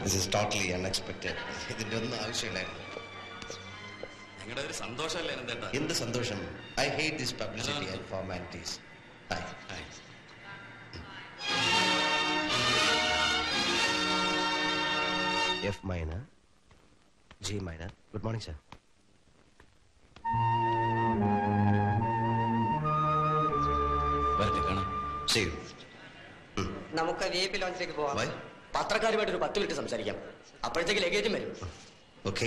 This is totally unexpected. ഇതിന്റെ ഒന്നും ആവശ്യമില്ലായിരുന്നു. നിങ്ങളുടെ ഒരു സന്തോഷമല്ലേ എന്താ? എന്ത് സന്തോഷം? I hate this publicity and formalities. Hi. Hi. F minor, G minor. Good morning, sir. See you. നമുക്ക് VIP ലോഞ്ചിലേക്ക് പോവാം. പത്രക്കാരുമായിട്ട് ഒരു 10 മിനിറ്റ് സംസാരിക്കാം. അപ്പോഴത്തേക്ക് ലഗേജും വരും. ഓക്കെ.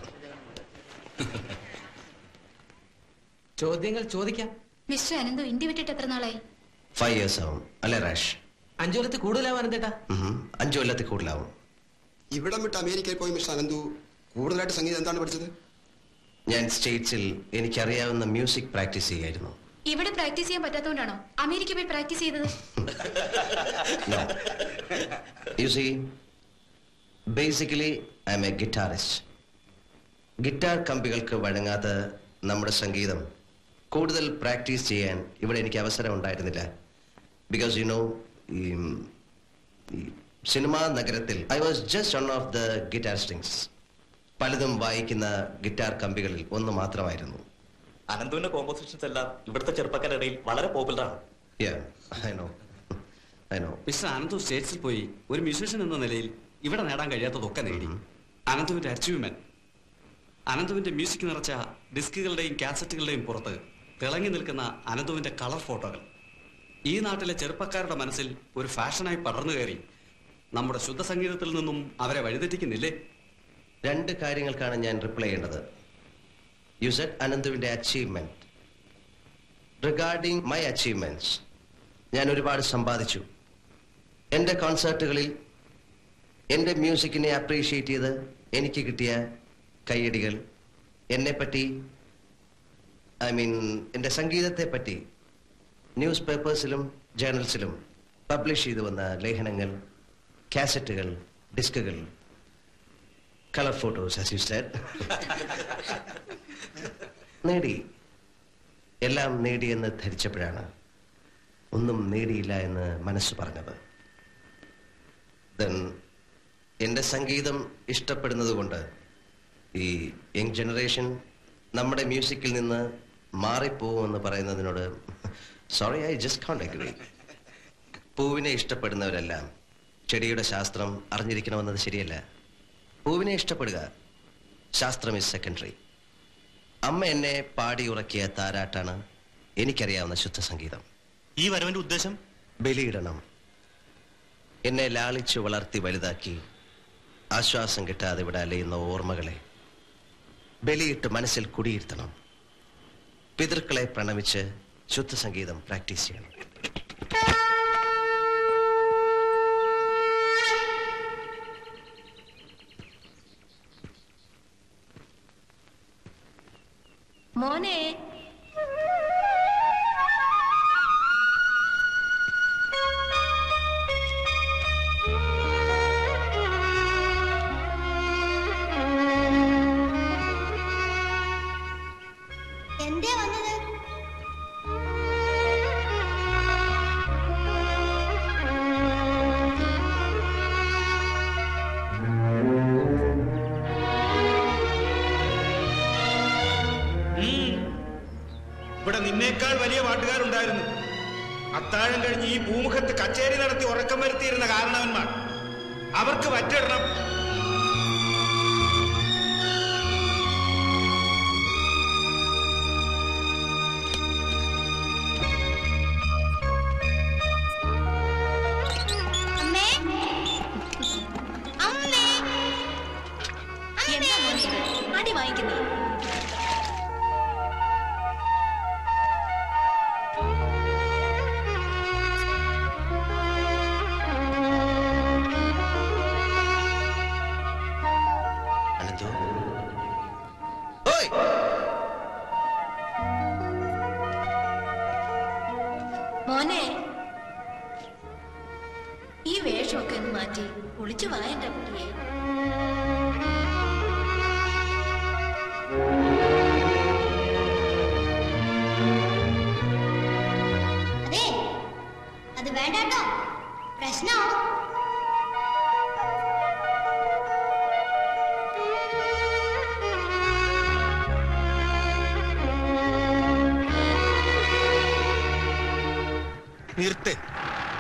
ചോദ്യങ്ങൾ ചോദിക്കാം. മിസ്റ്റർ അനന്തു ഇന്ത്യ വിട്ടിട്ട് എത്ര നാളായി? 5 years ആവും. അല്ലേ റാഷ്? 5 കൊല്ലത്തിൽ കൂടുതലാവും അനന്തേട്ടാ. 5 കൊല്ലത്തിൽ കൂടുതലാവും. ഇവിടം വിട്ട് അമേരിക്കയിൽ പോയി മിസ്റ്റർ അനന്തു കൂടുതലായിട്ട് സംഗീതം എന്താണ് പഠിച്ചത്? ഞാൻ സ്റ്റേറ്റ്സിൽ എനിക്കറിയാവുന്ന മ്യൂസിക് പ്രാക്ടീസ് ചെയ്യായിരുന്നു. ഇവിടെ പ്രാക്ടീസ് ചെയ്യാൻ പറ്റാത്തതുകൊണ്ടാണോ അമേരിക്ക പോയി പ്രാക്ടീസ് ചെയ്തത്? No. You see, basically I'm a guitarist. Guitar കമ്പികൾക്ക് വഴങ്ങാത്ത നമ്മുടെ സംഗീതം കൂടുതൽ പ്രാക്ടീസ് ചെയ്യാൻ ഇവിടെ എനിക്ക് അവസരം ഉണ്ടായിരുന്നില്ല. ബിക്കോസ് യു നോ, ഈ സിനിമാ നഗരത്തിൽ I was just one of the guitar strings. പലതും വായിക്കുന്ന ഗിറ്റാർ കമ്പികളിൽ ഒന്ന് മാത്രമായിരുന്നു. അനന്തുവിന്റെ കോമ്പോസിഷൻസ് എല്ലാം ഇവിടുത്തെ ചെറുപ്പക്കാരുടെ ഇടയിൽ വളരെ പോപ്പുലറാണ്. മിസ്റ്റർ അനന്തു സ്റ്റേറ്റ്സിൽ പോയി ഒരു മ്യൂസീഷ്യൻ എന്ന നിലയിൽ ഇവിടെ നേടാൻ കഴിയാത്തതൊക്കെ നേടി. അനന്തുവിന്റെ അച്ചീവ്മെന്റ്, അനന്തുവിന്റെ മ്യൂസിക് നിറച്ച ഡിസ്കുകളുടെയും കാസറ്റുകളുടെയും പുറത്ത് തിളങ്ങി നിൽക്കുന്ന അനന്തുവിന്റെ കളർ ഫോട്ടോകൾ ഈ നാട്ടിലെ ചെറുപ്പക്കാരുടെ മനസ്സിൽ ഒരു ഫാഷനായി പടർന്നു കയറി നമ്മുടെ ശുദ്ധ സംഗീതത്തിൽ നിന്നും അവരെ വഴിതെറ്റിക്കുന്നില്ലേ? 2 കാര്യങ്ങൾക്കാണ് ഞാൻ റിപ്ലൈ ചെയ്യേണ്ടത്. You said അനന്തുവിന്റെ അച്ചീവ്മെന്റ്. റിഗാർഡിംഗ് മൈ അച്ചീവ്മെന്റ്സ്, ഞാൻ ഒരുപാട് സമ്പാദിച്ചു. എൻ്റെ കോൺസേർട്ടുകളിൽ എൻ്റെ മ്യൂസിക്കിനെ അപ്രീഷിയേറ്റ് ചെയ്ത് എനിക്ക് കിട്ടിയ കയ്യടികൾ, എന്നെപ്പറ്റി എൻ്റെ സംഗീതത്തെ പറ്റി ന്യൂസ് പേപ്പേഴ്സിലും ജേർണൽസിലും പബ്ലിഷ് ചെയ്തു വന്ന ലേഖനങ്ങൾ, കാസറ്റുകൾ, ഡിസ്കുകൾ, colour photos, as you said. നേടി, എല്ലാം നേടിയെന്ന് ധരിച്ചപ്പോഴാണ് ഒന്നും നേടിയില്ല എന്ന് മനസ്സ് പറഞ്ഞത്. എൻ്റെ സംഗീതം ഇഷ്ടപ്പെടുന്നത് കൊണ്ട് ഈ യങ് ജനറേഷൻ നമ്മുടെ മ്യൂസിക്കിൽ നിന്ന് മാറിപ്പോകുമെന്ന് പറയുന്നതിനോട് sorry, I just can't agree. പൂവിനെ ഇഷ്ടപ്പെടുന്നവരെല്ലാം ചെടിയുടെ ശാസ്ത്രം അറിഞ്ഞിരിക്കണമെന്നത് ശരിയല്ല. പൂവിനെ ഇഷ്ടപ്പെടുക, ശാസ്ത്രം ഇസ് സെക്കൻഡറി. അമ്മ എന്നെ പാടി ഉറക്കിയ താരാട്ടാണ് എനിക്കറിയാവുന്ന ശുദ്ധ സംഗീതം. ഈ വരവിന്റെ ഉദ്ദേശം ബലിയിടണം. എന്നെ ലാളിച്ചു വളർത്തി വലുതാക്കി ആശ്വാസം കിട്ടാതെ ഇവിടെ അലയുന്ന ഓർമ്മകളെ ബലിയിട്ട് മനസ്സിൽ കുടിയിരുത്തണം. പിതൃക്കളെ പ്രണമിച്ച് ശുദ്ധ സംഗീതം പ്രാക്ടീസ് ചെയ്യണം. മോനെ, എന്തേ വന്നത്? ഇവിടെ നിന്നേക്കാൾ വലിയ പാട്ടുകാരുണ്ടായിരുന്നു. അത്താഴം കഴിഞ്ഞ് ഈ ഭൂമുഖത്ത് കച്ചേരി നടത്തി ഉറക്കം വരുത്തിയിരുന്ന കാരണവന്മാർ. അവർക്ക് പറ്റിടണം. അടി വാങ്ങിക്കുന്നേ. മോനെ, ഈ വേഷമൊക്കെ ഒന്ന് മാറ്റി കുളിച്ചു വായണ്ട കുട്ടിയെ. അതെ, അത് വേണ്ടാട്ടോ, പ്രശ്നമാവും.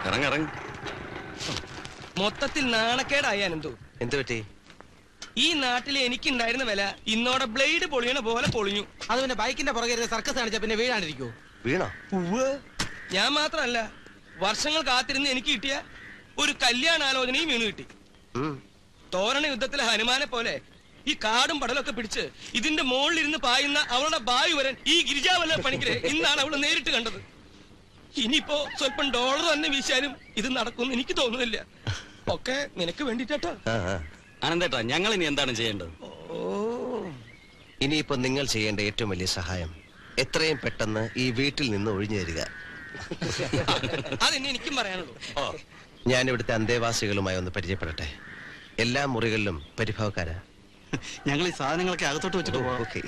ഇറങ്ങിറങ്ങി. മൊത്തത്തിൽ നാണക്കേടായി അനന്തു. എന്ത് പറ്റി? ഈ നാട്ടിൽ എനിക്കുണ്ടായിരുന്ന വില ഇന്നോടെ ബ്ലേഡ് പൊളിയണ പോലെ പൊളിഞ്ഞു. അത് പിന്നെ ബൈക്കിന്റെ പുറകെ സർക്കസ് കാണിച്ച പിന്നെ വീഴാണ്ടിരിക്കോ? വീണോ? ഞാൻ മാത്രമല്ല, വർഷങ്ങൾ കാത്തിരുന്ന് എനിക്ക് കിട്ടിയ ഒരു കല്യാണാലോചനയും വീണ് കിട്ടി. തോരണ യുദ്ധത്തിലെ ഹനുമാനെ പോലെ ഈ കാടും പടലൊക്കെ പിടിച്ച് ഇതിന്റെ മുകളിലിരുന്ന് പായുന്ന അവളുടെ ബായു വരൻ ഈ ഗിരിജാവല്ല പണിക്കരെ ഇന്നാണ് അവള് നേരിട്ട് കണ്ടത്. ഇനിയിപ്പോ സ്വല്പം ഡോളർ തന്നെ വീശാനും ഇത് നടക്കുമെന്ന് എനിക്ക് തോന്നുന്നില്ല. ഒക്കെ നിനക്ക് വേണ്ടിട്ടാ. അനന്തേട്ടാ, ഞങ്ങൾ ഇനി എന്താണ് ചെയ്യേണ്ടത്? ഇനിയിപ്പോ നിങ്ങൾ ചെയ്യേണ്ട ഏറ്റവും വലിയ സഹായം എത്രയും പെട്ടെന്ന് ഈ വീട്ടിൽ നിന്ന് ഒഴിഞ്ഞു തരിക. അതെന്നെ എനിക്കും പറയാനുള്ളൂ. ഞാൻ ഇവിടുത്തെ അന്തേവാസികളുമായി ഒന്ന് പരിചയപ്പെടട്ടെ. എല്ലാ മുറികളിലും പരിഭവക്കാരാ. ഞങ്ങൾ ഈ സാധനങ്ങളൊക്കെ അകത്തോട്ട് വെച്ചിട്ട് പോവാം. ഓക്കെ.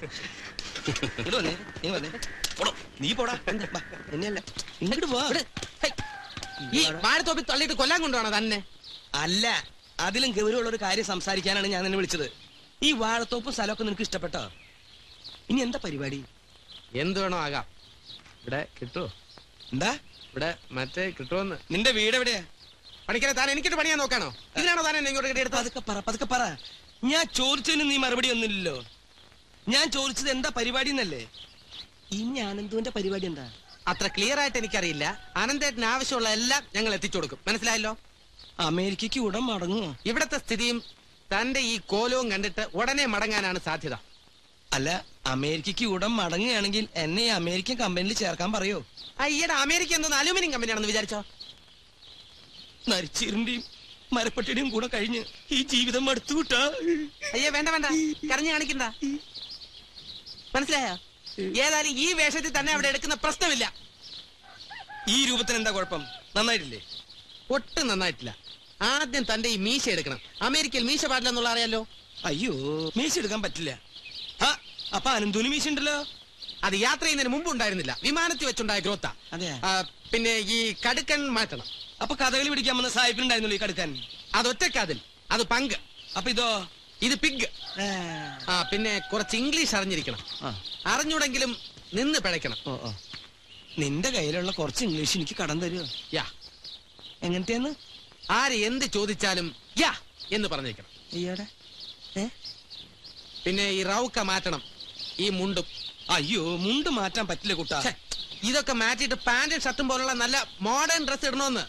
നീ പോടാ. എന്നെയല്ല ഇങ്ങോട്ട് പോ. ഈ വാഴത്തോപ്പി തള്ളിയിട്ട് കൊല്ലാൻ കൊണ്ടുപോണോ തന്നെ? അല്ല, അതിലും ഗൗരവമുള്ള ഒരു കാര്യം സംസാരിക്കാനാണ് ഞാൻ നിന്നെ വിളിച്ചത്. ഈ വാഴത്തോപ്പും സ്ഥലമൊക്കെ നിനക്ക് ഇഷ്ടപ്പെട്ടോ? ഇനി എന്താ പരിപാടി? എന്ത് വേണോ ആകാം. ഇവിടെ കിട്ടുമോ? എന്താ ഇവിടെ മറ്റേ കിട്ടുമെന്ന്. നിന്റെ വീട് എവിടെയാ? പണിക്കരെ, താൻ എനിക്കിട്ട് പണിയാൻ നോക്കാണോ? ഇതിനാണോ താൻ എന്നെ ഇങ്ങോട്ട് എടുത്തത്? പതുക്കെ പറ. ഞാൻ ചോദിച്ചതിന് നീ മറുപടി ഒന്നുമില്ലല്ലോ. ഞാൻ ചോദിച്ചത് എന്താ പരിപാടി എന്നല്ലേ. ഇനി ആനന്ദുവിന്റെ പരിപാടി എന്താ? അത്ര ക്ലിയർ ആയിട്ട് എനിക്കറിയില്ല. അനന്തേട്ടന് ആവശ്യമുള്ള എല്ലാം ഞങ്ങൾ എത്തിച്ചു കൊടുക്കും. മനസ്സിലായല്ലോ? അമേരിക്കക്ക് ഉടൻ മടങ്ങുമോ? ഇവിടത്തെ സ്ഥിതിയും തന്റെ ഈ കോലവും കണ്ടിട്ട് ഉടനെ മടങ്ങാനാണ് സാധ്യത. അല്ല, അമേരിക്കക്ക് ഉടൻ മടങ്ങുകയാണെങ്കിൽ എന്നെ ഈ അമേരിക്കൻ കമ്പനിയിൽ ചേർക്കാൻ പറയോ? ഈയിടെ അമേരിക്ക എന്തോന്ന് അലൂമിനിയം കമ്പനിയാണെന്ന് വിചാരിച്ചോ? നരിച്ചീറിന്റെയും മരപ്പട്ടിയുടെയും കൂടെ കഴിഞ്ഞ് ഈ ജീവിതം മടുത്തു വിട്ടാ. അയ്യേ, വേണ്ട വേണ്ട, കരഞ്ഞു കാണിക്കണ്ട. മനസ്സിലായോ? ഏതായാലും ഈ വേഷത്തിൽ തന്നെ അവിടെ എടുക്കുന്ന പ്രശ്നമില്ല. ഈ രൂപത്തിന് എന്താ കുഴപ്പം? നന്നായിട്ടില്ലേ? ഒട്ടും നന്നായിട്ടില്ല. ആദ്യം തന്റെ ഈ മീശ എടുക്കണം. അമേരിക്കയിൽ മീശ പാടില്ല എന്നുള്ള അറിയാലോ? അയ്യോ, മീശ എടുക്കാൻ പറ്റില്ല. അപ്പൊ അനന്തൂന് മീശ ഉണ്ടല്ലോ. അത് യാത്ര ചെയ്യുന്നതിന് മുമ്പ് ഉണ്ടായിരുന്നില്ല. വിമാനത്തിൽ വെച്ചുണ്ടായ ഗ്രോത്താ. പിന്നെ ഈ കടുക്കൻ മാറ്റണം. അപ്പൊ കഥകളി പിടിക്കാൻ വന്ന സാഹിബിനുണ്ടായിരുന്നല്ലോ ഈ കടുക്കൻ. അതൊറ്റക്കാതിൽ, അത് പങ്ക്. അപ്പൊ ഇതോ? ഇത് പിഗ്. പിന്നെ കുറച്ച് ഇംഗ്ലീഷ് അറിഞ്ഞിരിക്കണം. അറിഞ്ഞൂടെങ്കിലും നിന്ന് പിഴയ്ക്കണം. നിന്റെ കയ്യിലുള്ള കുറച്ച് ഇംഗ്ലീഷ് എനിക്ക് കടം തരുമോ? യാ. എങ്ങനത്തെന്ന്? ആര് എന്ത് ചോദിച്ചാലും യാ എന്ന് പറഞ്ഞേക്കണം. അയ്യോടെ. പിന്നെ ഈ റൗക്ക മാറ്റണം. ഈ മുണ്ടും. അയ്യോ, മുണ്ട് മാറ്റാൻ പറ്റില്ല കുട്ടാ. ഇതൊക്കെ മാറ്റിയിട്ട് പാന്റും ഷർട്ടും പോലുള്ള നല്ല മോഡേൺ ഡ്രസ് ഇടണമെന്ന്.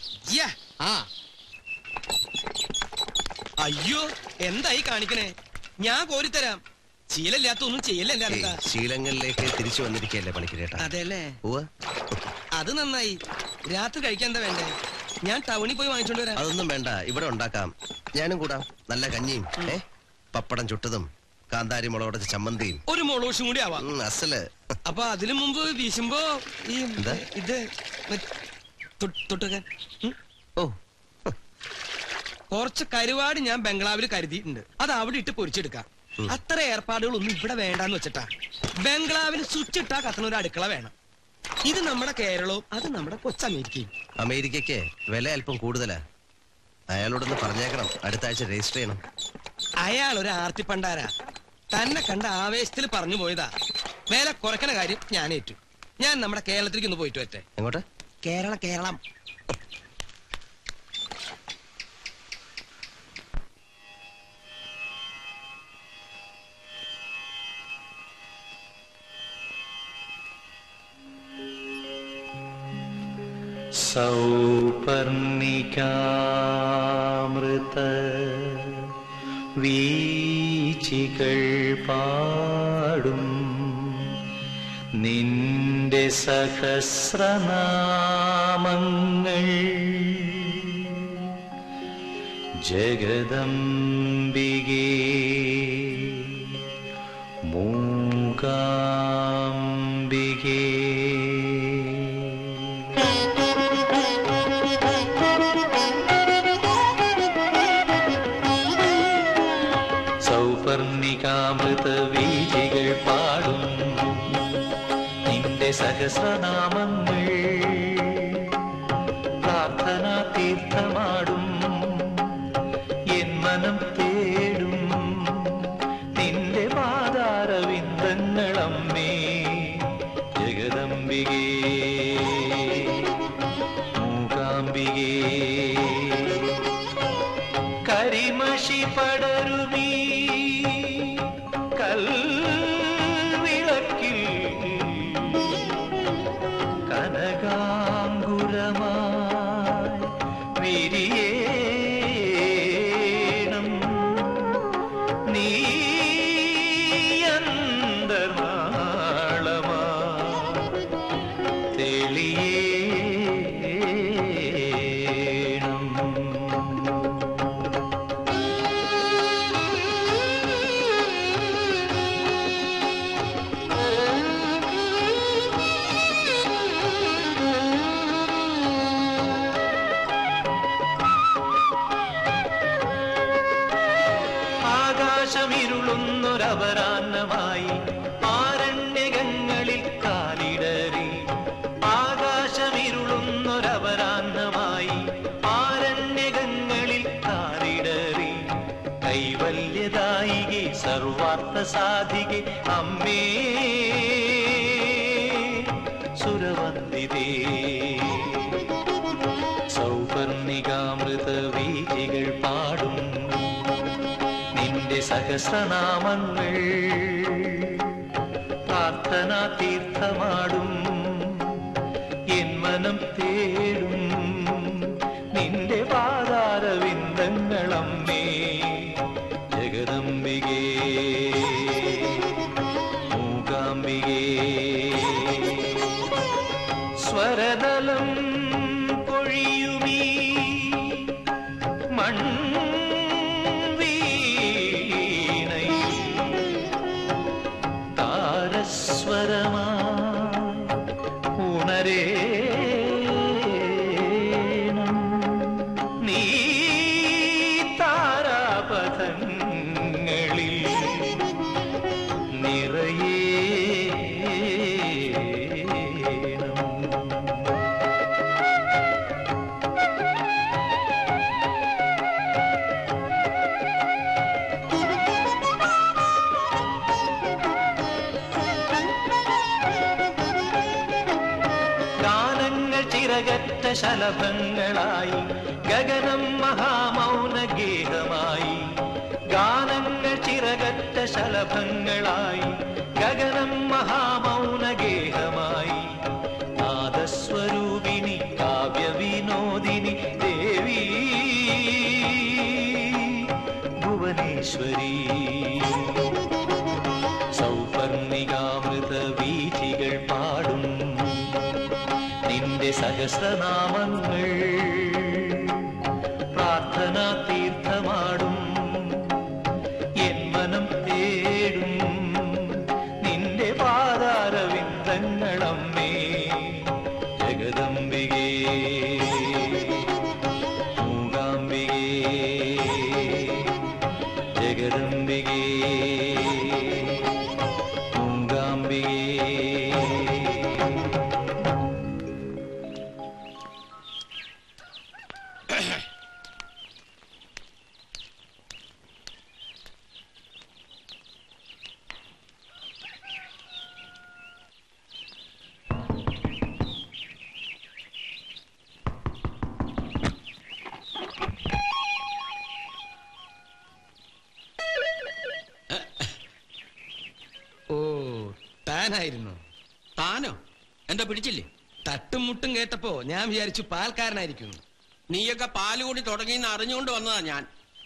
അയ്യോ, എന്തായി കാണിക്കണേ? ഞാൻ കോരിത്തരാം. ശീലമില്ലാത്തൊന്നും ചെയ്യല്ലേ എന്റെ അടുത്ത. ശീലങ്ങളിലേക്ക് തിരിച്ചു വന്നിരിക്കല്ലേ പണിക്കരേട്ടാ? അതെല്ലേ? അത് നന്നായി. രാത്രി കഴിക്കാൻ എന്താ വേണ്ടേ? ഞാൻ ടൗണിൽ പോയി വാങ്ങിച്ചോണ്ട് വരാം. അതൊന്നും വേണ്ട, ഇവിടെ ഉണ്ടാക്കാം. ഞാനും കൂടാം. നല്ല കഞ്ഞിയും പപ്പടം ചുട്ടതും കാന്താരി മുളകൊടച്ച ചമ്മന്തിയും ഒരു മുളകോശും കൂടി ആവാം. അസല്. അപ്പൊ അതിനു മുമ്പ് വീശുമ്പോ ഈ ഇത് തൊട്ടുക്കാൻ കുറച്ച് കരുവാട് ഞാൻ ബംഗ്ലാവിൽ കരുതിയിട്ടുണ്ട്. അത് അവിടെ ഇട്ട് പൊരിച്ചെടുക്കാം. അത്ര ഏർപ്പാടുകളൊന്നും ഇവിടെ വേണ്ടാന്ന് വെച്ചിട്ടാ. ബംഗ്ലാവിൽ സ്വിച്ച് ഇട്ടാ കത്തുന്ന ഒരു അടുക്കള വേണം. ഇത് നമ്മുടെ കേരളവും അത് നമ്മുടെ കൊച്ചമേരിക്കയും. അമേരിക്കയ്ക്ക് വില അല്പം കൂടുതലാ. അയാളോടൊന്ന് പറഞ്ഞേക്കണം, അടുത്ത ആഴ്ച രജിസ്റ്റർ ചെയ്യണം. അയാൾ ഒരു ആർത്തിപ്പണ്ടാരാ. തന്നെ കണ്ട ആവേശത്തിൽ പറഞ്ഞു പോയതാ. വില കുറയ്ക്കണ കാര്യം ഞാൻ ഏറ്റു. ഞാൻ നമ്മുടെ കേരളത്തിലേക്ക് ഒന്ന് പോയിട്ട് വരട്ടെ. എങ്ങോട്ട്? കേരളം. സൗപർണികാമൃത വീചികൾ പാടും നിന്റെ സഹസ്രനാമങ്ങൾ ജഗദംബികേ മൂകാംബികേ. സൗപർണികാമൃത വീചികൾ പാടും നിന്റെ സഹസ്രനാമങ്ങൾ പ്രാർത്ഥനാ തീർത്ഥമാടും എൻ മനം തേടും നിന്റെ പാദാരവിന്ദങ്ങളമ്മേ ജഗദംബികേ മൂകാംബികേ. പടരുമീ കൽവിളക്കിൽ കനകാംകുരമായി വിരിയേണം നീ അന്തർനാളമായി തെളിയേണം. ആകാശമിരുളുന്നൊരപരാഹ്നമായി ആരണ്യകങ്ങളിൽ കാലിടറി. ആകാശമിരുളുന്നൊരപരാഹ്നമായി ആരണ്യകങ്ങളിൽ കാലിടറി. കൈവല്യദായികെ സർവാർത്ഥ സാധികെ അമ്മേ സുരവന്ദിതേ സൗപർണികാമൃത വീചികൾ പാടും നിന്റെ സഹസ്രനാമങ്ങൾ പ്രാർത്ഥനാ തീർത്ഥമാടും എൻ മനം തേടും നിന്റെ പാദാരവിന്ദങ്ങളമ്മേ ജഗദംബികേ മൂകാംബികേ. സ്വരതലം പൊഴിയുമീ മൺവീണൈ താരസ്വരമായി ഉണരേണം നീ താരാപഥങ്ങളിൽ നിറയേണം. ഗാനങ്ങൾ ചിറകറ്റ ശലഭങ്ങളായി ഗഗനം മഹാമൗനഗേഹമായി. ഗാനങ്ങൾ ചിറകറ്റ ശലഭങ്ങളായി ഗഗനം മഹാമൗനഗേഹമായി. നാദസ്വരൂപിണി കാവ്യവിനോദിനി ദേവി ഭുവനേശ്വരി സൗപർണികാമൃത വീഥികൾ പാടും നിന്റെ സഹസ്രനാമങ്ങൾ പ്രാർത്ഥനാ തീർത്ഥമാടും എൻ മനം തേടും നിന്റെ പാദാരവിന്ദങ്ങളമ്മേ ജഗദംബികേ മൂകാംബികേ ജഗദംബികേ മൂകാംബികേ. ഓ താനായിരുന്നു. താനോ? എന്താ പിടിച്ചില്ലേ? തട്ടും മുട്ടും കേട്ടപ്പോ ഞാൻ വിചാരിച്ചു പാൽക്കാരനായിരിക്കും. നീയൊക്കെ പാല് കൂടി തുടങ്ങിയെന്ന് അറിഞ്ഞുകൊണ്ട് വന്നതാ ഞാൻ.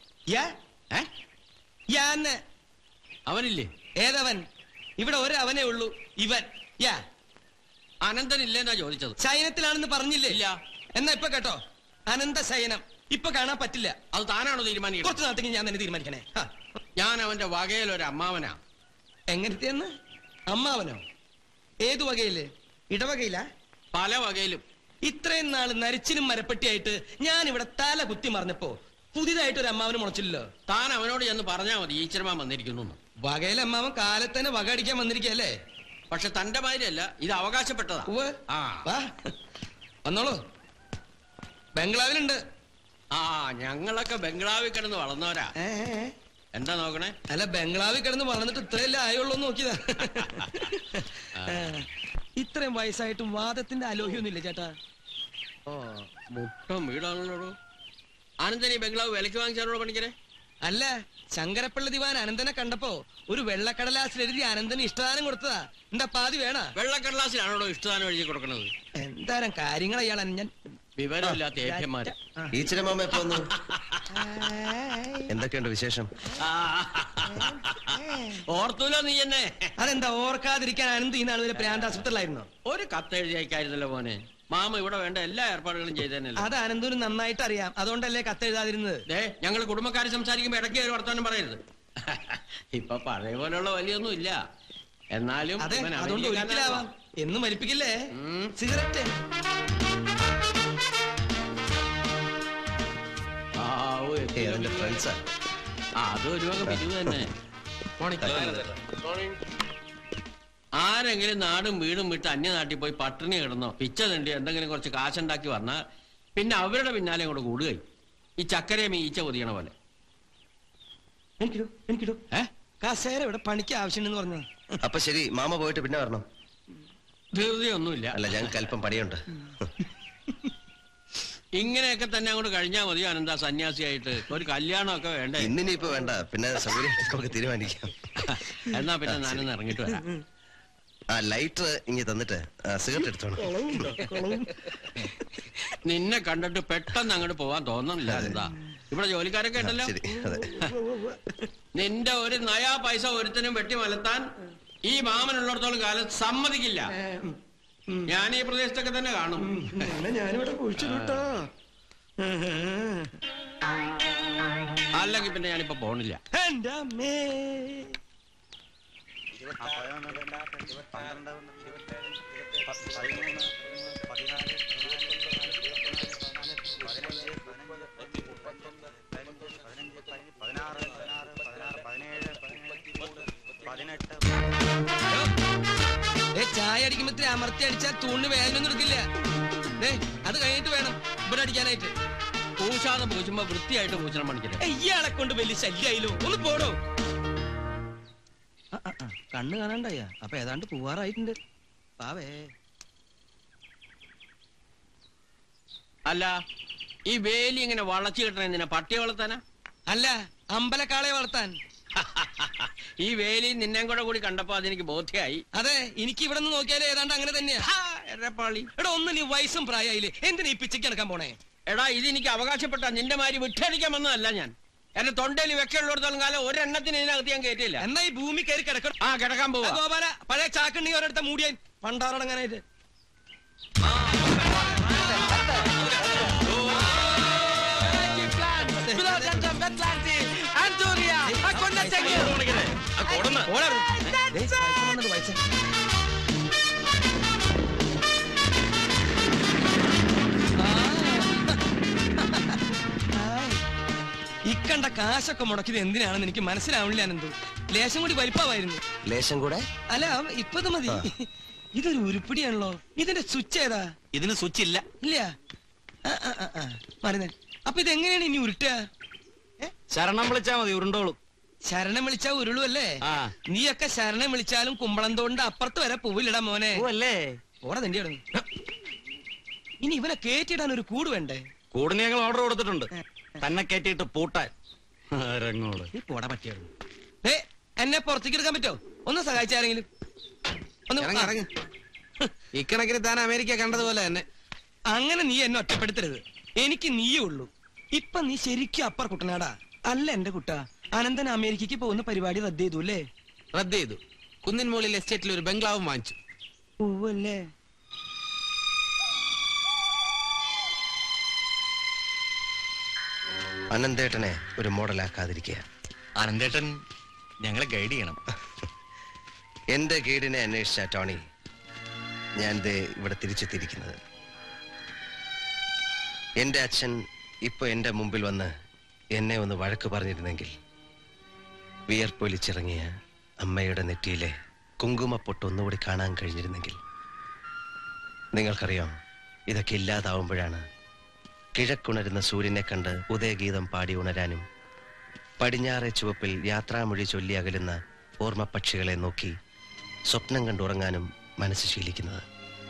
അവനില്ലേ? ഏതവൻ? ഇവിടെ ഒരവനേ ഉള്ളൂ, ഇവൻ. അനന്തനില്ലെന്നാ ചോദിച്ചത്. ശയനത്തിലാണെന്ന് പറഞ്ഞില്ലേ? ഇല്ല. എന്നാ ഇപ്പൊ കേട്ടോ, അനന്ത ശയനം ഇപ്പൊ കാണാൻ പറ്റില്ല. അത് താനാണോ തീരുമാനിക്കുന്നത്? കുറച്ച് നാളത്തേക്ക് ഞാൻ തന്നെ തീരുമാനിക്കണേ. ഞാൻ അവന്റെ വകയിലൊരു അമ്മാവനാ. എങ്ങനത്തെയെന്ന്? അമ്മാവനോ? ഏതു വകയില്? ഇടവകയിലാ? പല വകയിലും. ഇത്രയും നാള് നരിച്ചിനും മരപ്പെട്ടിയായിട്ട് ഞാൻ ഇവിടെ തല കുത്തി മറിഞ്ഞപ്പോ പുതിയതായിട്ട് ഒരു അമ്മാവന് മുളച്ചില്ലല്ലോ. താൻ അവനോട് ചെന്ന് പറഞ്ഞാ മതി ഈശ്വരമാൻ വന്നിരിക്കുന്നു. വകയിലെ അമ്മാവൻ കാലത്തന്നെ വക അടിക്കാൻ വന്നിരിക്കല്ലേ? പക്ഷെ തന്റെ മാതിരിയല്ല, ഇത് അവകാശപ്പെട്ടതാ. വന്നോളൂ, ബംഗ്ലാവിലുണ്ട്. ഞങ്ങളൊക്കെ ബംഗ്ലാവിൽ കിടന്ന് വളർന്നവരാ. എന്താ നോക്കണേ? അല്ല, ബംഗ്ലാവിൽ കിടന്ന് വളർന്നിട്ട് ഇത്രയല്ലേ ആയുള്ളൂ നോക്കിയതാ. ഇത്രയും വയസ്സായിട്ടും വാദത്തിന്റെ അലോഹ്യൊന്നുമില്ല ചേട്ടാ. മുട്ടം വീടാണല്ലോ. ആനന്ദനി ബംഗ്ലാവ് വിലക്ക് വാങ്ങിച്ചാണോ പണിക്കരെ? അല്ല, ശങ്കരപ്പിള്ള ദിവാൻ അനന്തനെ കണ്ടപ്പോ ഒരു വെള്ളക്കടലാസിൽ എഴുതി അനന്തന് ഇഷ്ടദാനം കൊടുത്തതാ. എന്താ പാതി വേണ? വെള്ളക്കടലാസിലാണോ ഇഷ്ടദാനം എഴുതി കൊടുക്കണത്? എന്തായാലും കാര്യങ്ങൾ അയാൾ ഞാൻ വിവരമില്ലാത്ത ഏഭ്യന്മാര്. എന്തൊക്കെയുണ്ട് വിശേഷം? ഓർത്തൂലോ നീ എന്നെ? അതെന്താ ഓർക്കാതിരിക്കാൻ? അനന്ത് ഈ നാൾ വരെ പ്രാന്താശുപത്രിയിലായിരുന്നോ? ഒരു കത്ത് എഴുതി അയക്കായിരുന്നല്ലോ മോനെ. മാമ ഇവിടെ വേണ്ട എല്ലാ ഏർപ്പാടുകളും ചെയ്തേനല്ലോ. അത് അനന്തൂര് നന്നായിട്ട് അറിയാം, അതുകൊണ്ടല്ലേ കത്തെഴുതാതിരുന്നത്. ഞങ്ങൾ കുടുംബക്കാര് സംസാരിക്കുമ്പോ ഇടയ്ക്ക് ഒരു വർത്തമാനം പറയരുത്. ഇപ്പൊ പഴയ പോലുള്ള വലിയൊന്നും ഇല്ല, എന്നാലും അതുകൊണ്ട് ഒരിക്കലാവാം. എന്നും മരിപ്പിക്കില്ലേ സിഗരറ്റ്? അതൊരു വക പിരിവ് തന്നെ. ആരെങ്കിലും നാടും വീടും വിട്ട് അന്യനാട്ടിൽ പോയി പട്ടിണി കിടന്നോ പിച്ച തണ്ടി എന്തെങ്കിലും കുറച്ച് കാശുണ്ടാക്കി വന്നാൽ പിന്നെ അവരുടെ പിന്നാലെ കൂടെ കൂടുകയും ഈ ചക്കരയും ഈച്ച പൊതിയണ പോലെ. എനിക്കിടൂ കസേര ഇവിടെ പണിക്ക് ആവശ്യമുണ്ടെന്ന് പറഞ്ഞു. അപ്പൊ ശരി, മാമ പോയിട്ട് പിന്നെ വരണം. ധൃതിയൊന്നുമില്ല. അല്ല, ഞങ്ങൾക്ക് അല്പം പണിയുണ്ട്. ഇങ്ങനെയൊക്കെ തന്നെ അങ്ങോട്ട് കഴിഞ്ഞാൽ മതി അനന്ത. സന്യാസിയായിട്ട് ഒരു കല്യാണമൊക്കെ വേണ്ടേ? ഇന്നിനിപ്പോ വേണ്ട, പിന്നെ സൗകര്യം നമുക്ക് തീരുമാനിക്കാം. എന്നാ പിന്നെ ഞാനൊന്ന് ഇറങ്ങിട്ട് വരാം. ആ ലൈറ്റർ ഇങ്ങി തന്നിട്ട് സിഗരറ്റ് എടുത്തോണം. നിന്നെ കണ്ടിട്ട് പെട്ടെന്ന് അങ്ങോട്ട് പോവാൻ തോന്നുന്നില്ല അനന്ത. ഇവിടെ ജോലിക്കാരൊക്കെ ഉണ്ടല്ലോ. നിന്റെ ഒരു നയാ പൈസ ഒരുത്തനും വെട്ടി മലത്താൻ ഈ മാമനുള്ളിടത്തോളം കാലം സമ്മതിക്കില്ല. ഞാൻ ഈ പ്രദേശത്തൊക്കെ തന്നെ കാണും. ഞാനിവിടെ കുഴിച്ചിട്ടോ. അല്ലെങ്കിൽ പിന്നെ ഞാനിപ്പോ പോണില്ല. എന്റെ അമ്മേ, ചായ അടിക്കുമ്പോ അമർത്തി അടിച്ചാൽ തൂണിന് വേദനയൊന്നും എടുക്കില്ല. അത് കഴിഞ്ഞിട്ട് വേണം ഇവിടെ അടിക്കാനായിട്ട്. പൂശാതെ പൂശുമ്പോ വൃത്തിയായിട്ട് പൂശണം പണിക്കില്ല. ഇയാളെ കൊണ്ട് വലിയ ശല്യായില്ലോ. ഒന്ന് പോടോ. കണ്ണ് കാണാണ്ടായ അപ്പൊ ഏതാണ്ട് പോവാറായിട്ടുണ്ട്. പാവേ. അല്ല, ഈ വേലി ഇങ്ങനെ വളച്ചു കിട്ടണ എന്തിനാ? പട്ടിയെ വളർത്താനാ? അല്ല, അമ്പലക്കാളെ വളർത്താൻ. ഈ വേലി നിന്നെ കൂടി കണ്ടപ്പോ അതെനിക്ക് ബോധ്യായി. അതെ, എനിക്ക് ഇവിടെ നിന്ന് നോക്കിയാലേ ഏതാണ്ട് അങ്ങനെ തന്നെയാ. എടാ, ഒന്ന് നീ വയസ്സും പ്രായമായില്ലേ, എന്തിനാ ഈ പിച്ചയ്ക്ക് നടക്കാൻ പോണേ? എടാ, ഇത് എനിക്ക് അവകാശപ്പെട്ട നിന്റെ മാതിരി വിട്ടടിക്കാൻ വന്നതല്ല ഞാൻ. എന്റെ തൊണ്ടയിൽ വെക്കുള്ളിടത്തോളം കാലം ഒരെണ്ണത്തിന് ഇതിനകത്ത് ഞാൻ കയറ്റില്ല. എന്നാ ഈ ഭൂമി കയറി കിടക്കണം. ആ, കിടക്കാൻ പോവാ. ഗോപാല, പഴയ ചാക്കുണ്ടെങ്കിൽ ഒരിടത്ത മൂടിയാൻ പണ്ടാറടങ്ങാനായിട്ട്. ഇക്കണ്ട കാശൊക്കെ മുടക്കിയത് എന്തിനാണെന്ന് എനിക്ക് മനസ്സിലാവണില്ല അനന്തു. ലേശം കൂടി വലിപ്പമായിരുന്നു. ലേശം കൂടെ? അല്ല, ഇപ്പത് മതി. ഇതൊരു ഉരുപ്പിടിയാണല്ലോ. ഇതിന്റെ സ്വിച്ച് ഏതാ? ഇതിന് സ്വിച്ച് ഇല്ല. ഇല്ല. മരുന്ന്. അപ്പൊ ഇതെങ്ങനെയാണ് ഇനി ഉരുട്ടുക? ശരണം വിളിച്ചാ മതി, ഉരുണ്ടോളും. ശരണം വിളിച്ചാ ഉരുളു അല്ലേ? നീയൊക്കെ ശരണം വിളിച്ചാലും കുമ്പളന്തോണ്ട് അപ്പുറത്ത് വരെ പോവില്ലടാ മോനെ. അല്ലേ? ഓടെ തന്റെ ഇനി ഇവനെ കേറ്റിയിടാൻ ഒരു കൂട് വേണ്ടേ? കൂടിന് ഞങ്ങൾ ഓർഡർ കൊടുത്തിട്ടുണ്ട്, തന്നെ കേറ്റിയിട്ട് പൂട്ടാൻ. പോടാ പറ്റിയാണ്. എന്നെ പുറത്തേക്ക് എടുക്കാൻ പറ്റോ? ഒന്ന് സഹായിച്ചാരെങ്കിലും. ഇക്കണക്കിന് താൻ അമേരിക്ക കണ്ടതുപോലെ തന്നെ. അങ്ങനെ നീ എന്നെ ഒറ്റപ്പെടുത്തരുത്. എനിക്ക് നീയേ ഉള്ളൂ. ഇപ്പൊ നീ ശരിക്കും അപ്പർ കുട്ടനാടാ. അല്ല എന്റെ കുട്ട, അനന്തൻ അമേരിക്കക്ക് പോകുന്ന പരിപാടി റദ്ദ് ചെയ്തു അല്ലേ? റദ്ദ് ചെയ്തു. കുന്നിൻ മുകളിൽ എസ്റ്റേറ്റിൽ ഒരു ബംഗ്ലാവും വാങ്ങിച്ചു. ഓല്ലേ? അനന്തേട്ടനെ ഒരു മോഡലാക്കാതിരിക്കുക. അനന്തേട്ടൻ ഞങ്ങളെ ഗൈഡ് ചെയ്യണം. എന്റെ ഗൈഡിനെ അന്വേഷിച്ച ടോണി, ഞാൻ ഇവിടെ തിരിച്ചെത്തിയിരിക്കുന്നത്. എന്റെ അച്ഛൻ ഇപ്പൊ എന്റെ മുമ്പിൽ വന്ന് എന്നെ ഒന്ന് വഴക്ക് പറഞ്ഞിരുന്നെങ്കിൽ, വിയർപ്പൊലിച്ചിറങ്ങിയ അമ്മയുടെ നെറ്റിയിലെ കുങ്കുമപ്പൊട്ട് ഒന്നുകൂടി കാണാൻ കഴിഞ്ഞിരുന്നെങ്കിൽ. നിങ്ങൾക്കറിയാം, ഇതൊക്കെ ഇല്ലാതാവുമ്പോഴാണ് കിഴക്കുണരുന്ന സൂര്യനെ കണ്ട് ഉദയഗീതം പാടി ഉണരാനും പടിഞ്ഞാറെ ചുവപ്പിൽ യാത്രാമൊഴി ചൊല്ലി അകലുന്ന ഓർമ്മ പക്ഷികളെ നോക്കി സ്വപ്നം കണ്ടുറങ്ങാനും മനസ്സ് ശീലിക്കുന്നത്.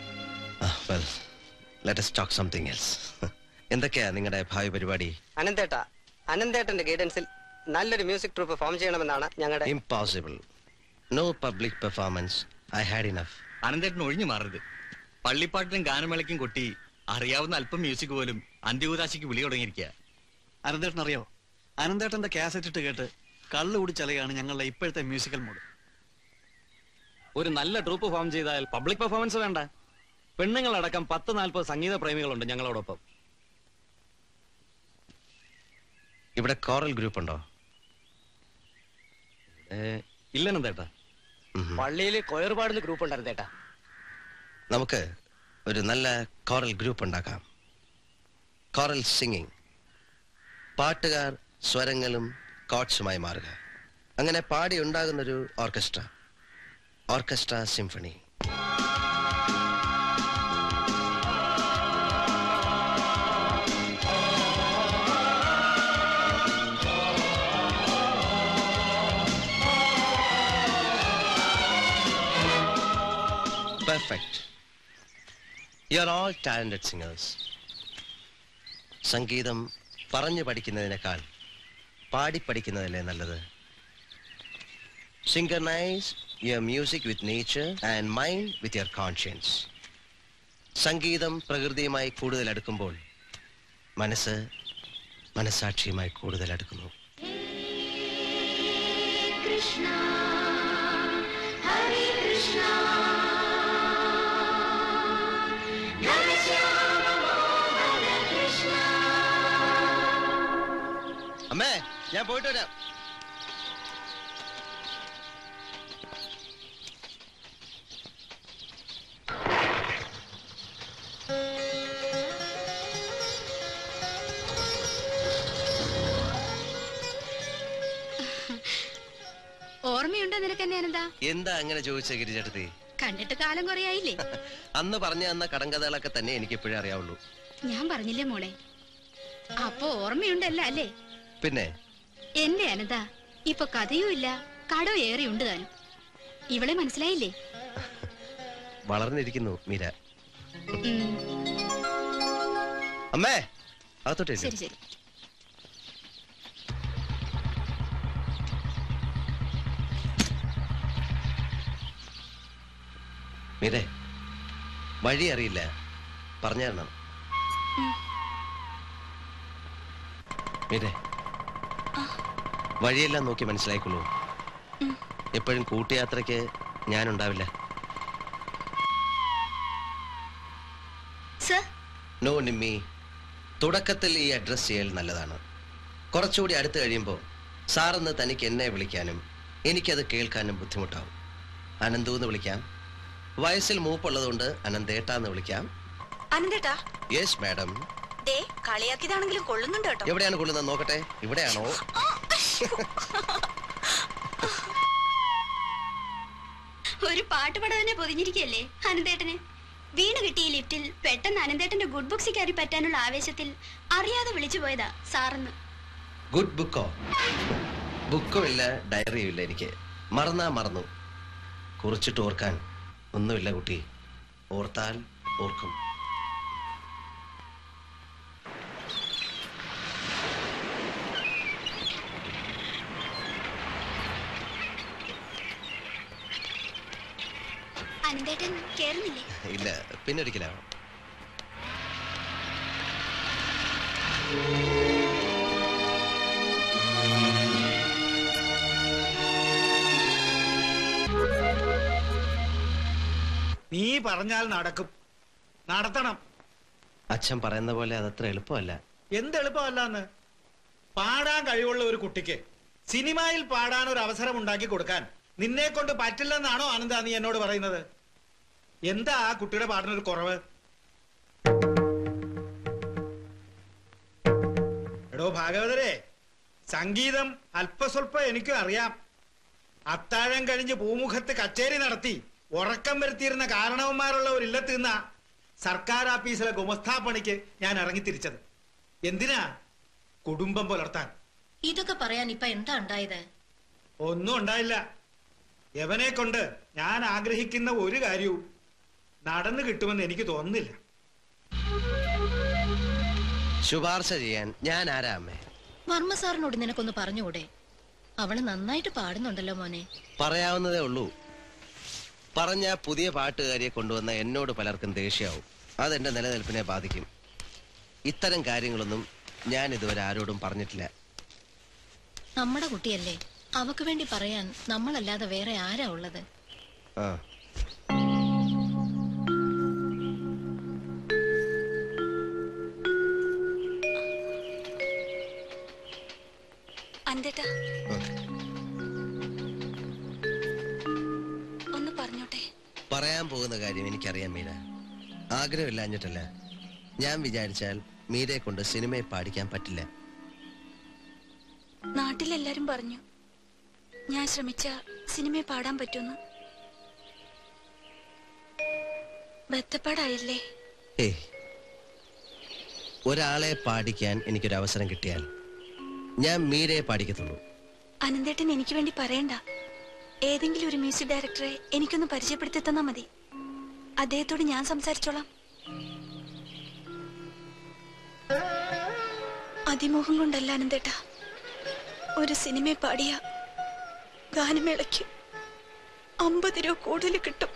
Let us talk something else. എന്തൊക്കെയാ നിങ്ങളുടെ ഭാവി പരിപാടി? അനന്തേട്ടന്റെ ഗൈഡൻസിൽ നല്ലൊരു മ്യൂസിക് ട്രൂപ്പ് ഫോം ചെയ്യണമെന്നാണ് ഞങ്ങളുടെ. Impossible. No public performance. I had enough. അനന്തേട്ടൻ ഒഴിഞ്ഞു മാറരുത്. പള്ളിപ്പാട്ടിലും ഗാനമേളയ്ക്കും കൊട്ടി അറിയാവുന്ന അല്പം മ്യൂസിക് പോലും അന്ത്യകൂതാശിക്ക് വിളി തുടങ്ങിയിരിക്കുക. അനന്തേട്ടൻ അറിയോ, അനന്തേട്ടന്റെ കാസറ്റ് ഇട്ട് കേട്ട് കള്ളു കുടിച്ചലയാണ് ഞങ്ങളുടെ ഇപ്പോഴത്തെ മ്യൂസിക്കൽ മൂഡ്. ഒരു നല്ല ട്രൂപ്പ് ഫോം ചെയ്താൽ പബ്ലിക് പെർഫോമൻസ് വേണ്ട. പെണ്ണുങ്ങളടക്കം 10-40 സംഗീത പ്രേമികളുണ്ട് ഞങ്ങളോടൊപ്പം. ഇവിടെ കോറൽ ഗ്രൂപ്പ് ഉണ്ടോ? ഇല്ലെന്നേട്ടാ. പള്ളിയിൽ കൊയർപാടുന്ന ഗ്രൂപ്പ് ഉണ്ടായിരുന്നേട്ടാ. നമുക്ക് ഒരു നല്ല കോറൽ ഗ്രൂപ്പ് ഉണ്ടാക്കാം. Choral singing. പാട്ടുകാർ സ്വരങ്ങളും കോട്സുമായി മാറുക. അങ്ങനെ പാടി ഉണ്ടാകുന്നൊരു orchestra. Orchestra symphony. Perfect. You are all talented singers. സംഗീതം പറഞ്ഞു പഠിക്കുന്നതിനേക്കാൾ പാടി പഠിക്കുന്നതല്ലേ നല്ലത്. Synchronize your music with nature and mind with your conscience. സംഗീതം പ്രകൃതിയുമായി കൂടുതൽ അടുക്കുമ്പോൾ മനസ്സ് മനസ്സാക്ഷിയുമായി കൂടുതൽ അടുക്കുന്നു. കൃഷ്ണ ഹരേ കൃഷ്ണ അമ്മേ, ഞാൻ പോയിട്ട് വരാം. ഓർമ്മയുണ്ടോ നിനക്ക് എന്നെ അനന്ത? എന്താ അങ്ങനെ ചോദിച്ച ഗിരിചേട്ടത്തി? കണ്ടിട്ട് കാലം കുറയായില്ലേ? അന്ന് പറഞ്ഞ കടങ്കഥകളൊക്കെ തന്നെ എനിക്ക് ഇപ്പോഴേ അറിയാവുള്ളൂ. ഞാൻ പറഞ്ഞില്ലേ മോളെ? അപ്പൊ ഓർമ്മയുണ്ടല്ല അല്ലേ? പിന്നെ എന്റെ അനന്ത ഇപ്പൊ കഥയും ഇല്ല, കടോ ഏറെ ഉണ്ട് താനും. ഇവളെ മനസ്സിലായില്ലേ? വളർന്നിരിക്കുന്നു മീര. അമ്മേ, അകത്തോട്ടെ. ശരി ശരി. മീരേ, വഴി അറിയില്ല, പറഞ്ഞു തരണം. മീരേ, വഴിയെല്ലാം നോക്കി മനസ്സിലായിക്കൊള്ളൂ. എപ്പോഴും കൂട്ടുയാത്രയ്ക്ക് ഞാനുണ്ടാവില്ല. നോ നിമ്മി, തുടക്കത്തിൽ ഈ അഡ്രസ് ചെയ്യൽ നല്ലതാണ്. കുറച്ചുകൂടി അടുത്ത് കഴിയുമ്പോൾ സാറെന്ന് തനിക്ക് എന്നെ വിളിക്കാനും എനിക്കത് കേൾക്കാനും ബുദ്ധിമുട്ടാവും. അനന്തു എന്ന് വിളിക്കാം. വയസ്സിൽ മൂപ്പുള്ളതുകൊണ്ട് അനന്തേട്ടാന്ന് വിളിക്കാം. അനന്തേട്ടാ? Yes madam. കളിയാക്കിയതാണെങ്കിലും കൊള്ളുന്നുണ്ട് കേട്ടോ. എവിടെയാണ് കൊള്ളുന്നത് നോക്കട്ടെ. ഇവിടെയാണോ? ഒരു പാട്ടുപട തന്നെ പൊതിഞ്ഞിരിക്കല്ലേ അനന്തേട്ടന്. വീണ് കിട്ടിയ ലിഫ്റ്റിൽ പെട്ടെന്ന് അനന്തേട്ടന്റെ ഗുഡ് ബുക്സ് കയറി പറ്റാനുള്ള ആവേശത്തിൽ അറിയാതെ വിളിച്ചു പോയതാ സാറെന്ന്. ഗുഡ് ബുക്കോ? ബുക്കോ ഇല്ല, ഡയറിയും ഇല്ല എനിക്ക്. മറന്നാ മറന്നു. കുറിച്ചിട്ട് ഓർക്കാൻ ഒന്നുമില്ല കുട്ടി. ഓർത്താൽ ഓർക്കും. അനന്തേട്ടൻ കേറുന്നില്ലേ? ഇല്ല, പിന്നൊരിക്കലാ. നീ പറഞ്ഞാൽ നടക്കും, നടത്തണം. അച്ഛൻ പറയുന്ന പോലെ അതത്ര എളുപ്പമല്ല. എന്ത് എളുപ്പമല്ലാന്ന്? പാടാൻ കഴിവുള്ള ഒരു കുട്ടിക്ക് സിനിമയിൽ പാടാൻ ഒരു അവസരം ഉണ്ടാക്കി കൊടുക്കാൻ നിന്നെ കൊണ്ട് പറ്റില്ലെന്നാണോ ആനന്ദ നീ എന്നോട് പറയുന്നത്? എന്താ ആ കുട്ടിയുടെ പാടിനൊരു കുറവ്? എടോ ഭാഗവതരെ, സംഗീതം അല്പസ്വല്പം എനിക്കും അറിയാം. അത്താഴം കഴിഞ്ഞ് പൂമുഖത്ത് കച്ചേരി നടത്തി ഉറക്കം വരുത്തിയിരുന്ന കാരണവന്മാരുള്ള ഒരു ഇല്ലത്ത് നിന്ന സർക്കാർ ആഫീസിലെ ഗുമസ്ഥാപണിക്ക് ഞാൻ ഇറങ്ങിത്തിരിച്ചത്. എന്തിനാ? കുടുംബം പുലർത്താൻ. ഇതൊക്കെ പറയാൻ ഇപ്പൊ എന്താ ഉണ്ടായത്? ഒന്നും ഉണ്ടായില്ല. യവനെ കൊണ്ട് ഞാൻ ആഗ്രഹിക്കുന്ന ഒരു കാര്യവും നടന്നു കിട്ടുമെന്ന് എനിക്ക് തോന്നുന്നില്ല. ശുപാർശ ചെയ്യാൻ ഞാൻ ആരാ അമ്മേ? വർമ്മ സാറിനോട് നിനക്കൊന്ന് പറഞ്ഞുകൂടെ? അവള് നന്നായിട്ട് പാടുന്നുണ്ടല്ലോ മോനെ. പറയാവുന്നതേ ഉള്ളൂ. പറഞ്ഞ പുതിയ പാട്ടുകാരിയെ കൊണ്ടുവന്ന എന്നോട് പലർക്കും ദേഷ്യമാവും. അതെന്റെ നിലനിൽപ്പിനെ ബാധിക്കും. ഇത്തരം കാര്യങ്ങളൊന്നും ഞാൻ ഇതുവരെ ആരോടും പറഞ്ഞിട്ടില്ല. നമ്മുടെ കുട്ടിയല്ലേ, അവക്ക് വേണ്ടി പറയാൻ നമ്മളല്ലാതെ വേറെ ആരാ ഉള്ളത്? അനന്തേട്ടാ, ഒന്ന് പറഞ്ഞോട്ടെ. പറയാൻ പോകുന്ന കാര്യം എനിക്കറിയാം മീര. ആഗ്രഹമില്ലാഞ്ഞിട്ടല്ല. ഞാൻ വിചാരിച്ചാൽ മീരയെ കൊണ്ട് സിനിമയെ പാടിക്കാൻ പറ്റില്ല. നാട്ടിലെല്ലാരും പറഞ്ഞു ഞാൻ ശ്രമിച്ച സിനിമയെ പാടാൻ പറ്റുമെന്ന്. ബന്ധപ്പാടായില്ലേ? ഒരാളെ പാടിക്കാൻ എനിക്കൊരവസരം കിട്ടിയാൽ ഞാൻ മീരയെ പാടിക്കത്തുള്ളൂ. അനന്തേട്ടൻ എനിക്ക് വേണ്ടി പറയണ്ട. ഏതെങ്കിലും ഒരു മ്യൂസിക് ഡയറക്ടറെ എനിക്കൊന്ന് പരിചയപ്പെടുത്തി തന്നാ മതി. അദ്ദേഹത്തോട് ഞാൻ സംസാരിച്ചോളാം. അതിമോഹം കൊണ്ടല്ല അനന്തേട്ടാ, ഒരു സിനിമയെ പാടിയ ഗാനമേളയ്ക്ക് 50 രൂപ കൂടുതൽ കിട്ടും.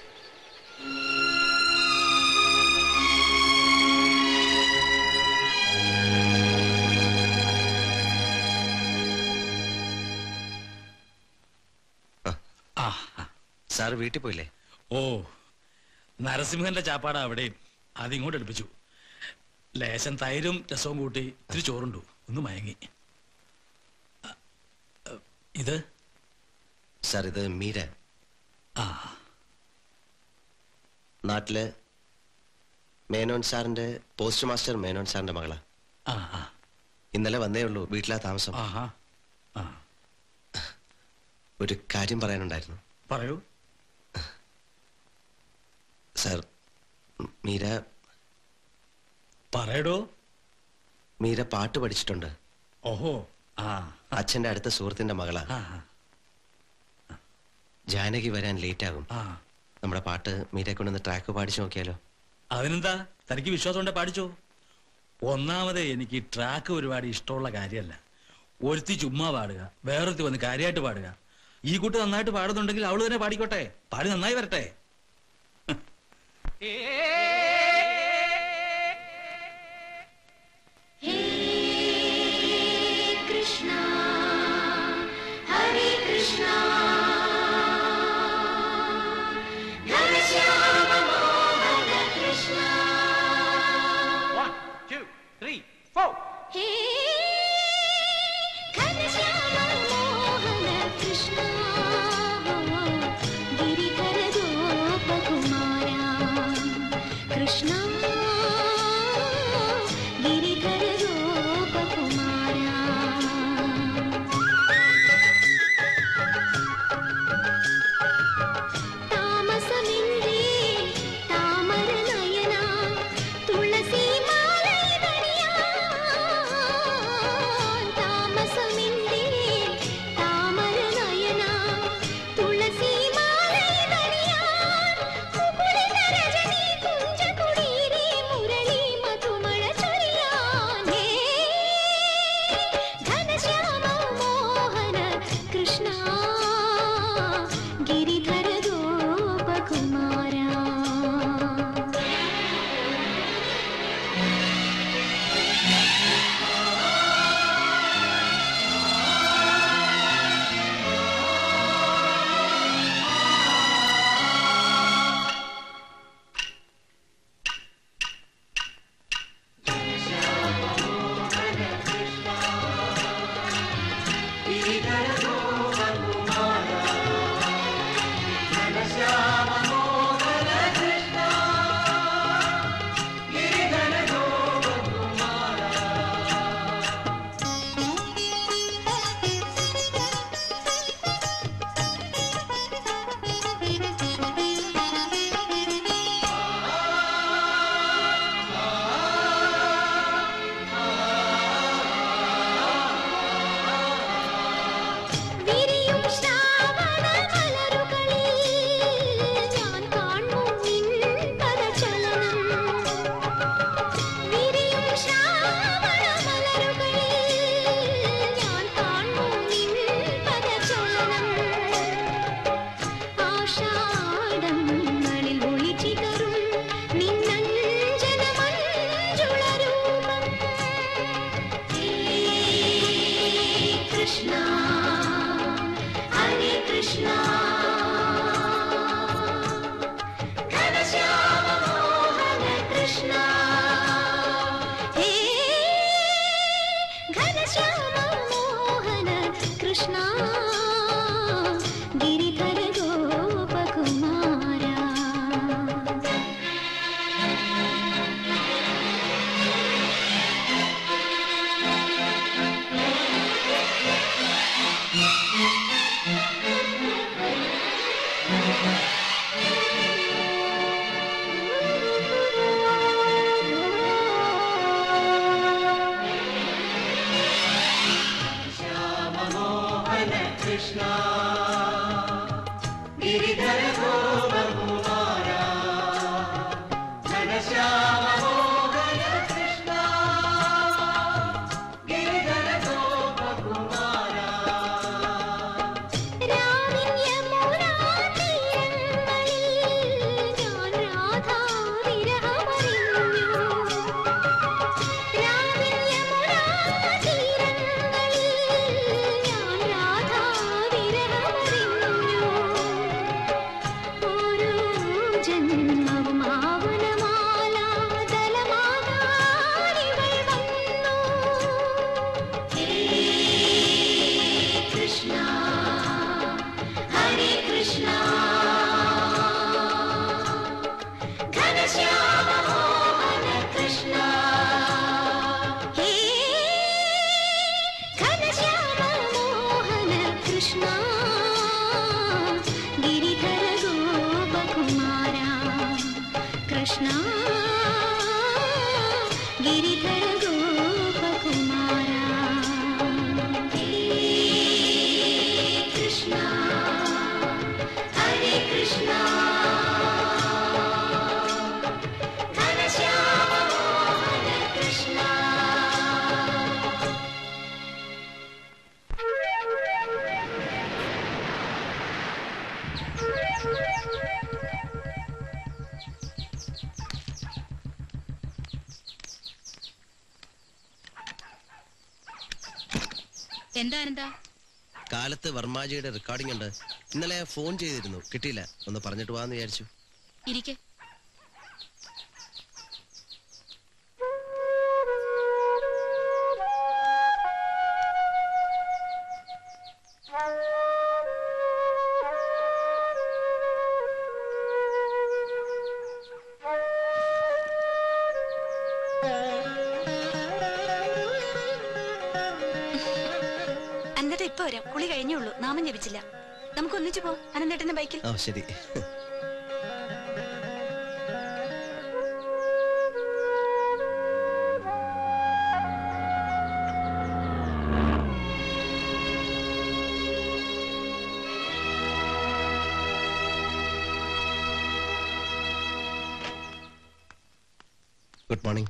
സാറ് വീട്ടിൽ പോയില്ലേ? ഓ, നരസിംഹന്റെ ചാപ്പാട അവിടെയും. അതിങ്ങോട്ട് എടുപ്പിച്ചു. ലേശം തൈരും രസവും കൂട്ടി ഇത്തിരി ചോറുണ്ടു. ഒന്ന് മയങ്ങി. ഇത് സാർ, ഇത് മീര. നാട്ടില് മേനോൻ സാറിന്റെ പോസ്റ്റ് മാസ്റ്റർ മേനോൻ സാറിന്റെ മകളാ. ഇന്നലെ വന്നേ ഉള്ളൂ. വീട്ടിലാ താമസം. ഒരു കാര്യം പറയാനുണ്ടായിരുന്നു. പറയൂ സാർ. മീര പറയടോ. മീര പാട്ട് പഠിച്ചിട്ടുണ്ട്. ഓഹോ. അച്ഛന്റെ അടുത്ത സുഹൃത്തിന്റെ മകളാ. ജാനകി വരാൻ ലേറ്റ് ആകും. നമ്മുടെ പാട്ട് മീരെ കൊണ്ടൊന്ന് ട്രാക്ക് പാടിച്ചു നോക്കിയാലോ? അതിനെന്താ, തനിക്ക് വിശ്വാസം ഉണ്ടെ പാടിച്ചോ. ഒന്നാമതേ എനിക്ക് ട്രാക്ക് ഒരുപാട് ഇഷ്ടമുള്ള കാര്യമല്ല. ഒരുത്തി ചുമ്മാ പാടുക, വേറൊരുത്തി വന്ന് കാര്യമായിട്ട് പാടുക. ഈ കുട്ടി നന്നായിട്ട് പാടുന്നുണ്ടെങ്കിൽ അവള് തന്നെ പാടിക്കോട്ടെ. പാടി നന്നായി വരട്ടെ. Krishna Ghanashyama Mohana Krishna Hey Ghanashyama Mohana Krishna Giridhara Gopakumara Krishna Giridhara Gopakumara Ghanashyama Mohana Krishna Giridhara Gopakumara Krishna Giridhara Gopakumara Hey Krishna Hare Krishna Ghanashyama Mohana Krishna എന്താ എന്താ കാലത്ത് വർമാജിയുടെ റെക്കോർഡിംഗ് ഉണ്ട്. ഇന്നലെ ഫോൺ ചെയ്തിരുന്നു, കിട്ടിയില്ല. ഒന്ന് പറഞ്ഞിട്ട് പോവാന്ന് വിചാരിച്ചു. ഇരിക്കെ. ഇപ്പൊ വരാം. കുളി കഴിഞ്ഞേ ഉള്ളൂ, നാമം ജപിച്ചില്ല. നമുക്ക് ഒന്നിച്ചു പോ അനന്തേട്ടന്റെ ബൈക്കിൽ. ശരി. Good morning.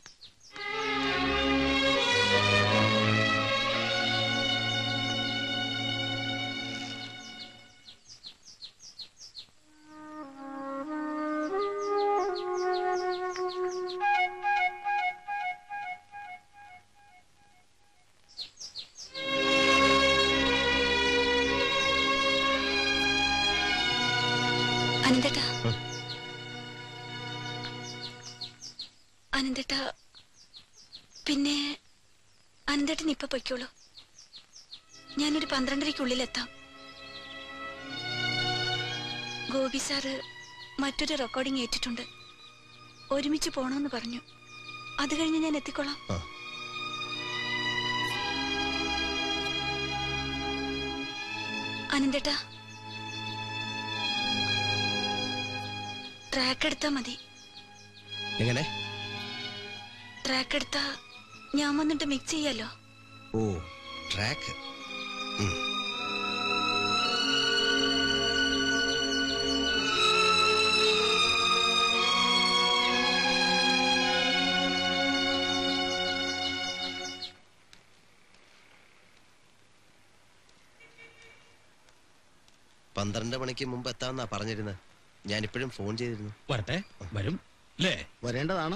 അനന്തേട്ട, പിന്നെ അനന്തേട്ടൻ ഇപ്പൊ പൊയ്ക്കോളൂ. ഞാനൊരു 12:30-ക്കുള്ളിലെത്താം. ഗോപി സാറ് മറ്റൊരു റെക്കോർഡിംഗ് ഏറ്റിട്ടുണ്ട്. ഒരുമിച്ച് പോണോന്ന് പറഞ്ഞു. അത് കഴിഞ്ഞ് ഞാൻ എത്തിക്കോളാം. അനന്തേട്ട, ട്രാക്ക് എടുത്താ മതി. എങ്ങനെ? ട്രാക്ക് എടുത്താ ഞാൻ വന്നിട്ട് മിക്സ് ചെയ്യാലോ. ഓ, ട്രാക്ക്. പന്ത്രണ്ട് മണിക്ക് മുമ്പ് എത്താമെന്നാ പറഞ്ഞിരുന്നത്. ഞാനിപ്പോഴും ഫോൺ ചെയ്തിരുന്നു. വരട്ടെ, വരും. വരേണ്ടതാണ്.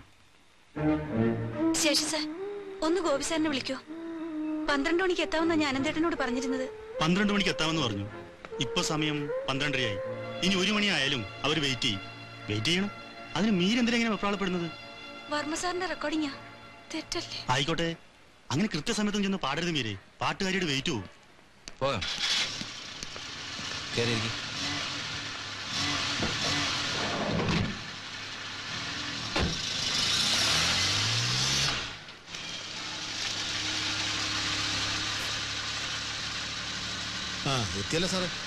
ശേഷം സാർ, ഒന്ന് ഗോപി സാറിനെ വിളിക്കോ. 12 മണിക്ക് എത്താമെന്നാ ഞാൻ അനന്തേട്ടനോട് പറഞ്ഞിരുന്നത്. 12 മണിക്ക് എത്താമെന്ന് പറഞ്ഞു. ഇപ്പൊ സമയം 12:30 ഇനി 1 മണിയായാലും അവർ വെയിറ്റ് ചെയ്യണം. അതിന് മീരെന്തിനെങ്ങനെ വെപ്രാളപ്പെടുന്നത്? വർമ്മ സാറിന്റെ റെക്കോർഡിംഗാ, തെറ്റല്ലേ? ആയിക്കോട്ടെ, അങ്ങനെ കൃത്യസമയത്തും ചെന്ന് പാടരുത് മീരെ. പാട്ടുകാരിയുടെ വെയിറ്റ് പോവും. പോകാം. എത്തിയല്ലോ സാറേ.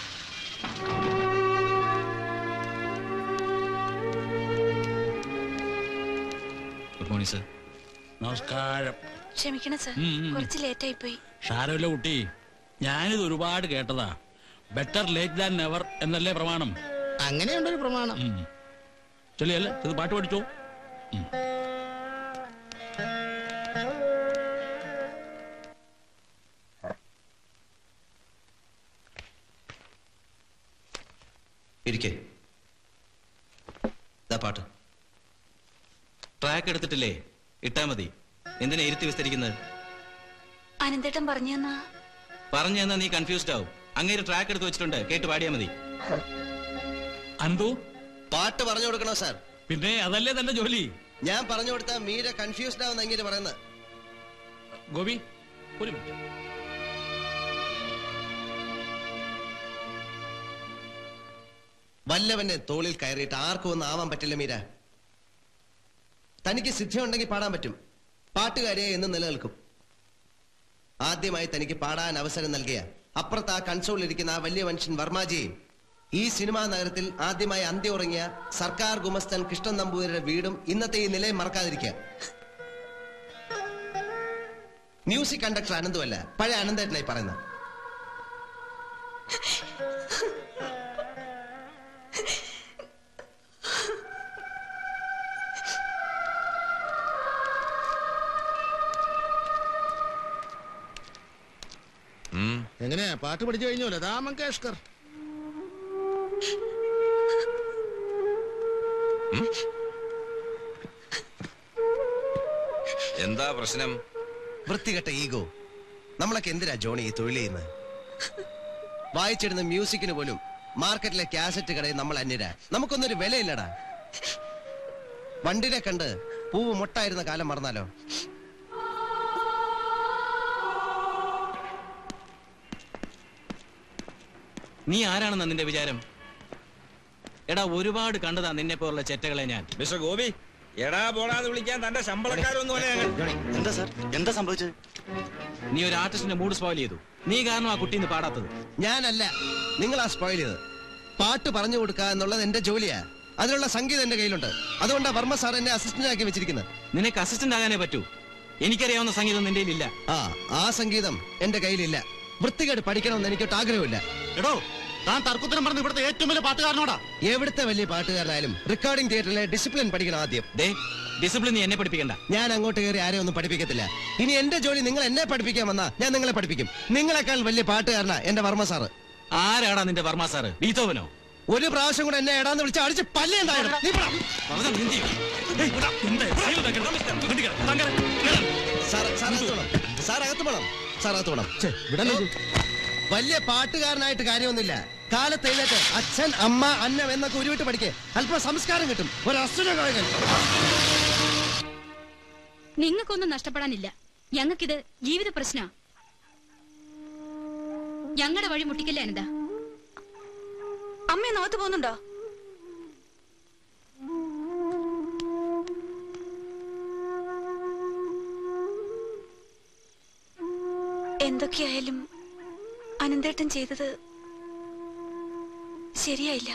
Good morning sir. നമസ്കാരം. ക്ഷമിക്കണം സാർ, കുറച്ച് ലേറ്റ് ആയി പോയി. ഷാരമില്ല കുട്ടി, ഞാനിത് ഒരുപാട് കേട്ടതാ. ബെറ്റർ ലേറ്റ് ദാൻ നെവർ എന്നല്ലേ പ്രമാണം? അങ്ങനെയുണ്ടൊരു പ്രമാണം. ചെല്ലിയല്ലേ ഇത് പാട്ട് പഠിച്ചോ. ഇരിക്കേ. പാട്ട് ട്രാക്ക് എടുത്തിട്ടില്ലേ? ഇട്ടാ മതി. എന്തിനാ ഇരുത്തി വിസ്തരിക്കുന്നത്? അനന്തേട്ടൻ പറഞ്ഞു തന്നാ നീ കൺഫ്യൂസ്ഡ് ആവും. അങ്ങേര് ട്രാക്ക് എടുത്ത് വെച്ചിട്ടുണ്ട്, കേട്ട് പാടിയാ മതി. അന്തു പാട്ട് പറഞ്ഞു കൊടുക്കണോ സാർ? പിന്നെ അതല്ലേ തന്റെ ജോലി. ഞാൻ പറഞ്ഞു കൊടുത്താ മീര കൺഫ്യൂസ്ഡ് ആവുന്ന അങ്ങേര് പറയുന്നത്. ഗോപി ഒരു മിനിറ്റ്. വല്ലവന്റെ തോളിൽ കയറിയിട്ട് ആർക്കും ഒന്നും ആവാൻ പറ്റില്ല മീര. തനിക്ക് സിദ്ധിയുണ്ടെങ്കിൽ പാടാൻ പറ്റും. പാട്ടുകാരിയെ എന്ന് നിലനിൽക്കും. ആദ്യമായി തനിക്ക് പാടാൻ അവസരം നൽകിയ അപ്പുറത്ത് ആ കൺസോളിലിരിക്കുന്ന ആ വലിയ മനുഷ്യൻ വർമാജിയെയും ഈ സിനിമാ നഗരത്തിൽ ആദ്യമായി അന്ത്യം ഉറങ്ങിയ സർക്കാർ ഗുമസ്തൻ കൃഷ്ണൻ നമ്പൂതിരിയുടെ വീടും ഇന്നത്തെ ഈ നിലയും മറക്കാതിരിക്കുക. മ്യൂസിക് കണ്ടക്ടർ അനന്തുമല്ല, പഴയ അനന്തേട്ടനായി പറയുന്ന. എങ്ങനെയാ പാട്ട് പഠിച്ചു കഴിഞ്ഞോ ലതാ മങ്കേഷ്കർ? എന്താ പ്രശ്നം? വൃത്തികെട്ട ഈഗോ. നമ്മളൊക്കെ എന്തിനാ ജോണി ഈ തൊഴിൽ ചെയ്യുന്നത്? വായിച്ചിടുന്ന മ്യൂസിക്കിന് പോലും മാർക്കറ്റിലെ കാസറ്റ് കടയിൽ നമ്മൾ അന്യരാ. നമുക്കൊന്നൊരു വിലയില്ലടാ. വണ്ടിനെ കണ്ട് പൂവ് മുട്ടായിരുന്ന കാലം മറന്നാലോ? നീ ആരാണെന്നാ നിന്റെ വിചാരം? എടാ, ഒരുപാട് കണ്ടതാ നിന്നെ പോലുള്ള ചെറ്റകളെ ഞാൻ. മിസ്റ്റർ ഗോപി, എടാ പോടാന്ന് വിളിക്കാൻ തന്റെ ശമ്പളക്കാരൊന്നും എന്താ സാർ, എന്താ സംഭവിച്ചത്? നീ ഒരു ആർട്ടിസ്റ്റിന്റെ മൂഡ് സ്പോയിൽ ചെയ്തു. നീ കാരണം ആ കുട്ടീന്ന് പാടാത്തത്. ഞാനല്ല, നിങ്ങളാ സ്പോയിൽ ചെയ്തത്. പാട്ട് പറഞ്ഞു കൊടുക്കുക എന്നുള്ളത് എന്റെ ജോലിയാ. അതിനുള്ള സംഗീതം എന്റെ കയ്യിലുണ്ട്. അതുകൊണ്ടാണ് വർമ്മ സാർ എന്നെ അസിസ്റ്റന്റ് ആക്കി വെച്ചിരിക്കുന്നത്. നിനക്ക് അസിസ്റ്റന്റ് ആകാനേ പറ്റൂ. എനിക്കറിയാവുന്ന സംഗീതം നിന്റെ ഇല്ല. ആ സംഗീതം എന്റെ കയ്യിലില്ല. വൃത്തികേട് പഠിക്കണമെന്ന് എനിക്കൊട്ട് ആഗ്രഹമില്ല. എടോ, താൻ തർക്കുത്തരം പറഞ്ഞ ഇവിടുത്തെ ഏറ്റവും വലിയ പാട്ടുകാരനോടാ. എവിടുത്തെ വലിയ പാട്ടുകാരനായാലും റെക്കോർഡിംഗ് തിയേറ്ററിലെ ഡിസിപ്ലിൻ പഠിക്കണം ആദ്യം. ഡിസിപ്ലിൻ നീ എന്നെ പഠിപ്പിക്കണ്ട. ഞാൻ അങ്ങോട്ട് കയറി ആരെയും ഒന്നും പഠിപ്പിക്കത്തില്ല. ഇനി എന്റെ ജോലി നിങ്ങൾ എന്നെ പഠിപ്പിക്കാൻ വന്നാ ഞാൻ നിങ്ങളെ പഠിപ്പിക്കും. നിങ്ങളെക്കാൾ വലിയ പാട്ടുകാരനാ എന്റെ വർമ്മ സാറ്. ആരാടാ നിന്റെ വർമ്മ സാറ്? ബീത്തോവനോ? ഒരു പ്രാവശ്യം കൂടെ എന്നെ എടാന്ന് വിളിച്ച് അടിച്ച് പല്ലേണ്ടായിരുന്നു. വലിയ പാട്ടുകാരനായിട്ട് കാര്യമൊന്നുമില്ല. കാലത്ത് എഴുന്നേറ്റ് അച്ഛൻ അമ്മ അന്നം എന്നൊക്കെ ഉരുവിട്ട് പഠിക്കേ. അല്പം സംസ്കാരം കിട്ടും. ഒരു അസുര കഴകൻ. നിങ്ങൾക്കൊന്നും നഷ്ടപ്പെടാനില്ല. ഞങ്ങൾക്കിത് ജീവിത പ്രശ്ന. ഞങ്ങളുടെ വഴി മുട്ടിക്കല്ലേ അനന്ത? അമ്മ നോത്ത് പോകുന്നുണ്ടോ? എന്തൊക്കെയായാലും അനന്തേട്ടൻ ചെയ്തത് ശരിയായില്ല.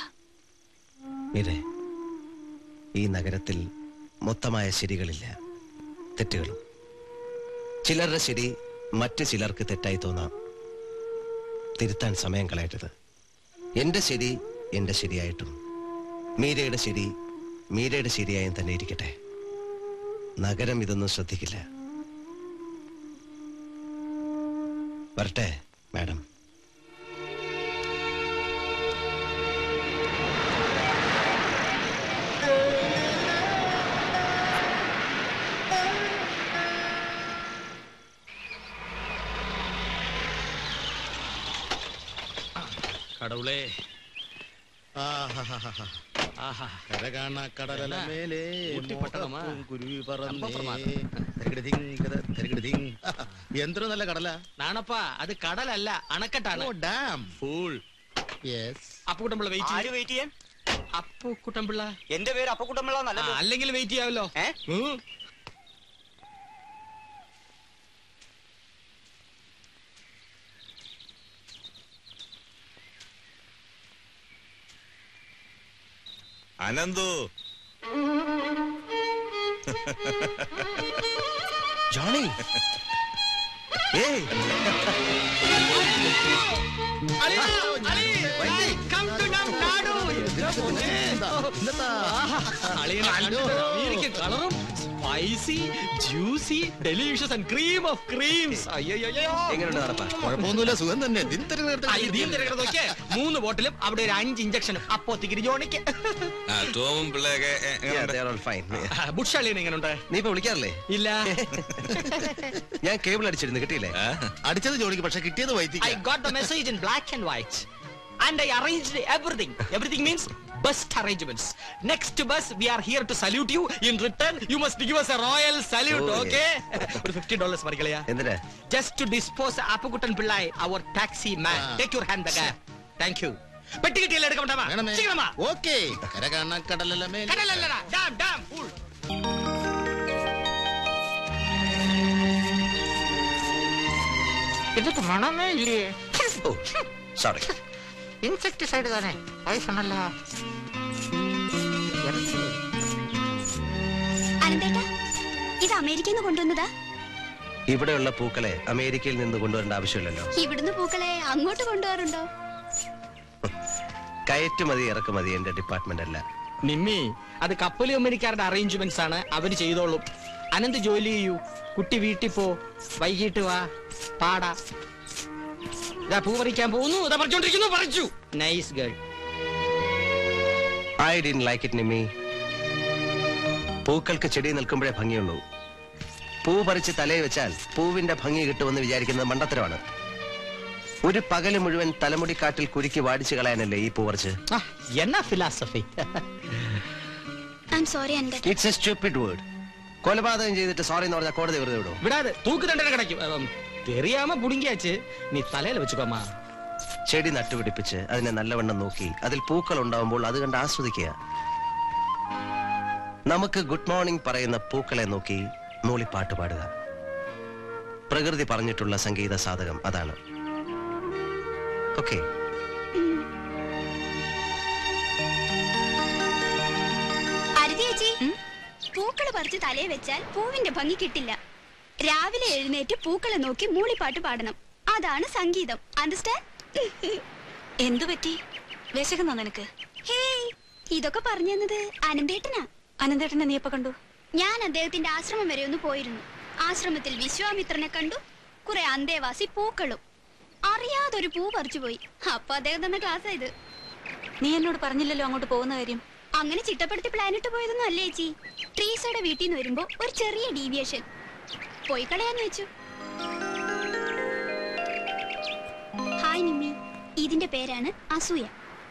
ഈ നഗരത്തിൽ മൊത്തമായ ശരികളില്ല, തെറ്റുകളും. ചിലരുടെ ശരി മറ്റു ചിലർക്ക് തെറ്റായി തോന്നാം. തിരുത്താൻ സമയം കളയരുത്. എന്റെ ശരി എന്റെ ശരിയായിട്ടും മീരയുടെ ശരി മീരയുടെ ശരിയായും തന്നെ ഇരിക്കട്ടെ. നഗരം ഇതൊന്നും ശ്രദ്ധിക്കില്ല. വരട്ടെ മാഡം. കടവുളേ എന്തൊരു നല്ല കടല നാണപ്പാ അത് കടലല്ല അണക്കെട്ടാണ്. Dam fool. അപ്പുകുട്ടമ്പിള്ള വെയിറ്റ് ചെയ്യാൻ. അപ്പുകുട്ടമ്പിള്ള എന്റെ പേര് അപ്പുകുട്ടമ്പിള്ള അല്ലെങ്കിൽ വെയിറ്റ് ചെയ്യാമല്ലോ. അനന്തു ജോണി കളറും spicy juicy delicious and cream of creams. എങ്ങനെയുണ്ട് നടപ്പാ? കുഴപ്പമൊന്നുമില്ല, സുഖം തന്നെ. 3 ബോട്ടിലും അവിടെ ഒരു 5 ഇഞ്ചക്ഷനും. അപ്പോ തികിരി ജോണിക്ക്. ബുഷാളിന് എങ്ങനെയുണ്ട്? നീ ഇപ്പൊ വിളിക്കാറില്ലേ? ഇല്ല. ഞാൻ കേബിൾ അടിച്ചിരുന്നു, കിട്ടിയില്ലേ? അടിച്ചത് ജോണിക്ക്, പക്ഷെ കിട്ടിയത് white. I got the message in black and white and I arranged everything. Everything means best arrangements. Next bus we are here to salute you. In return you must give us a royal salute. Okay? ഒരു $50 മറികളയാ. എന്തിനാ? Just to dispose Appukuttan Pillai, our taxi man. Take your hand back. Thank you. പെട്ടി കിട്ടിയല്ലേ, എടുക്കണ്ടാ? ശീഘ്രമാ. Okay. കര കാണാ കടലല്ല മേൽ. കടലല്ലടാ, dam full. ഇതിക്ക് മണമേ ഇല്ലേ? സോറി. ഇൻസെക്ടിസൈഡ് തന്നെ. വയസ്സണല്ല. അനന്തേട്ടാ, ഇത് അമേരിക്കയിൽ നിന്ന് കൊണ്ടുവന്നതാ? ഇവിടെയുള്ള പൂക്കളെ അമേരിക്കയിൽ നിന്ന് കൊണ്ടുവരേണ്ട ആവശ്യമില്ലല്ലോ. ഇവിടുന്ന് പൂക്കളെ അങ്ങോട്ട് കൊണ്ടുപോകാറുണ്ടോ? കയറ്റുമതി ഇറക്കുമതി എന്റെ ഡിപ്പാർട്ട്മെന്റ് അല്ല. നിമ്മി, അത് കപ്പൽ കമ്പനിക്കാരുടെ അറേഞ്ച്മെന്റ്സ് ആണ്, അവര് ചെയ്തോളും. അനന്ത് ജോലി ചെയ്യൂ, കുട്ടി വീട്ടിൽ പോ, വൈകിട്ട് വാ, പാടാ. ഇതാ പൂ പറിക്കാൻ പോകുന്നു, ഇതാ പറിച്ചോണ്ടിരിക്കുന്നു, പറിച്ചു. Nice girl. I didn't like it, Nimmi. പൂക്കൾക്ക് ചെടി നിൽക്കുമ്പോഴേ ഭംഗിയുള്ളൂ. പൂ പറിച്ച് തലയിൽ വെച്ചാൽ പൂവിന്റെ ഭംഗി കിട്ടുമെന്ന് വിചാരിക്കുന്നത് മണ്ടത്തരമാണ്. ഒരു പകല് മുഴുവൻ തലമുടിക്കാട്ടിൽ കുരുക്കി വാടിച്ചു കളയാനല്ലേ ഈ പൂ പറിച്ച്? എന്നാ ഫിലോസഫി. I'm sorry, അനന്തേട്ടാ. It's a stupid word. കൊലപാതകം ചെയ്തിട്ട് സോറി എന്ന് പറഞ്ഞാൽ കോടതി വെറുതെ വിടും? വിടാതെ തൂക്ക് ദണ്ഡന കിടക്കും. തെറിയാമ പുടുങ്ങിയാച്ച് നീ തലയിൽ വെച്ചുക്കോമാ. ചെടി നട്ടുപിടിപ്പിച്ച് അതിനെ നല്ലവണ്ണം നോക്കി അതിൽ പൂക്കൾ ഉണ്ടാവുമ്പോൾ അത് കണ്ട് ആസ്വദിക്കുക. നമുക്ക് ഗുഡ് മോർണിംഗ് പറയുന്ന പൂക്കളെ നോക്കി മൂളിപ്പാട്ട് പാടുക. പ്രകൃതി പറഞ്ഞിട്ടുള്ള സംഗീത സാധകം അതാണ്. ഓക്കെ. പൂക്കള് പറിച്ച് തലയെ വെച്ചാൽ പൂവിന്റെ ഭംഗി കിട്ടില്ല. രാവിലെ എഴുന്നേറ്റ് പൂക്കളെ നോക്കി മൂളിപ്പാട്ട് പാടണം. അതാണ് സംഗീതം. അണ്ടർസ്റ്റാൻഡ്? എന്തു പറ്റി? വിശക്കുന്നോ നിനക്ക്? ഇതൊക്കെ പറഞ്ഞു തന്നത് അനന്തേട്ടനാ. അനന്തേട്ടനെ നീ എപ്പോ കണ്ടു? ഞാൻ അദ്ദേഹത്തിന്റെ ആശ്രമം വരെ ഒന്ന് പോയിരുന്നു. ആശ്രമത്തിൽ വിശ്വാമിത്രനെ കണ്ടു, കുറെ അന്തേവാസി പൂക്കളും. അറിയാതൊരു പൂ പറിച്ചു പോയി. അപ്പൊ അദ്ദേഹം തന്ന ക്ലാസ് ഇത്. നീ എന്നോട് പറഞ്ഞില്ലല്ലോ അങ്ങോട്ട് പോകുന്ന കാര്യം. അങ്ങനെ ചിട്ടപ്പെടുത്തി പ്ലാനിട്ട് പോയതൊന്നും അല്ലേ ചേച്ചി. ട്രീസയുടെ വീട്ടിൽ നിന്ന് വരുമ്പോ ഒരു ചെറിയ ഡീവിയേഷൻ പോയി കളയാന്ന് വെച്ചു. ഹായ് നിമ്മി, ഇതിന്റെ പേരാണ് അസൂയ.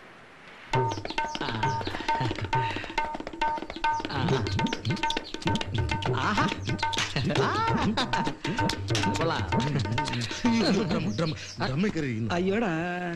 അയ്യോടാ,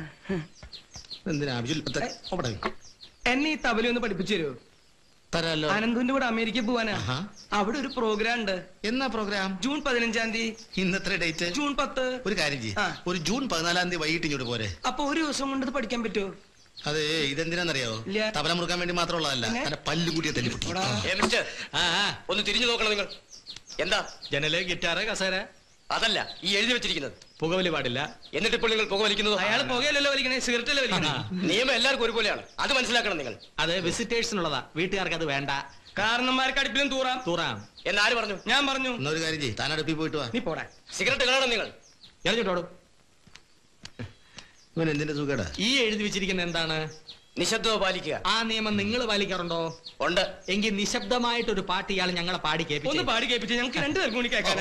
എന്നെ ഈ തബല ഒന്ന് പഠിപ്പിച്ചു തരുമോ? തരാലോ. അനന്തുവിന്റെ കൂടെ അമേരിക്ക പോവാനാ. അവിടെ ഒരു പ്രോഗ്രാം ഉണ്ട്. എന്നാ പ്രോഗ്രാം? ജൂൺ 15-ാം തീയതി. ഇന്നത്തെ ഡേറ്റ്? ജൂൺ 10. ഒരു കാര്യം ചെയ്യും, ഒരു ജൂൺ 14-ാം തീയതി വൈകിട്ട് ഇങ്ങോട്ട് പോരെ. അപ്പൊ ഒരു ദിവസം കൊണ്ട് പഠിക്കാൻ പറ്റുമോ? അതെ, ഇതെന്തിനാന്നറിയോ? തബല മുറുക്കാൻ വേണ്ടി മാത്രമുള്ളതല്ല, എന്റെ പല്ല് കൂട്ടിയ തല്ലിപ്പൊട്ടി. ഒന്ന് തിരിഞ്ഞു നോക്കണം നിങ്ങൾ. എന്താ? ജനല്, ഗിറ്റാറ്, കസേര. അതല്ല ഈ എഴുതി വെച്ചിരിക്കുന്നത്. പുകവലി പാടില്ല. എന്നിട്ട് ഇപ്പോൾ നിങ്ങൾ പുക വലിക്കുന്നത്? അയാൾ പുകയല്ലല്ലോ വലിക്കണേ, സിഗരറ്റല്ലേ വലിക്കണേ. നിയമം എല്ലാവർക്കും ഒരുപോലെയാണ്, അത് മനസ്സിലാക്കണം നിങ്ങൾ. അത് വിസിറ്റേഴ്സിനുള്ളതാ, വീട്ടുകാർക്ക് അത് വേണ്ട. കാരണന്മാർക്ക് അടുപ്പിലും തൂറാം. എന്നാര് പറഞ്ഞു? ഞാൻ പറഞ്ഞു. എന്നൊരു കാര്യം ചെയ്യും, താൻ അടുപ്പിൽ പോയിട്ട് വാ. നീ പോടാ. സിഗരറ്റ് കാണണം നിങ്ങൾ. എറിഞ്ഞിട്ടോടും. ഇവൻ എന്തിന്റെ സുഖേടാ? ഈ എഴുതി വെച്ചിരിക്കുന്ന എന്താണ്? നിശബ്ദത പാലിക്കുക. ആ നിയമം നിങ്ങൾ പാലിക്കാറുണ്ടോ? ഉണ്ട്. എങ്കിൽ നിശബ്ദമായിട്ടൊരു പാട്ട് ഇയാൾ ഞങ്ങളെ പാടി ഒന്ന് പാടി കേൾപ്പിച്ച് ഞങ്ങൾക്ക് രണ്ടുപേർക്കും കൂടി കേൾക്കാനാ.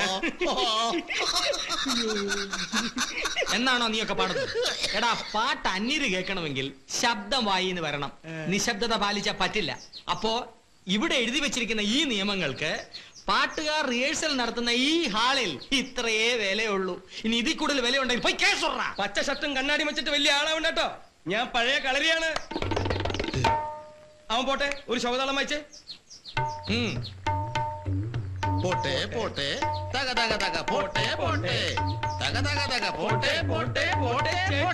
എന്നാണോ നീയൊക്കെ പാടുന്നത്? എടാ, പാട്ട് അന്യര് കേൾക്കണമെങ്കിൽ ശബ്ദം വായിന്ന് വരണം. നിശബ്ദത പാലിച്ചാ പറ്റില്ല. അപ്പോ ഇവിടെ എഴുതി വെച്ചിരിക്കുന്ന ഈ നിയമങ്ങൾക്ക് പാട്ടുകാർ റിഹേഴ്സൽ നടത്തുന്ന ഈ ഹാളിൽ ഇത്രയേ വിലയുള്ളൂ. ഇനി ഇതിൽ കൂടുതൽ വിലയുണ്ടെങ്കിൽ പോയി കേസ്. പച്ച ഷർട്ടും കണ്ണാടി വെച്ചിട്ട് വലിയ ആളാവണ്ട കേട്ടോ. ഞാൻ പഴയ കളരിയാണ്. അവൻ പോട്ടെ, ഒരു ശവതാളം വായിച്ചേ. പോട്ടെ പോട്ടെ തക തക തക പോട്ടെ പോട്ടെ തക തക തക പോട്ടെ പോട്ടെ പോട്ടെ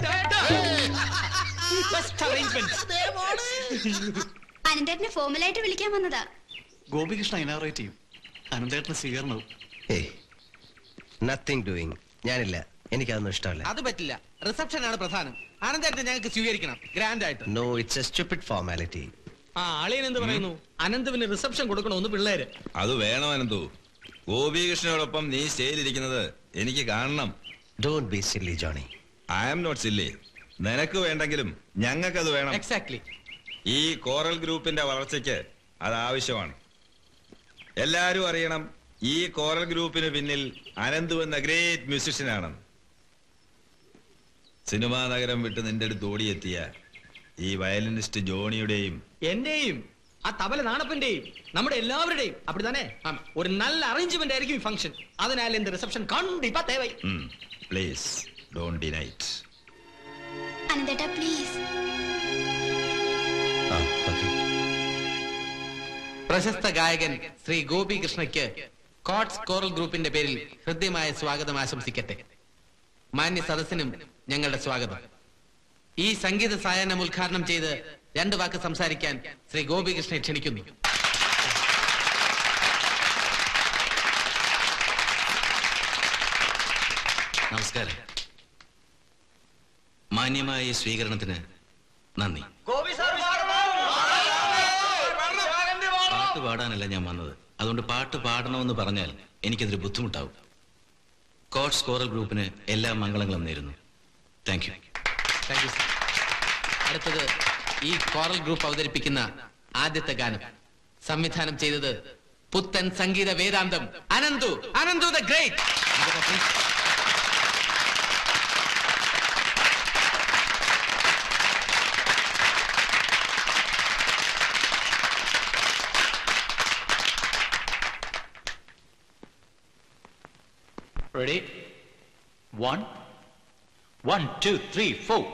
അനന്തേട്ടനെ ഫോർമലായിട്ട് വിളിക്കാൻ വന്നതാ. ഗോപികൃഷ്ണ ഇനാറേറ്റ് ചെയ്യും. അനന്തേട്ടന് സ്വീകരണവും. Nothing doing. ഞാനില്ല, എനിക്കതൊന്നും ഇഷ്ടമല്ല. അത് പറ്റില്ല. റിസപ്ഷൻ ആണ് പ്രധാനം. അനന്തേട്ടനെ ഞങ്ങൾക്ക് സ്വീകരിക്കണം ഗ്രാൻഡ് ആയിട്ട്. No, it's a stupid formality. ആ ആളിയൻ എന്ത് പറയുന്നു? അനന്തുവിന് റിസപ്ഷൻ കൊടുക്കണമെന്ന് പിള്ളേര്. അത് വേണം അനന്തു. ഗോപികൃഷ്ണനോടൊപ്പം നീ സ്റ്റേജിലിരിക്കുന്നത് എനിക്ക് കാണണം. Don't be silly Johnny. I am not silly. നിനക്ക് വേണ്ടെങ്കിലും ഞങ്ങൾക്കത് വേണം. എക്സാക്ട്ലി. ഈ കോറൽ ഗ്രൂപ്പിന്റെ വളർച്ചയ്ക്ക് അത് ആവശ്യമാണ്. എല്ലാരും അറിയണം, ഈ കോറൽ ഗ്രൂപ്പിന് പിന്നിൽ അനന്തു എന്ന ഗ്രേറ്റ് മ്യൂസിഷ്യനാണ്. സിനിമാ നഗരം വിട്ട് നിന്റെ അടുത്ത് ഓടിയെത്തിയ ഈ വയലിനിസ്റ്റ് ജോണിയുടെയും എന്റെയും ആ തബല നാണപ്പന്റെയും നമ്മുടെ എല്ലാവരുടെയും അപ്പടി തന്നെ ഒരു നല്ല അറേഞ്ച്മെന്റ് ആയിരിക്കും ഈ ഫംഗ്ഷൻ. അതിനാൽ എന്ത് റിസപ്ഷൻ കണ്ടിപ്പാ തേവൈ. Please don't deny it. അനന്തേട്ടാ പ്ലീസ്. പ്രശസ്ത ഗായകൻ ശ്രീ ഗോപികൃഷ്ണയ്ക്ക് കോട്സ് കോറൽ ഗ്രൂപ്പിന്റെ പേരിൽ ഹൃദ്യമായ സ്വാഗതം ആശംസിക്കട്ടെ. മാന്യ സദസ്സിനും ഞങ്ങളുടെ സ്വാഗതം. ഈ സംഗീത സായാഹ്നം ഉദ്ഘാടനം ചെയ്ത് 2 വാക്ക് സംസാരിക്കാൻ ശ്രീ ഗോപികൃഷ്ണനെ ക്ഷണിക്കുന്നു. നമസ്കാരം. മാന്യമായ ഈ സ്വീകരണത്തിന് നന്ദി. പാട്ട് പാടാനല്ല ഞാൻ വന്നത്. അതുകൊണ്ട് പാട്ട് പാടണമെന്ന് പറഞ്ഞാൽ എനിക്കതൊരു ബുദ്ധിമുട്ടാവും. കോട്സ് കോറൽ ഗ്രൂപ്പിന് എല്ലാ മംഗളങ്ങളും നേരുന്നു. Thank you. അടുത്തത് ഈ കോറൽ ഗ്രൂപ്പ് അവതരിപ്പിക്കുന്ന ആദ്യത്തെ ഗാനം സംവിധാനം ചെയ്തത് പുത്തൻ സംഗീത വേദാന്തം Ananthu. Ananthu the great. Ready? 1, 2, 3, 4.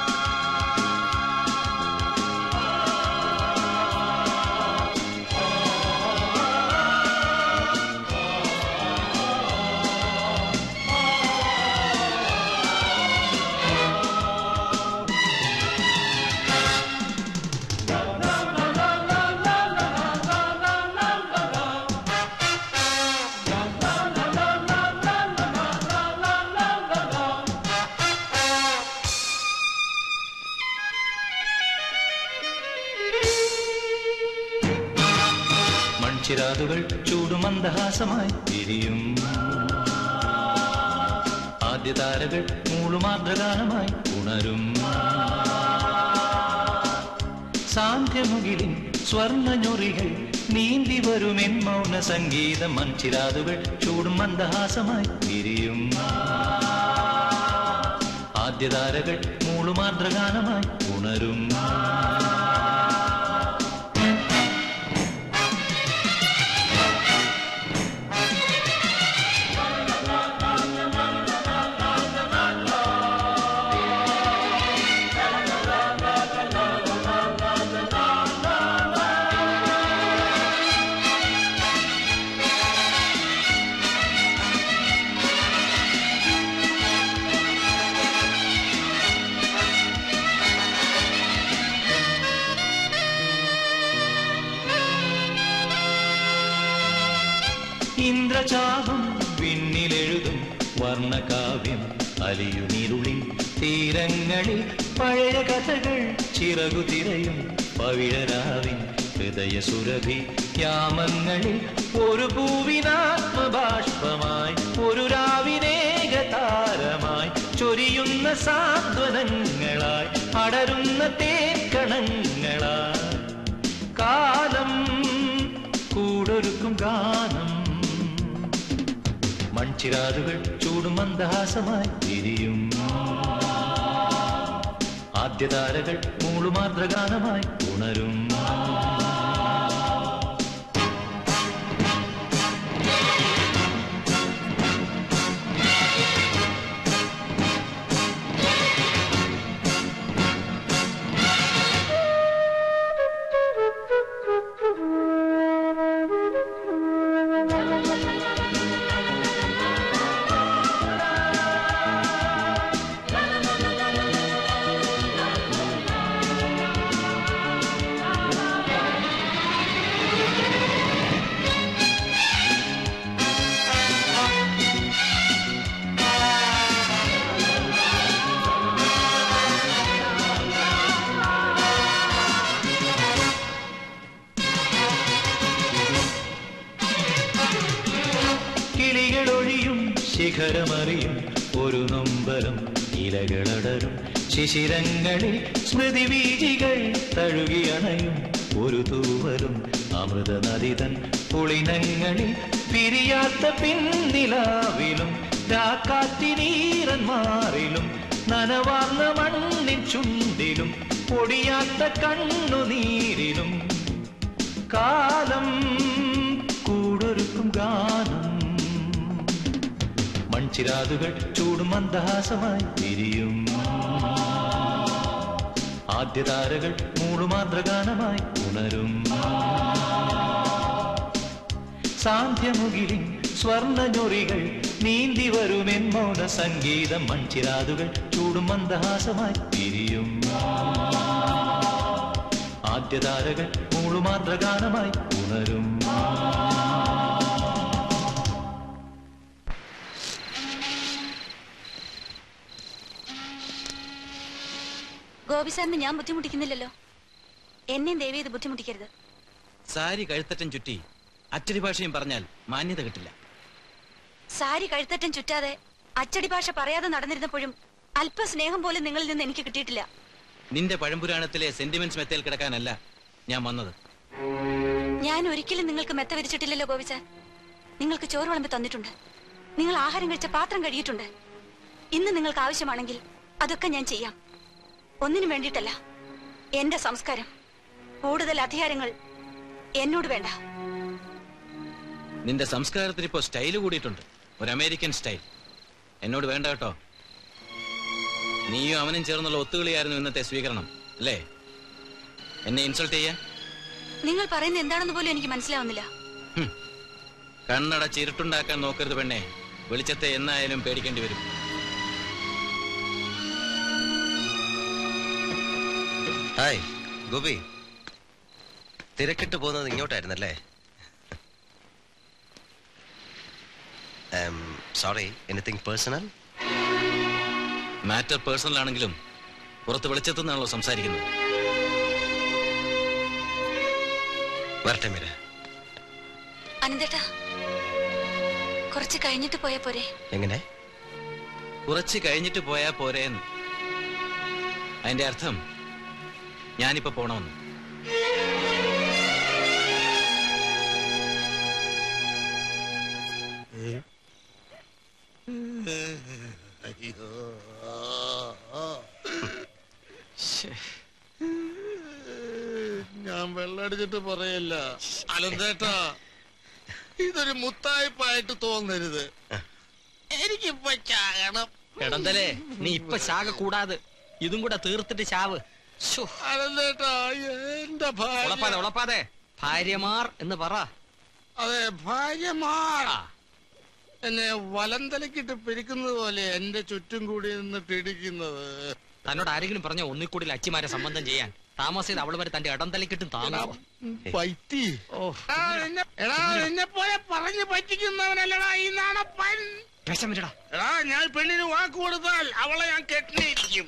ചിരാതുകൾ ചൂടുമന്ദഹാസമായി തിരിയും. ആദ്യ താരകൾ മൂളുമാർദ്രഗാനമായി ഉണരും. സാന്ധ്യമുകിലിൻ സ്വർണ്ണഞ്ഞൊറികൾ നീന്തി വരുമെൻ മൗന സംഗീതം. മൺചിരാതുകൾ ചൂടും മന്ദഹാസമായി തിരിയും. ആദ്യ താരകൾ മൂളുമാർദ്രഗാനമായി ഉണരും. ഇന്ദ്രചാപം വിണ്ണിലെഴുതും വർണ്ണകാവ്യം അലിയുനിരുളിൻ തീരങ്ങളിൽ പഴയ കഥകൾ ചിറകു തിരയും പവിഴരാവിൻ ഹൃദയസുരഭി യാമങ്ങളിൽ ഒരു പൂവിനാത്മബാഷ്പമായി ഒരു രാവിനേകതാരമായി ചൊരിയുന്ന സാന്ത്വനങ്ങളായി അടരുന്ന തേൻകണ സ്വപ്നങ്ങളാ കാലം കൂടൊരുക്കും ഗാനം മൺചിരാതുകൾ ചൂടും മന്ദഹാസമായി തിരിയും ആദ്യതാരകൾ മൂളുമാർദ്രഗാനമായി ഉണരും ശിഖരമറിയും ഒരു നൊമ്പരം ഇലകളടരും ശിശിരങ്ങളിൽ സ്മൃതിവീജികൾ തഴുകിയണയും ഒരു തൂവലും അമൃതനദിതൻ പുളിനങ്ങളിൽ പിരിയാത്ത പിന്നിലാവിലും രാക്കാറ്റിനീറന്മാറിലും നനവാർന്ന മണ്ണിൻ ചുണ്ടിലും പൊടിയാത്ത കണ്ണുനീരിലും കാലം കൂടൊരുക്കും ഗാനം മൺചിരാതുകൾ ചൂടും മന്ദഹാസമായി തിരിയും ആദ്യതാരകൾ മൂളുമാർദ്രഗാനമായി ഉണരും സാന്ധ്യമുകിലിൻ സ്വർണ്ണഞ്ഞൊറികൾ നീന്തി വരുമെൻ മൗന സംഗീതം മൺചിരാതുകൾ ചൂടും മന്ദഹാസമായി തിരിയും ആദ്യതാരകൾ മൂളുമാർദ്രഗാനമായി ഉണരും ഗോപിസാറിന് ഞാൻ ബുദ്ധിമുട്ടിക്കുന്നില്ലല്ലോ എന്നെയും ദേവി ഇത് ബുദ്ധിമുട്ടിക്കരുത് സാരി കഴുത്തറ്റം ചുറ്റി അച്ചടി ഭാഷയും പറഞ്ഞാൽ മാന്യത കിട്ടില്ല സാരി കഴുത്തറ്റം ചുറ്റാതെ അച്ചടി ഭാഷ പറയാതെ നടന്നിരുന്നപ്പോഴും അല്പ സ്നേഹം പോലും നിങ്ങളിൽ നിന്ന് എനിക്ക് കിട്ടിയിട്ടില്ല നിന്റെ പഴംപുരാണത്തിലെ സെന്റിമെന്റ്സ് മെത്തയിൽ കിടക്കാനല്ല ഞാൻ വന്നത് ഞാൻ ഒരിക്കലും നിങ്ങൾക്ക് മെത്ത വിരിച്ചിട്ടില്ലല്ലോ ഗോപിസാർ നിങ്ങൾക്ക് ചോറ് വിളമ്പി തന്നിട്ടുണ്ട് നിങ്ങൾ ആഹാരം കഴിച്ച പാത്രം കഴുകിയിട്ടുണ്ട് ഇന്ന് നിങ്ങൾക്ക് ആവശ്യമാണെങ്കിൽ അതൊക്കെ ഞാൻ ചെയ്യാം ഒന്നിനും വേണ്ടിയിട്ടല്ല എന്റെ സംസ്കാരം കൂടുതൽ അധികാരങ്ങൾ എന്നോട് വേണ്ട നിന്റെ സംസ്കാരത്തിന് ഇപ്പോ സ്റ്റൈല് കൂടിയിട്ടുണ്ട് ഒരു അമേരിക്കൻ സ്റ്റൈൽ എന്നോട് വേണ്ട കേട്ടോ നീയും അവനും ചേർന്നുള്ള ഒത്തുകളിയായിരുന്നു ഇന്നത്തെ സ്വീകരണം അല്ലേ എന്നെ ഇൻസൾട്ട് ചെയ്യാൻ നിങ്ങൾ പറയുന്നത് എന്താണെന്ന് പോലും എനിക്ക് മനസ്സിലാവുന്നില്ല കണ്ണട ചിരുട്ടുണ്ടാക്കാൻ നോക്കരുത് പെണ്ണെ വെളിച്ചത്തെ എന്നായാലും പേടിക്കേണ്ടി വരും ഹായ് ഗോപി തിരക്കിട്ട് പോകുന്നത് ഇങ്ങോട്ടായിരുന്നല്ലേ sorry anything personal matter personal ആണെങ്കിലും പുറത്ത് വെളിച്ചത്തുനിന്നാണല്ലോ സംസാരിക്കുന്നത് വരട്ടെ മീര അനന്തേട്ടാ കുറച്ച് കഴിഞ്ഞിട്ട് പോയാ പോരെ എങ്ങനെ കുറച്ച് കഴിഞ്ഞിട്ട് പോയാ പോരേന്ന് അതിന്റെ അർത്ഥം ഞാനിപ്പോ പോണമെന്ന് അയ്യോ ഞാൻ വെള്ളടിച്ചിട്ട് പറയല്ല അനന്തേട്ടാ ഇതൊരു മുത്തായ്പായിട്ട് തോന്നരുത് എനിക്കിപ്പോ ചാകണം എടന്തലേ നീ ഇപ്പൊ ശാഖ കൂടാതെ ഇതും കൂടെ തീർത്തിട്ട് ചാവ് അനന്തേട്ടാ എന്റെ ഉളപ്പാതെ ഭാര്യമാർ എന്ന് പറ അതെ ഭാര്യമാർ എന്നെ വലന്തലക്കിട്ട് പിരിക്കുന്നത് പോലെ എന്റെ ചുറ്റും കൂടി നിന്നിട്ട് ഇടിക്കുന്നത് തന്നോട് ആരെങ്കിലും പറഞ്ഞ ഒന്നിക്കൂടി അച്ചിമാരെ സംബന്ധം ചെയ്യാൻ താമസിയത് അവള് വരെ തന്റെ ഇടംതലക്കിട്ടും താങ്ങാവോ പറ്റി എന്നെ പോലെ പറഞ്ഞു പറ്റിക്കുന്നവനല്ലടാ ഈ നാണപ്പൻ എടാ ഞാൻ പെണ്ണിന് വാക്ക് കൊടുത്താൽ അവളെ ഞാൻ കെട്ടിയിരിക്കും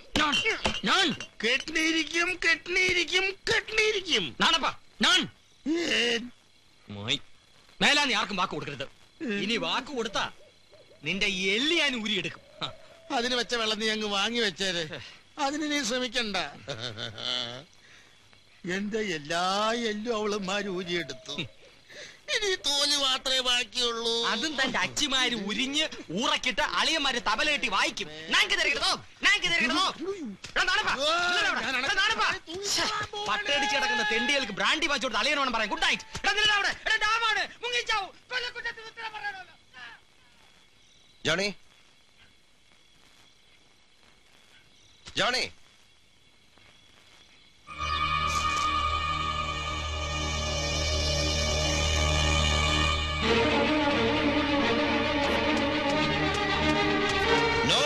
മേലാ നീ ആർക്കും വാക്ക് കൊടുക്കരുത് ഇനി വാക്ക് കൊടുത്താ നിന്റെ എല്ലി ഞാൻ ഊരിയെടുക്കും അതിന് വെച്ച വെള്ളം നീ അങ്ങ് വാങ്ങി വെച്ചേര് അതിന് നീ ശ്രമിക്കണ്ട എന്റെ എല്ലാ എല്ലും അവളന്മാര് ഊരിയെടുത്തു. ഇനി തോല് മാത്രമേ ബാക്കിയുള്ളൂ. അതും തന്റെ അച്ചിമാര് ഉരിഞ്ഞ് ഊറക്കിട്ട് അളിയന്മാര് തബലകെട്ടി വായിക്കും. പട്ടടിച്ച് കിടക്കുന്ന തെണ്ടികൾക്ക് ബ്രാൻഡി വാങ്ങിച്ചു കൊടുത്ത് അളിയനോണം പറയാം. Good night. Johnny, Johnny, No.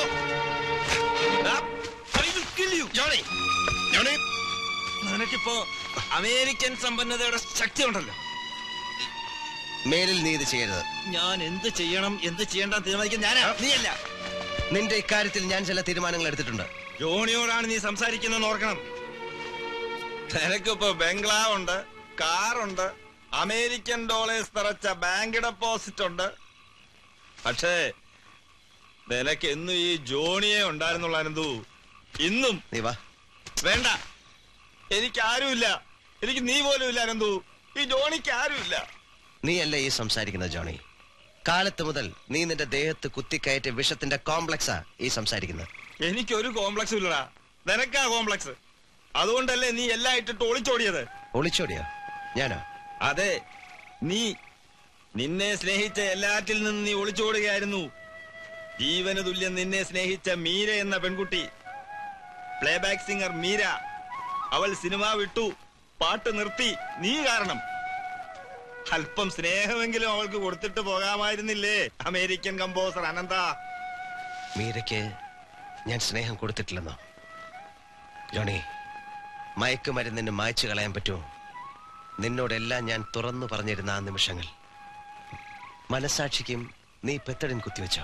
I will kill you. Johnny, Johnny, നിനക്കിപ്പോ അമേരിക്കൻ സമ്പന്നതയുടെ ശക്തി ഉണ്ടല്ലോ. മേലിൽ നീ ഇത് ചെയ്യരുത്. ഞാൻ എന്ത് ചെയ്യണം എന്ത് ചെയ്യണ്ട തീരുമാനിക്കാൻ ഞാനാ, നീയല്ല. നിന്റെ ഇക്കാര്യത്തിൽ ഞാൻ ചില തീരുമാനങ്ങൾ എടുത്തിട്ടുണ്ട്. ജോണിയോടാണ് നീ സംസാരിക്കുന്നതെന്ന് ഓർക്കണം. നിനക്കിപ്പോ ബംഗ്ലാവുണ്ട്, കാറുണ്ട്, അമേരിക്കൻ ഡോളേഴ്സ് നിറച്ച ബാങ്ക് ഡെപ്പോസിറ്റ് ഉണ്ട്. പക്ഷേ നിനക്ക് എന്നും ഈ ജോണിയെ ഉണ്ടായിരുന്നുള്ള അനന്തു. ഇന്നും നീ വാ. വേണ്ട, എനിക്ക് ആരുമില്ല. എനിക്ക് നീ പോലും ഇല്ല അനന്തു. ഈ ജോണിക്ക് ആരുമില്ല. നീ അല്ല ഈ സംസാരിക്കുന്നത് ജോണി. കാലത്ത് മുതൽ നീ നിന്റെ ദേഹത്ത് കുത്തിക്കയറ്റിയ വിഷത്തിന്റെ കോംപ്ലക്സാ ഈ സംസാരിക്കുന്നത്. എനിക്കൊരു കോംപ്ലക്സും ഇല്ലടാ, നിനക്കാ കോംപ്ലക്സ്. അതുകൊണ്ടല്ലേ നീ എല്ലാം ഇട്ടിട്ട് ഒളിച്ചോടിയത്. ഒളിച്ചോടിയോ? ഞാനോ? അതെ, നീ. നിന്നെ സ്നേഹിച്ച എല്ലാറ്റിൽ നിന്ന് നീ ഒളിച്ചോടുകയായിരുന്നു. ജീവന് തുല്യം നിന്നെ സ്നേഹിച്ച മീര എന്ന പെൺകുട്ടി, പ്ലേബാക്ക് സിംഗർ മീര, അവൾ സിനിമ വിട്ടു, പാട്ട് നിർത്തി. നീ കാരണം. അല്പം സ്നേഹമെങ്കിലും അവൾക്ക് കൊടുത്തിട്ട് പോകാമായിരുന്നില്ലേ അമേരിക്കൻ കമ്പോസർ അനന്ത? മീരയ്ക്ക് ഞാൻ സ്നേഹം കൊടുത്തിട്ടില്ലെന്നോ? ജോണി, മയക്കുമരുന്നിന് മായ്ച്ചു കളയാൻ പറ്റുമോ? നിന്നോടെല്ലാം ഞാൻ തുറന്നു പറഞ്ഞിരുന്ന ആ നിമിഷങ്ങൾ മനസാക്ഷിക്കും നീ പെത്തടിൻ കുത്തിവെച്ചോ?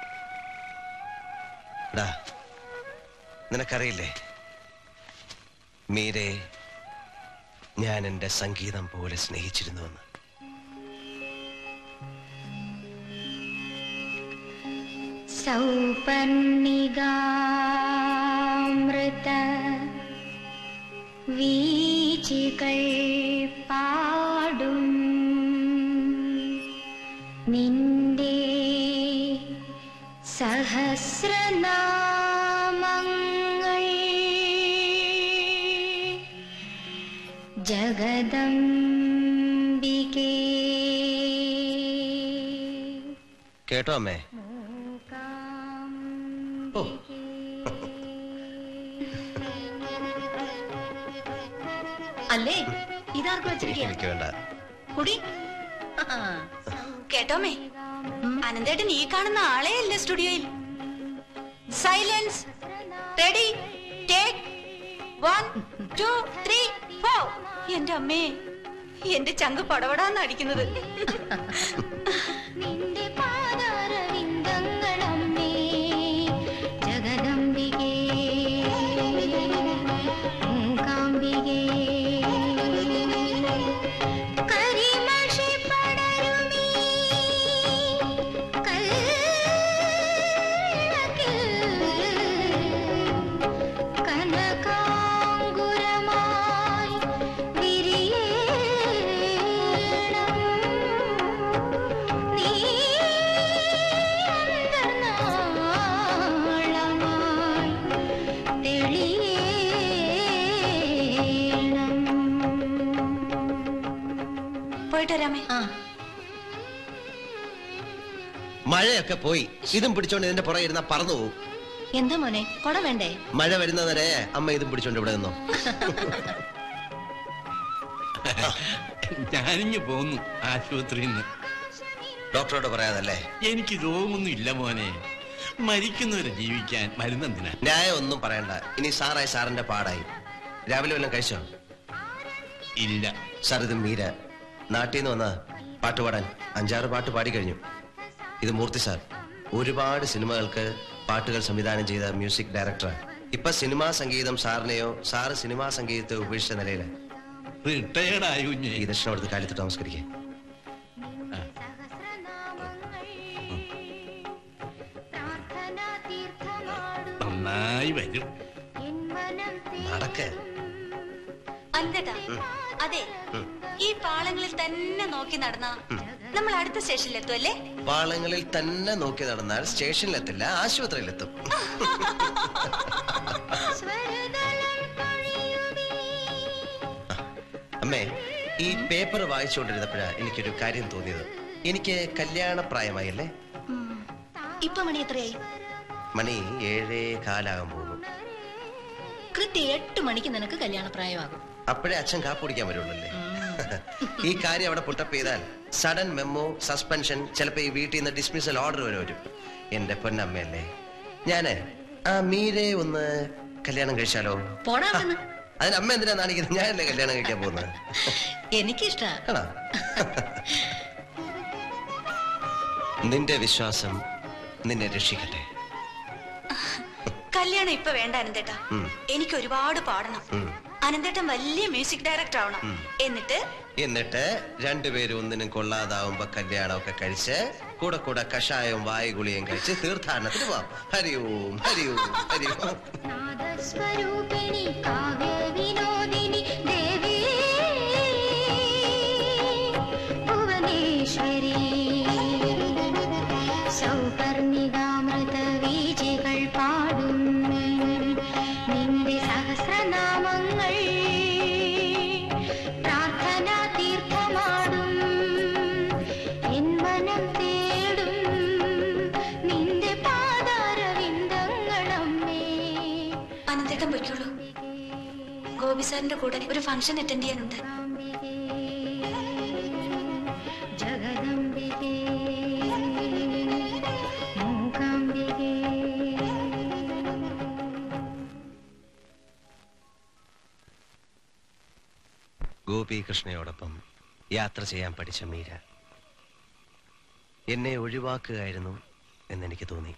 നിനക്കറിയില്ലേ, മീരെ ഞാൻ എന്റെ സംഗീതം പോലെ സ്നേഹിച്ചിരുന്നുവെന്ന്. സൗപർണികാമൃത വീചികൾ പാടും നിന്റെ സഹസ്രനാമങ്ങൾ ജഗദംബികേ. കേട്ടോ അമ്മേ? അല്ലേ ഇതാർക്ക് വെച്ചിരിക്കുക? എനിക്ക് വേണ്ട. കുടി. കേട്ടോമേ, അനന്തേട്ടൻ ഈ കാണുന്ന ആളെ അല്ല സ്റ്റുഡിയോയിൽ. Silence, ready, take 1 2 3 4. എന്റെ അമ്മേ, എന്റെ ചങ്ക് പടപടാന്ന് അടിക്കുന്നത്. നിന്റെ പാദാരവിന്ദങ്ങളമ്മേ ജഗദംബികേ മൂകാംബികേ. കരിമഷി പടരുമീ കൽവിളക്കിൽ കനകാംഗുരമായി വിരിയേണം നീ അന്തർനാളമായി തെളിയേണം. പോയിട്ട് വരാമേ. മഴയൊക്കെ പോയി. ഇതും പിടിച്ചോണ്ട് ഇതിന്റെ പുറകെ ഇരുന്നാ പറന്നു പോകും. എന്താ മോനെ, കൊട വേണ്ടേ? മഴ വരുന്നവരെ അമ്മ ഇതും പിടിച്ചോണ്ട് ഇവിടെ നിന്നോ. ഞാനിഞ്ഞു പോന്നു ആശുപത്രിയിൽ നിന്ന്. ഡോക്ടറോട് പറയാതല്ലേ? എനിക്ക് രോഗമൊന്നും ഇല്ല മോനെ. മരിക്കുന്നവരെ ജീവിക്കാൻ മരുന്നെന്തിനാ? ന്യായം ഒന്നും പറയണ്ട. ഇനി സാറായി സാറിന്റെ പാടായി. രാവിലെ വല്ലതും കഴിച്ചോ? ഇല്ല സാർ, ഇത് മീര നാട്ടിൽ നിന്ന് വന്ന പാട്ടുപാടാൻ 5-6 പാട്ട് പാടി കഴിഞ്ഞു. ഇത് മൂർത്തി സാർ, ഒരുപാട് സിനിമകൾക്ക് പാട്ടുകൾ സംവിധാനം ചെയ്ത മ്യൂസിക് ഡയറക്ടറാണ്. ഇപ്പൊ സിനിമാ സംഗീതം സാറിനെയോ സാറ് സിനിമാ സംഗീതത്തെ ഉപേക്ഷിച്ച നിലയിലാണ്. റിട്ടയർഡായി കുഞ്ഞേ. ഈ ദക്ഷിണ എടുത്ത് കാലത്തിട്ട് നമസ്കരിക്കേ. നന്നായി വരും. നടക്ക്. അന്തേട്ടാ, അതെ, ഈ പാളങ്ങളിൽ തന്നെ നോക്കി നടന്ന നമ്മൾ അടുത്ത സ്റ്റേഷനിലെത്തും അല്ലേ? പാളങ്ങളിൽ തന്നെ നോക്കി നടന്നാൽ സ്റ്റേഷനിലെത്തില്ല, ആശുപത്രിയിലെത്തും. അമ്മേ, ഈ പേപ്പർ വായിച്ചുകൊണ്ടിരുന്നപ്പോഴാ എനിക്കൊരു കാര്യം തോന്നിയത്. എനിക്ക് കല്യാണ പ്രായമായല്ലേ? ഇപ്പൊ മണി എത്രയായി? മണി 7:15 പോകുന്നു. കൃത്യം 8 മണിക്ക് നിനക്ക് കല്യാണ പ്രായമാകും. അപ്പോഴേ അച്ഛൻ കാപ്പ് കുടിക്കാൻ വരുള്ളല്ലേ. ഈ കാര്യം അവിടെ പുട്ടപ്പ് ചെയ്താൽ സഡൻ മെമ്മോ, സസ്പെൻഷൻ, ചിലപ്പോ ഈ വീട്ടിൽ നിന്ന് ഡിസ്മിസൽ ഓർഡർ വരെ വരും. എന്റെ പൊന്നമ്മയല്ലേ, ഞാന് ആ മീരെ ഒന്ന് കല്യാണം കഴിച്ചാലോ? അതിന് അമ്മ എന്തിനാ നാണിക്കുന്നത്? ഞാനല്ലേ കല്യാണം കഴിക്കാൻ പോകുന്നത്. എനിക്കിഷ്ടാ. നിന്റെ വിശ്വാസം നിന്നെ രക്ഷിക്കട്ടെ. കല്യാണം ഇപ്പൊ വേണ്ട അനന്തേട്ടാ, എനിക്ക് ഒരുപാട് പാടണം. അനന്തേട്ടൻ വലിയ മ്യൂസിക് ഡയറക്ടർ ആവണം. എന്നിട്ട് രണ്ടുപേരും ഒന്നിനും കൊള്ളാതാവുമ്പോ കല്യാണമൊക്കെ കഴിച്ച് കൂടെ കൂടെ കഷായവും വായുഗുളിയും കഴിച്ച് തീർത്ഥാടനത്തിന് പോവാം. ഹരി ഓം ഹരി ഓം ഹരി ഓം. നാദസ്വരൂപിണി കാവ്യ വിനോദിനി ദേവി ഭുവനേശ്വരി സൗപർണികാമൃത വീജികൾ പാടും നിന്റെ സഹസ്രനാമങ്ങൾ പ്രാർത്ഥന തീർത്ഥമാടും എൻ മനം തേടും നിന്റെ പാദാരവിന്ദങ്ങളമ്മേ. അനന്തേട്ടൻ പൊയ്ക്കോളൂ. ഗോപി സാറിന്റെ കൂടെ ഒരു ഫംഗ്ഷൻ അറ്റൻഡ് ചെയ്യാനുണ്ട്. ജഗദംബികേ മൂകാംബികേ. ഗോപികൃഷ്ണയോടൊപ്പം യാത്ര ചെയ്യാൻ പഠിച്ച മീര എന്നെ ഒഴിവാക്കുകയായിരുന്നു എന്നെനിക്ക് തോന്നി.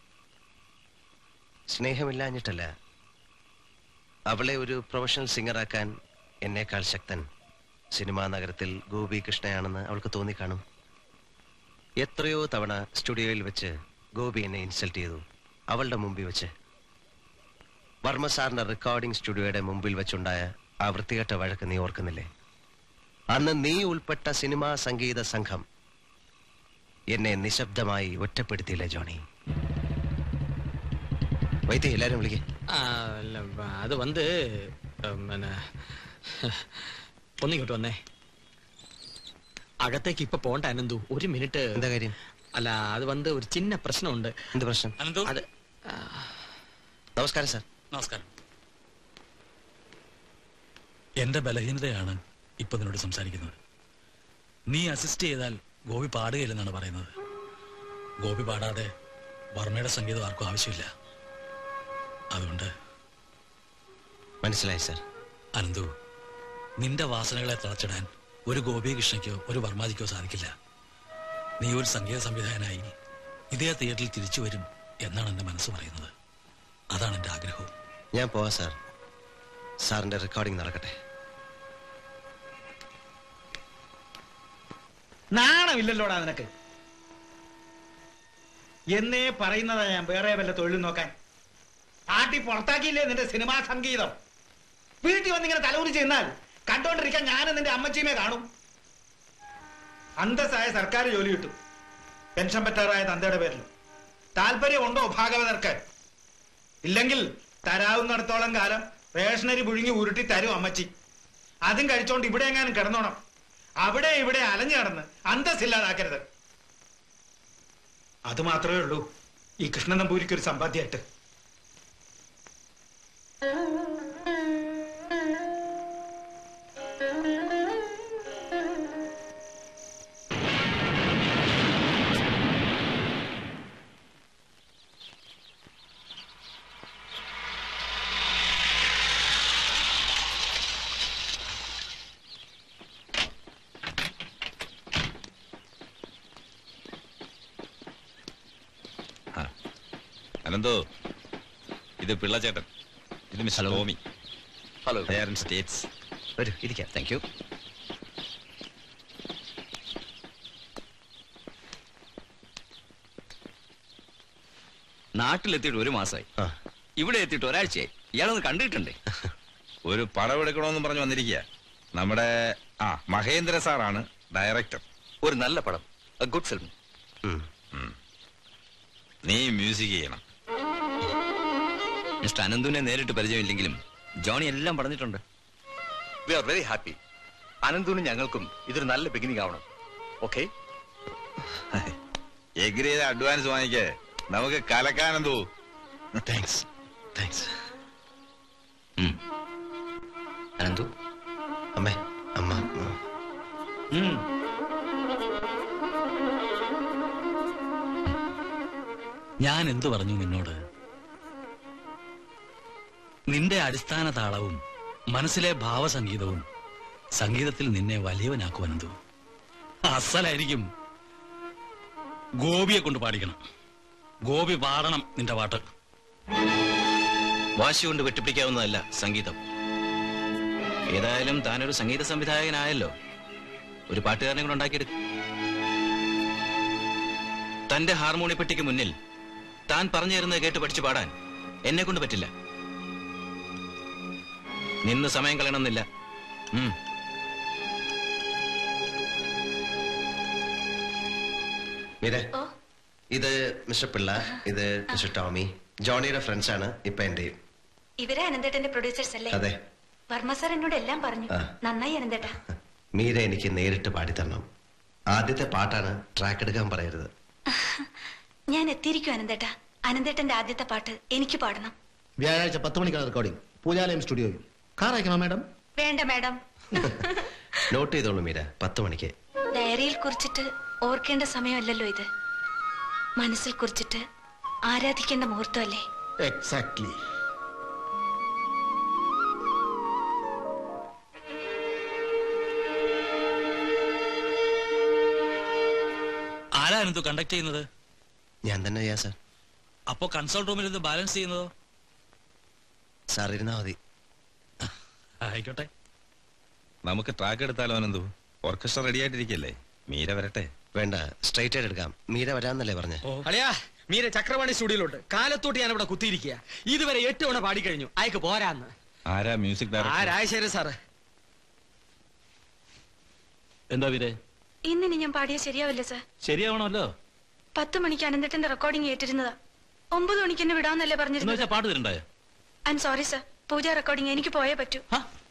സ്നേഹമില്ലാഞ്ഞിട്ടല്ല, അവളെ ഒരു പ്രൊഫഷണൽ സിംഗറാക്കാൻ എന്നേക്കാൾ ശക്തൻ സിനിമാ നഗരത്തിൽ ഗോപികൃഷ്ണയാണെന്ന് അവൾക്ക് തോന്നിക്കാണും. എത്രയോ തവണ സ്റ്റുഡിയോയിൽ വെച്ച് ഗോപി എന്നെ ഇൻസൾട്ട് ചെയ്തു, അവളുടെ മുമ്പിൽ വെച്ച്. വർമ്മ സാറിന്റെ റെക്കോർഡിംഗ് സ്റ്റുഡിയോയുടെ മുമ്പിൽ വെച്ചുണ്ടായ ആ വൃത്തികെട്ട വഴക്ക് നീ ഓർക്കുന്നില്ലേ? അന്ന് നീ ഉൾപ്പെട്ട സിനിമാ സംഗീത സംഘം എന്നെ നിശബ്ദമായി ഒറ്റപ്പെടുത്തിയില്ലേ ജോണി? വൈദ്യ എല്ലാരും വിളിക്കേ. അത് വന്ന് ഒന്നിങ്ങോട്ട് വന്നേ. അകത്തേക്ക് ഇപ്പൊ പോണ്ട അനന്തു, ഒരു മിനിറ്റ്. എന്താ കാര്യം? അല്ല, അത് വന്ന് ഒരു ചിന്ന പ്രശ്നമുണ്ട്. എന്ത് പ്രശ്നം? അത് നമസ്കാരം സാർ. നമസ്കാരം. എന്റെ ബലഹീനതയാണ് ഇപ്പൊ നിന്നോട് സംസാരിക്കുന്നത്. നീ അസിസ്റ്റ് ചെയ്താൽ ഗോപി പാടുകയില്ലെന്നാണ് പറയുന്നത്. ഗോപി പാടാതെ വർമ്മയുടെ സംഗീതം ആർക്കും ആവശ്യമില്ല. അതുകൊണ്ട് മനസ്സിലായി സാർ. അനന്തു, നിന്റെ വാസനകളെ തളച്ചിടാൻ ഒരു ഗോപികൃഷ്ണയ്ക്കോ ഒരു വർമാദിക്കോ സാധിക്കില്ല. നീ ഒരു സംഗീത സംവിധായകനായി ഇതേ തിയേറ്ററിൽ തിരിച്ചു വരും എന്നാണ് എന്റെ മനസ്സ് പറയുന്നത്. അതാണ് എന്റെ ആഗ്രഹവും. ഞാൻ പോവാ സാർ. സാറിന്റെ റെക്കോർഡിംഗ് നടക്കട്ടെ. നാണമില്ലല്ലോടാ നിനക്ക്. എന്നേ പറയുന്നതാ ഞാൻ വേറെ വല്ല തൊഴിലും നോക്കാൻ. പാട്ടി പുറത്താക്കിയില്ലേ നിന്റെ സിനിമാ സംഗീതം? വീട്ടിൽ വന്നിങ്ങനെ തലൂരി ചെന്നാൽ കണ്ടോണ്ടിരിക്കാൻ ഞാനും നിന്റെ അമ്മച്ചിയുമേ കാണും. അന്തസ്സായ സർക്കാർ ജോലി കിട്ടും, പെൻഷൻ പറ്റാറായ തന്തയുടെ പേരിൽ. താല്പര്യമുണ്ടോ ഭാഗവതർക്ക്? ഇല്ലെങ്കിൽ തരാവുന്നിടത്തോളം കാലം റേഷനരി പുഴുങ്ങി ഉരുട്ടി തരും അമ്മച്ചി. അതും കഴിച്ചോണ്ട് ഇവിടെ എങ്ങാനും കിടന്നോണം. അവിടെ ഇവിടെ അലഞ്ഞു നടന്ന് അന്തസ്സില്ലാതാക്കരുത്. അത് മാത്രമേ ഉള്ളൂ ഈ കൃഷ്ണൻ നമ്പൂരിക്ക് ഒരു സമ്പാദ്യമായിട്ട്. അനന്തോ, ഇത് പിള്ളച്ചേട്ടൻ, ഇത് മിസ്റ്റർ ടോമി. ഹലോ. സ്റ്റേറ്റ്സ്. വരൂ, ഇരിക്കാം. Thank you. നാട്ടിലെത്തിയിട്ട് 1 മാസമായി, ഇവിടെ എത്തിയിട്ട് ഒരാഴ്ചയായി. ഇയാളൊന്ന് കണ്ടിട്ടുണ്ടേ? ഒരു പടം എടുക്കണമെന്നും പറഞ്ഞു വന്നിരിക്കുക. നമ്മുടെ മഹേന്ദ്ര സാറാണ് ഡയറക്ടർ. ഒരു നല്ല പടം, ഗുഡ് ഫിലിം. നീ മ്യൂസിക് ചെയ്യണം. മിസ്റ്റർ അനന്തുവിനെ നേരിട്ട് പരിചയമില്ലെങ്കിലും ജോണി എല്ലാം പറഞ്ഞിട്ടുണ്ട്. We are very happy. അനന്തുവിനും ഞങ്ങൾക്കും ഇതൊരു നല്ല ബിഗിനിങ് ആവണം. ഓക്കെ, എഗ്രി ചെയ്ത അഡ്വാൻസ് വാങ്ങിക്കേ, നമുക്ക് കലക്കാനെന്തോ. താങ്ക്സ്. താങ്ക്സ്. അനന്തു, അമ്മേ, അമ്മ. ഞാൻ എന്തു പറഞ്ഞു നിന്നോട്? നിന്റെ അടിസ്ഥാന താളവും മനസ്സിലെ ഭാവസംഗീതവും സംഗീതത്തിൽ നിന്നെ വലിയവനാക്കുവനെന്തോ. അസലായിരിക്കും. ഗോപിയെ കൊണ്ട് പാടിക്കണം. ഗോപി പാടണം നിന്റെ പാട്ട്. വാശി കൊണ്ട് വെട്ടിപ്പിടിക്കാവുന്നതല്ല സംഗീതം. ഏതായാലും താനൊരു സംഗീത സംവിധായകനായല്ലോ, ഒരു പാട്ടുകാരനെ കൂടെ ഉണ്ടാക്കിയെടുക്കും. തന്റെ ഹാർമോണിയപ്പെട്ടിക്ക് മുന്നിൽ താൻ പറഞ്ഞു തരുന്നത് കേട്ട് പഠിച്ചു പാടാൻ എന്നെ കൊണ്ട് പറ്റില്ല. നിന്ന് സമയം കളയണമെന്നില്ല. മീരെ, ഇത് മിസ്റ്റർ പിള്ള, ഇത് മിസ്റ്റർ ടോമി. ജോണിയുടെ ഫ്രണ്ട്സ് ആണ്. ഇപ്പൊ എന്റെയും. ഇവരെ അനന്തേട്ടന്റെ പ്രൊഡ്യൂസേഴ്സ് അല്ലേ? അതെ. വർമ്മ സാർ എന്നോട് എല്ലാം പറഞ്ഞു. നന്നായി അനന്തേട്ടാ. മീര എനിക്ക് നേരിട്ട് പാടിത്തരണം. ആദ്യത്തെ പാട്ടാണ്, ട്രാക്ക് എടുക്കാൻ പറയരുത്. ഞാൻ എത്തിയിരിക്കും അനന്തേട്ടാ. അനന്തേട്ടന്റെ ആദ്യത്തെ പാട്ട് എനിക്ക് പാടണം. വ്യാഴാഴ്ച 10 മണിക്കാണ് റെക്കോർഡിംഗ്, പൂജാലയം സ്റ്റുഡിയോയിൽ. കാർ അയക്കണോ മാഡം? വേണ്ട മാഡം. നോട്ട് ചെയ്തോളൂ മീര, 10 മണിക്ക്. ഡയറിയിൽ കുറിച്ചിട്ട് ഓർക്കേണ്ട സമയമല്ലല്ലോ ഇത്. മനസ്സിൽ കുറിച്ചിട്ട് ആരാധിക്കേണ്ട മുഹൂർത്തമല്ലേ? എക്സാക്ട്ലി. ആരായിരുന്നു കണ്ടക്ട് ചെയ്യുന്നത്? ഞാൻ തന്നെ ചെയ്യാം സാർ. അപ്പോ കൺസോൾ റൂമിൽ ഇത് ബാലൻസ് ചെയ്യുന്നതോ? സാർ ഇരുന്നാ മതി. ആയിക്കോട്ടെ. നമുക്ക് ട്രാക്ക് എടുത്താലോ അനന്തു? ഓർക്കസ്ട്ര റെഡി ആയിട്ടിരിക്കല്ലേ? മീര വരട്ടെ. വേണ്ട, സ്ട്രൈറ്റ് ആയിട്ട് എടുക്കാം. മീര വരാന്നല്ലേ പറഞ്ഞ? അളിയാ, മീര ചക്രവാണി സ്റ്റുഡിയോയിലോട്ട്. കാലത്തോട്ട് ഞാൻ ഇവിടെ കുത്തിയിരിക്കുക. ഇതുവരെ 8 തവണ പാടിക്കഴിഞ്ഞു. അയക്ക് പോരാന്ന്. ആരാ മ്യൂസിക് ഡയറക്ടർ? രാജശേഖരൻ സാറ്. എന്താ വീരേ? ഇന്നിനി ഞാൻ പാടിയ ശരിയാവില്ല സാർ. ശരിയാവണമല്ലോ. 10 മണിക്ക് അനന്തേട്ടന്റെ റെക്കോർഡിംഗ് ഏറ്റിരുന്നതാ. 9 മണിക്ക് എന്നെ വിടാന്നല്ലേ പറഞ്ഞിരുന്നത്? പാട്ട് തരണ്ടായോ? I am sorry sir, Pooja recording എനിക്ക് പോയേ പറ്റൂ.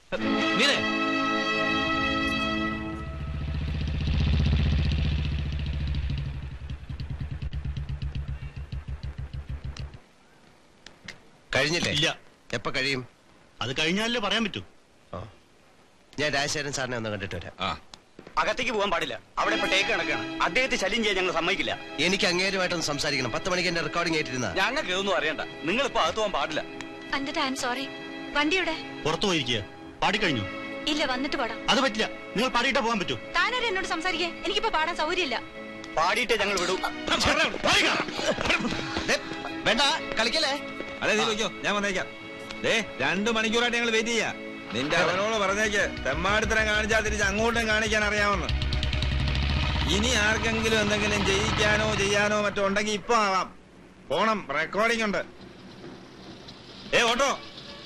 കഴിഞ്ഞില്ലേ? ഇല്ല. എപ്പോ കഴിയും? അത് കഴിഞ്ഞാലേ പറയാൻ പറ്റൂ. ഞാൻ രാജശേഖരൻ സാറിനെ ഒന്ന് കണ്ടിട്ട് വരാം. അകത്തേക്ക് പോകാൻ പാടില്ല, അവിടെ ഇപ്പൊ ടേക്ക് കണക്കാണ്. അദ്ദേഹത്തെ ശല്യം ചെയ്യാൻ ഞങ്ങൾ സമ്മതിക്കില്ല. എനിക്ക് അങ്ങേരുമായിട്ടൊന്ന് സംസാരിക്കണം. 10 മണിക്ക് എന്റെ റെക്കോർഡിംഗ് ഏറ്റിരുന്ന. ഞങ്ങൾക്ക് ഇതൊന്നും അറിയണ്ട. നിങ്ങൾ ഇപ്പൊ അകത്ത് പോകാൻ പാടില്ല. അനന്തേട്ടാ, ഐ എം സോറി. വണ്ടിയുടെ പുറത്തു പോയിരിക്കുക. പാടിക്കഴിഞ്ഞു? ഇല്ല, വന്നിട്ട് പാടാം. അത് പറ്റില്ല. നിങ്ങൾ പാടിയിട്ടേ പോകാൻ പറ്റൂ. താനാരെ എന്നോട് സംസാരിക്കേ? എനിക്കിപ്പോ പാടാൻ സൗകര്യമില്ല. പാടിയിട്ടേ ഞങ്ങൾ വിടൂ. വേണ്ട, കളിക്കല്ലേ. അതെ, നീ വയ്ക്കോ, ഞാൻ വന്നേക്കാം. 2 മണിക്കൂറായിട്ട് ഞങ്ങൾ വെയിറ്റ് ചെയ്യാം. നിന്റെ അവനോട് പറഞ്ഞേക്ക് തെമ്മാടിത്തരം കാണിച്ചാൽ തിരിച്ച് അങ്ങോട്ടും കാണിക്കാൻ അറിയാമെന്ന്. ഇനി ആർക്കെങ്കിലും എന്തെങ്കിലും ചെയ്യാനോ മറ്റോ ഉണ്ടെങ്കിൽ ഇപ്പൊ ആവാം. പോണം, റെക്കോർഡിംഗ് ഉണ്ട്. Auto.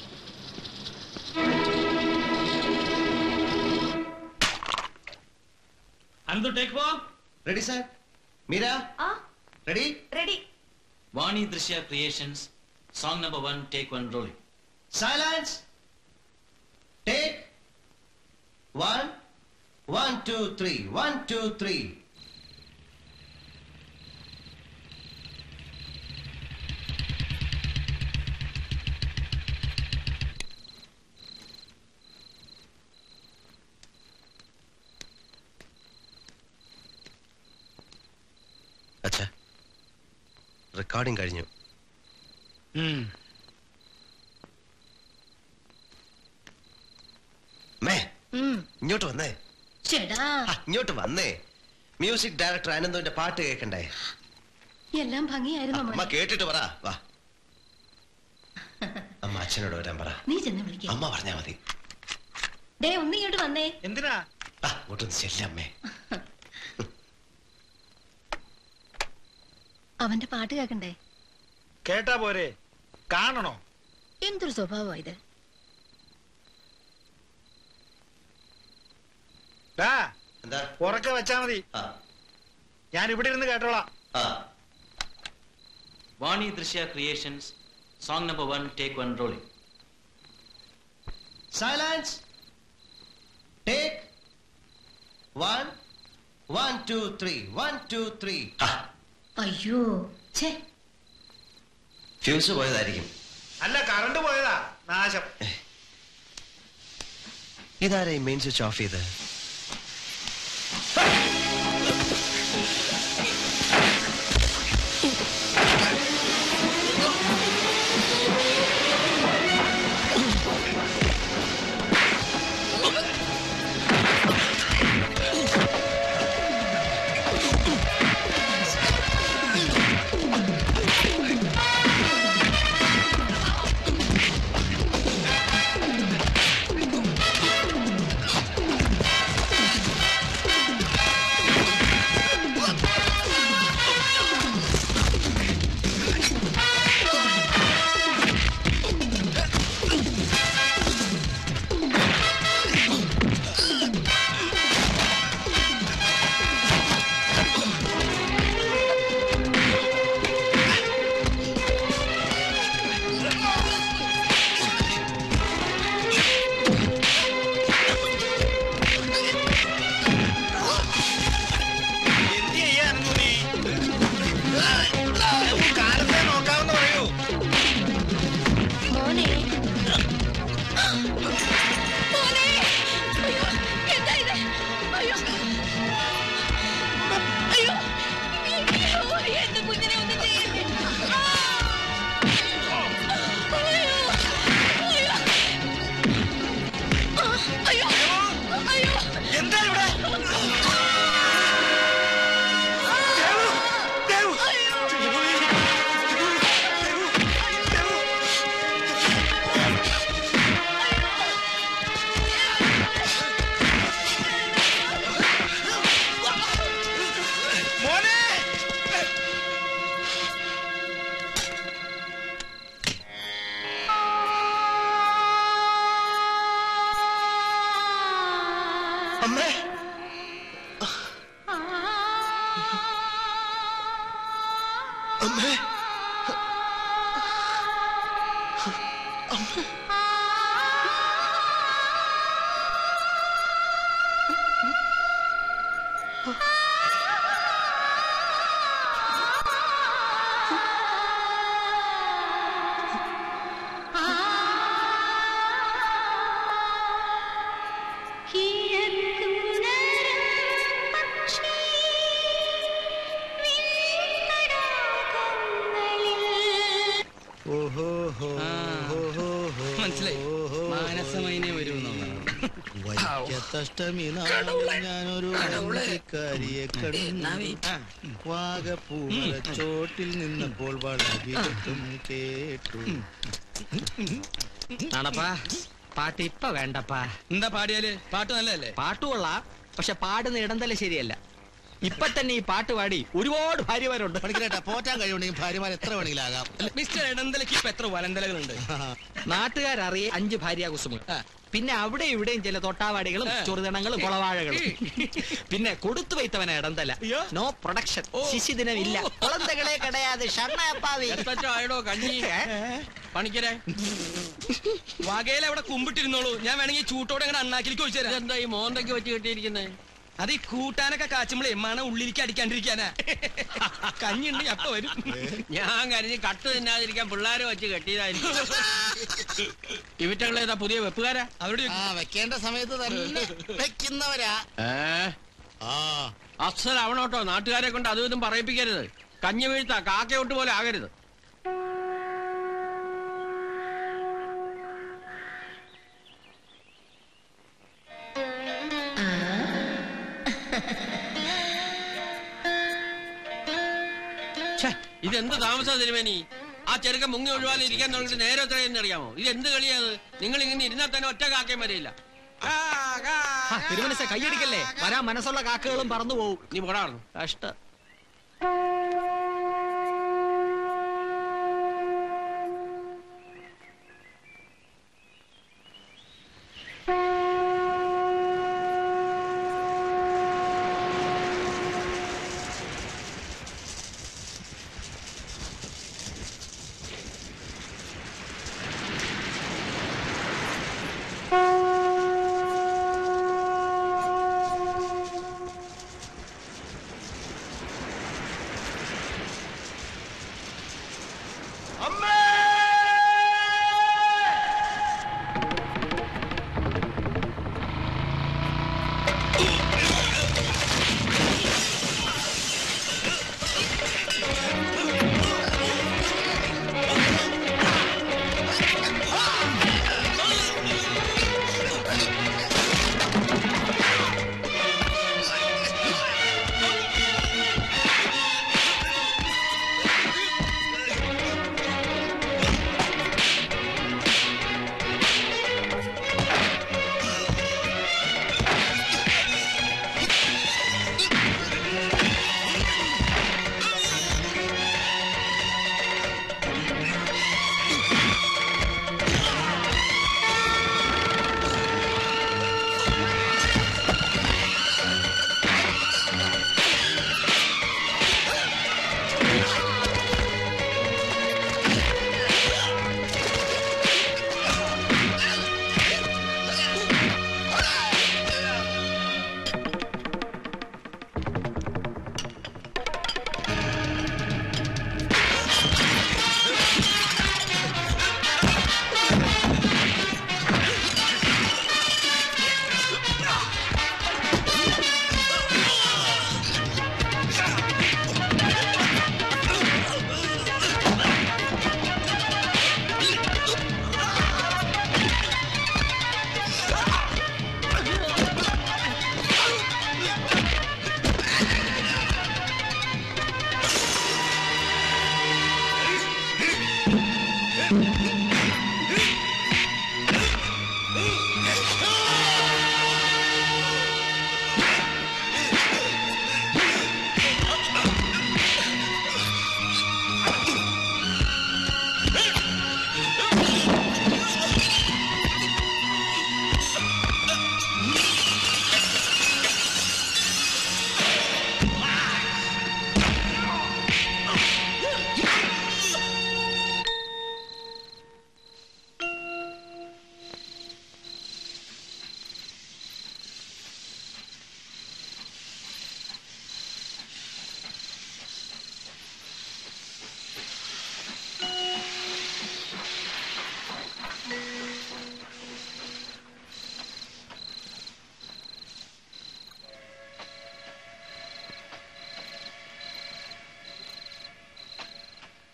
Ready sir. Meera ready? Ready. Vani Drishya creations, song number 1, take 1, rolling. Silence. Take 1 1 2 3 1 2 3. അച്ഛാ, റെക്കോർഡിംഗ് കഴിഞ്ഞു. ഇങ്ങോട്ട് വന്നേ. ഇങ്ങോട്ട് വന്നേ. മ്യൂസിക് ഡയറക്ടർ അനന്തുവിന്റെ പാട്ട് കേൾക്കണ്ടേ? എല്ലാം ഭംഗിയായിരുന്നു. അമ്മ കേട്ടിട്ട് പറ. വാ, അമ്മ അച്ഛനോട് വരാൻ പറ. നീ ചെന്ന് വിളിക്ക. അമ്മ പറഞ്ഞാ മതി. ഒന്ന് ഇങ്ങോട്ട് വന്നേ. എന്തിനാ? അങ്ങോട്ടൊന്ന് ചെല്ലമ്മേ. അവന്റെ പാട്ട് കേൾക്കണ്ടേ? കേട്ടാ പോരെ, കാണണോ? എന്തൊരു സ്വഭാവം ഇത്. ഉറക്കെ വെച്ചാ മതി. ഞാൻ ഇവിടെ ഇരുന്ന് കേട്ടോളാം. Vani Drishya creations, song number 1, take 1, rolling. Silence. Take 1 1 2 3 1 2 3. അയ്യോ, ഛേ, ഫ്യൂസ് പോയതായിരിക്കും. അല്ല, കറണ്ട് പോയതാ. നാശം. ഇതാരാ മെയിൻ സ്വിച്ച് ഓഫ് ചെയ്ത്? അഷ്ടമി ഞാനൊരു കാരിയെ വാഗപ്പൂച്ചോട്ടിൽ നിന്നപ്പോൾ വളകിട്ടും കേട്ടു. ആണപ്പാ, പാട്ട് ഇപ്പൊ വേണ്ടപ്പാ. എന്താ പാടിയാല്? പാട്ട് നല്ലതല്ലേ? പാട്ട് കൊള്ളാം, പക്ഷെ പാടുന്ന ഇടം തന്നെ ശരിയല്ല. ഇപ്പൊ തന്നെ ഈ പാട്ട് പാടി ഒരുപാട് ഭാര്യമാരുണ്ട്. പോറ്റാൻ കഴിവുണ്ടെങ്കിൽ ഭാര്യമാർ എത്ര വേണമെങ്കിലും ആകാം. മിസ്റ്റർ ഇടന്തലയ്ക്ക് ഇപ്പൊ എത്ര വലന്തലകളുണ്ട്? നാട്ടുകാരറിയ 5 ഭാര്യാകുസുമകൾ, പിന്നെ അവിടെ ഇവിടെയും ചില തൊട്ടാവാടികളും ചെറുതണങ്ങളും കുളവാഴകളും, പിന്നെ കൊടുത്തു വയ്ത്തവന ഇടന്തല. നോ പ്രൊഡക്ഷൻ, ശിശുദിനം ഇല്ല. കുളന്തകളെ കടയാതെ ആയടോ കഞ്ഞി പണിക്കരെ വകയിൽ അവിടെ കുമ്പിട്ടിരുന്നോളൂ. ഞാൻ വേണമെങ്കിൽ ചൂട്ടോടെ അങ്ങനെ അണ്ണാക്കിലേക്ക് ഒഴിച്ചു തരാം. എന്താ ഈ മോന്തയ്ക്ക് വെച്ച് കെട്ടിയിരിക്കുന്നത്? അത് ഈ കൂട്ടാനൊക്കെ കാച്ചുമ്പളേ മണ ഉള്ളിലേക്ക് അടിക്കാണ്ടിരിക്കാനാ. കഞ്ഞിണ്ട് അപ്പൊ വരും. ഞാൻ കരുതി കട്ട് തിന്നാതിരിക്കാൻ പിള്ളേരെ വെച്ച് കെട്ടിയതായിരിക്കും. ഇവറ്റകളേതാ പുതിയ വെപ്പുകാരാ? അവരുടെ വെക്കേണ്ട സമയത്ത് തന്നെ വെക്കുന്നവരാ. അസലാവണോട്ടോ, നാട്ടുകാരെ കൊണ്ട് അതും ഇതും പറയിപ്പിക്കരുത്. കഞ്ഞി വീഴ്ത്താ കാക്കയോട്ട് പോലെ ആകരുത്. ഇതെന്ത് താമസം തിരുമേനി? ആ ചെറുക്കൻ മുങ്ങി ഒഴിവാതെ ഇരിക്കാൻ തുടങ്ങിട്ട് നേരെ എത്രയെന്ന് അറിയാമോ? ഇത് എന്ത് കളിയത്? നിങ്ങൾ ഇങ്ങനെ ഇരുന്നാൽ തന്നെ ഒറ്റ കാക്കയും വരില്ല. തിരുമനസെ കൈയടിക്കല്ലേ, വരാൻ മനസ്സുള്ള കാക്കകളും പറന്നു പോവും. നീ പോടാ. കഷ്ട.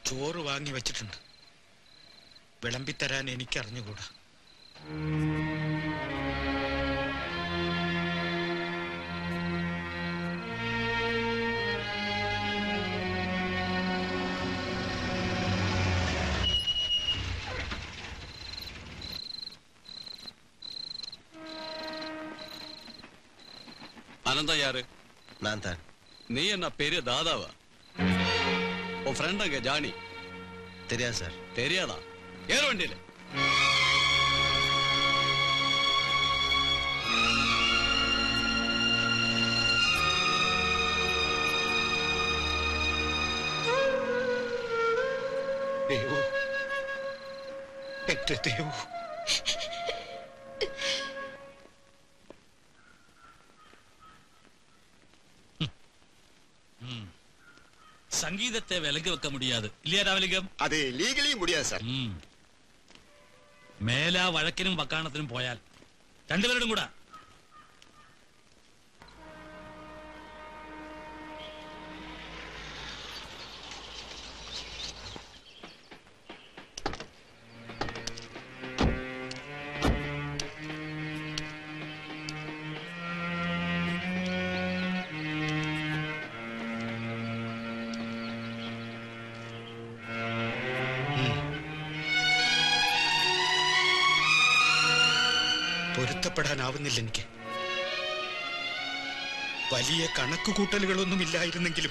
ചോറ് വാങ്ങി വെച്ചിട്ടുണ്ട്. വിളമ്പിത്തരാൻ എനിക്കറിഞ്ഞുകൂടാ. அனந்தா யாரு? நான் தான். நீ என்ன பெரிய தாதாவா? உன் ஃப்ரெண்ட் அங்க ஜானி தெரியாது சார். தெரியாதா? ஏற வண்டியில. ദേവു, എന്റെ ദേവു. சங்கீதத்தை விலங்கு வைக்க முடியாது இல்லையா ராவலிங்கம்? அது லீகலி முடியாது சார். மேலா வழக்கிനും വക്കാണത്തിനും പോയാൽ രണ്ടുപേരും കൂടാ. പൊരുത്തപ്പെടാനാവുന്നില്ല എനിക്ക്. വലിയ കണക്കുകൂട്ടലുകളൊന്നും ഇല്ലായിരുന്നെങ്കിലും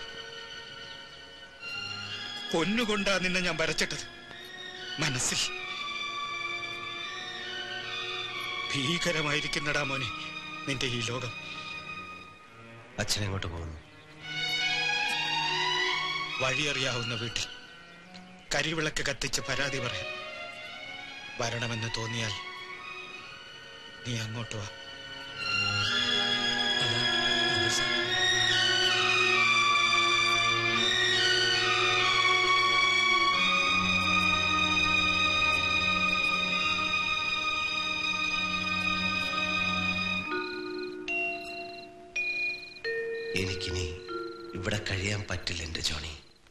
പൊന്നുകൊണ്ടാ നിന്നെ ഞാൻ വരച്ചിട്ടത്. മനസ്സിൽ ഭീകരമായിരിക്കുന്നടാ മോനെ നിന്റെ ഈ ലോകം. അച്ഛൻ എങ്ങോട്ട് പോകുന്നു? വഴിയറിയാവുന്ന വീട്ടിൽ കരിവിളക്ക് കത്തിച്ച് പരാതി പറയാം. വരണമെന്ന് തോന്നിയാൽ നീ അങ്ങോട്ട് വാ. എനിക്കിനി ഇവിടെ കഴിയാൻ പറ്റില്ല എന്റെ ജോണി.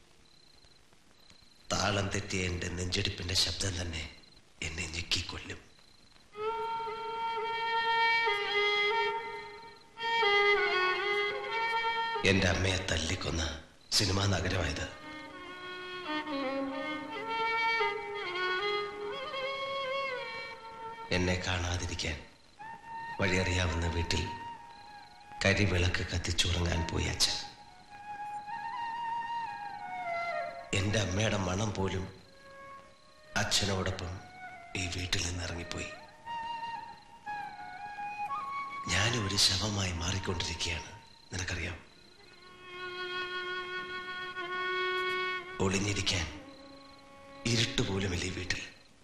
താളം തെറ്റിയ എന്റെ നെഞ്ചെടുപ്പിന്റെ ശബ്ദം തന്നെ എന്നെ ഞെക്കിക്കൊല്ലും. എന്റെ അമ്മയെ തല്ലിക്കൊന്ന സിനിമാ നഗരമായത്. എന്നെ കാണാതിരിക്കാൻ വഴിയറിയാവുന്ന വീട്ടിൽ കരിവിളക്ക് കത്തിച്ചുറങ്ങാൻ പോയി അച്ഛൻ. എന്റെ അമ്മയുടെ മണം പോലും അച്ഛനോടൊപ്പം ഈ വീട്ടിൽ നിന്ന് ഇറങ്ങിപ്പോയി. ഞാനും ഒരു ശവമായി മാറിക്കൊണ്ടിരിക്കുകയാണ്. നിനക്കറിയാം, ഒളിഞ്ഞിരിക്കാൻ ഇരുട്ടുപോലുമില്ല ഈ വീട്ടിൽ.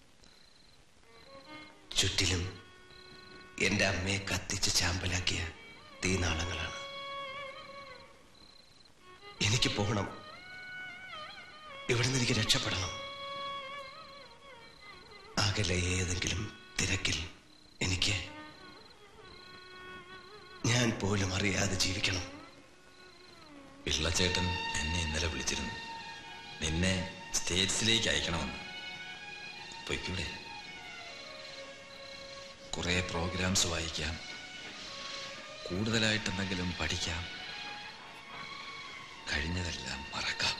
ചുറ്റിലും എന്റെ അമ്മയെ കത്തിച്ച് ചാമ്പലാക്കിയ തീനാളങ്ങളാണ്. എനിക്ക് പോകണം. ഇവിടുന്ന് എനിക്ക് രക്ഷപ്പെടണം. അകലെ ഏതെങ്കിലും തിരക്കിൽ എനിക്ക് ഞാൻ പോലും അറിയാതെ ജീവിക്കണം. പിള്ളച്ചേട്ടൻ എന്നെ ഇന്നലെ വിളിച്ചിരുന്നു. നിന്നെ സ്റ്റേറ്റ്സിലേക്ക് അയക്കണമെന്ന്. പൊയ്ക്കൂടെ? കുറെ പ്രോഗ്രാംസ് വായിക്കാം, കൂടുതലായിട്ടെന്തെങ്കിലും പഠിക്കാം, കഴിഞ്ഞതെല്ലാം മറക്കാം.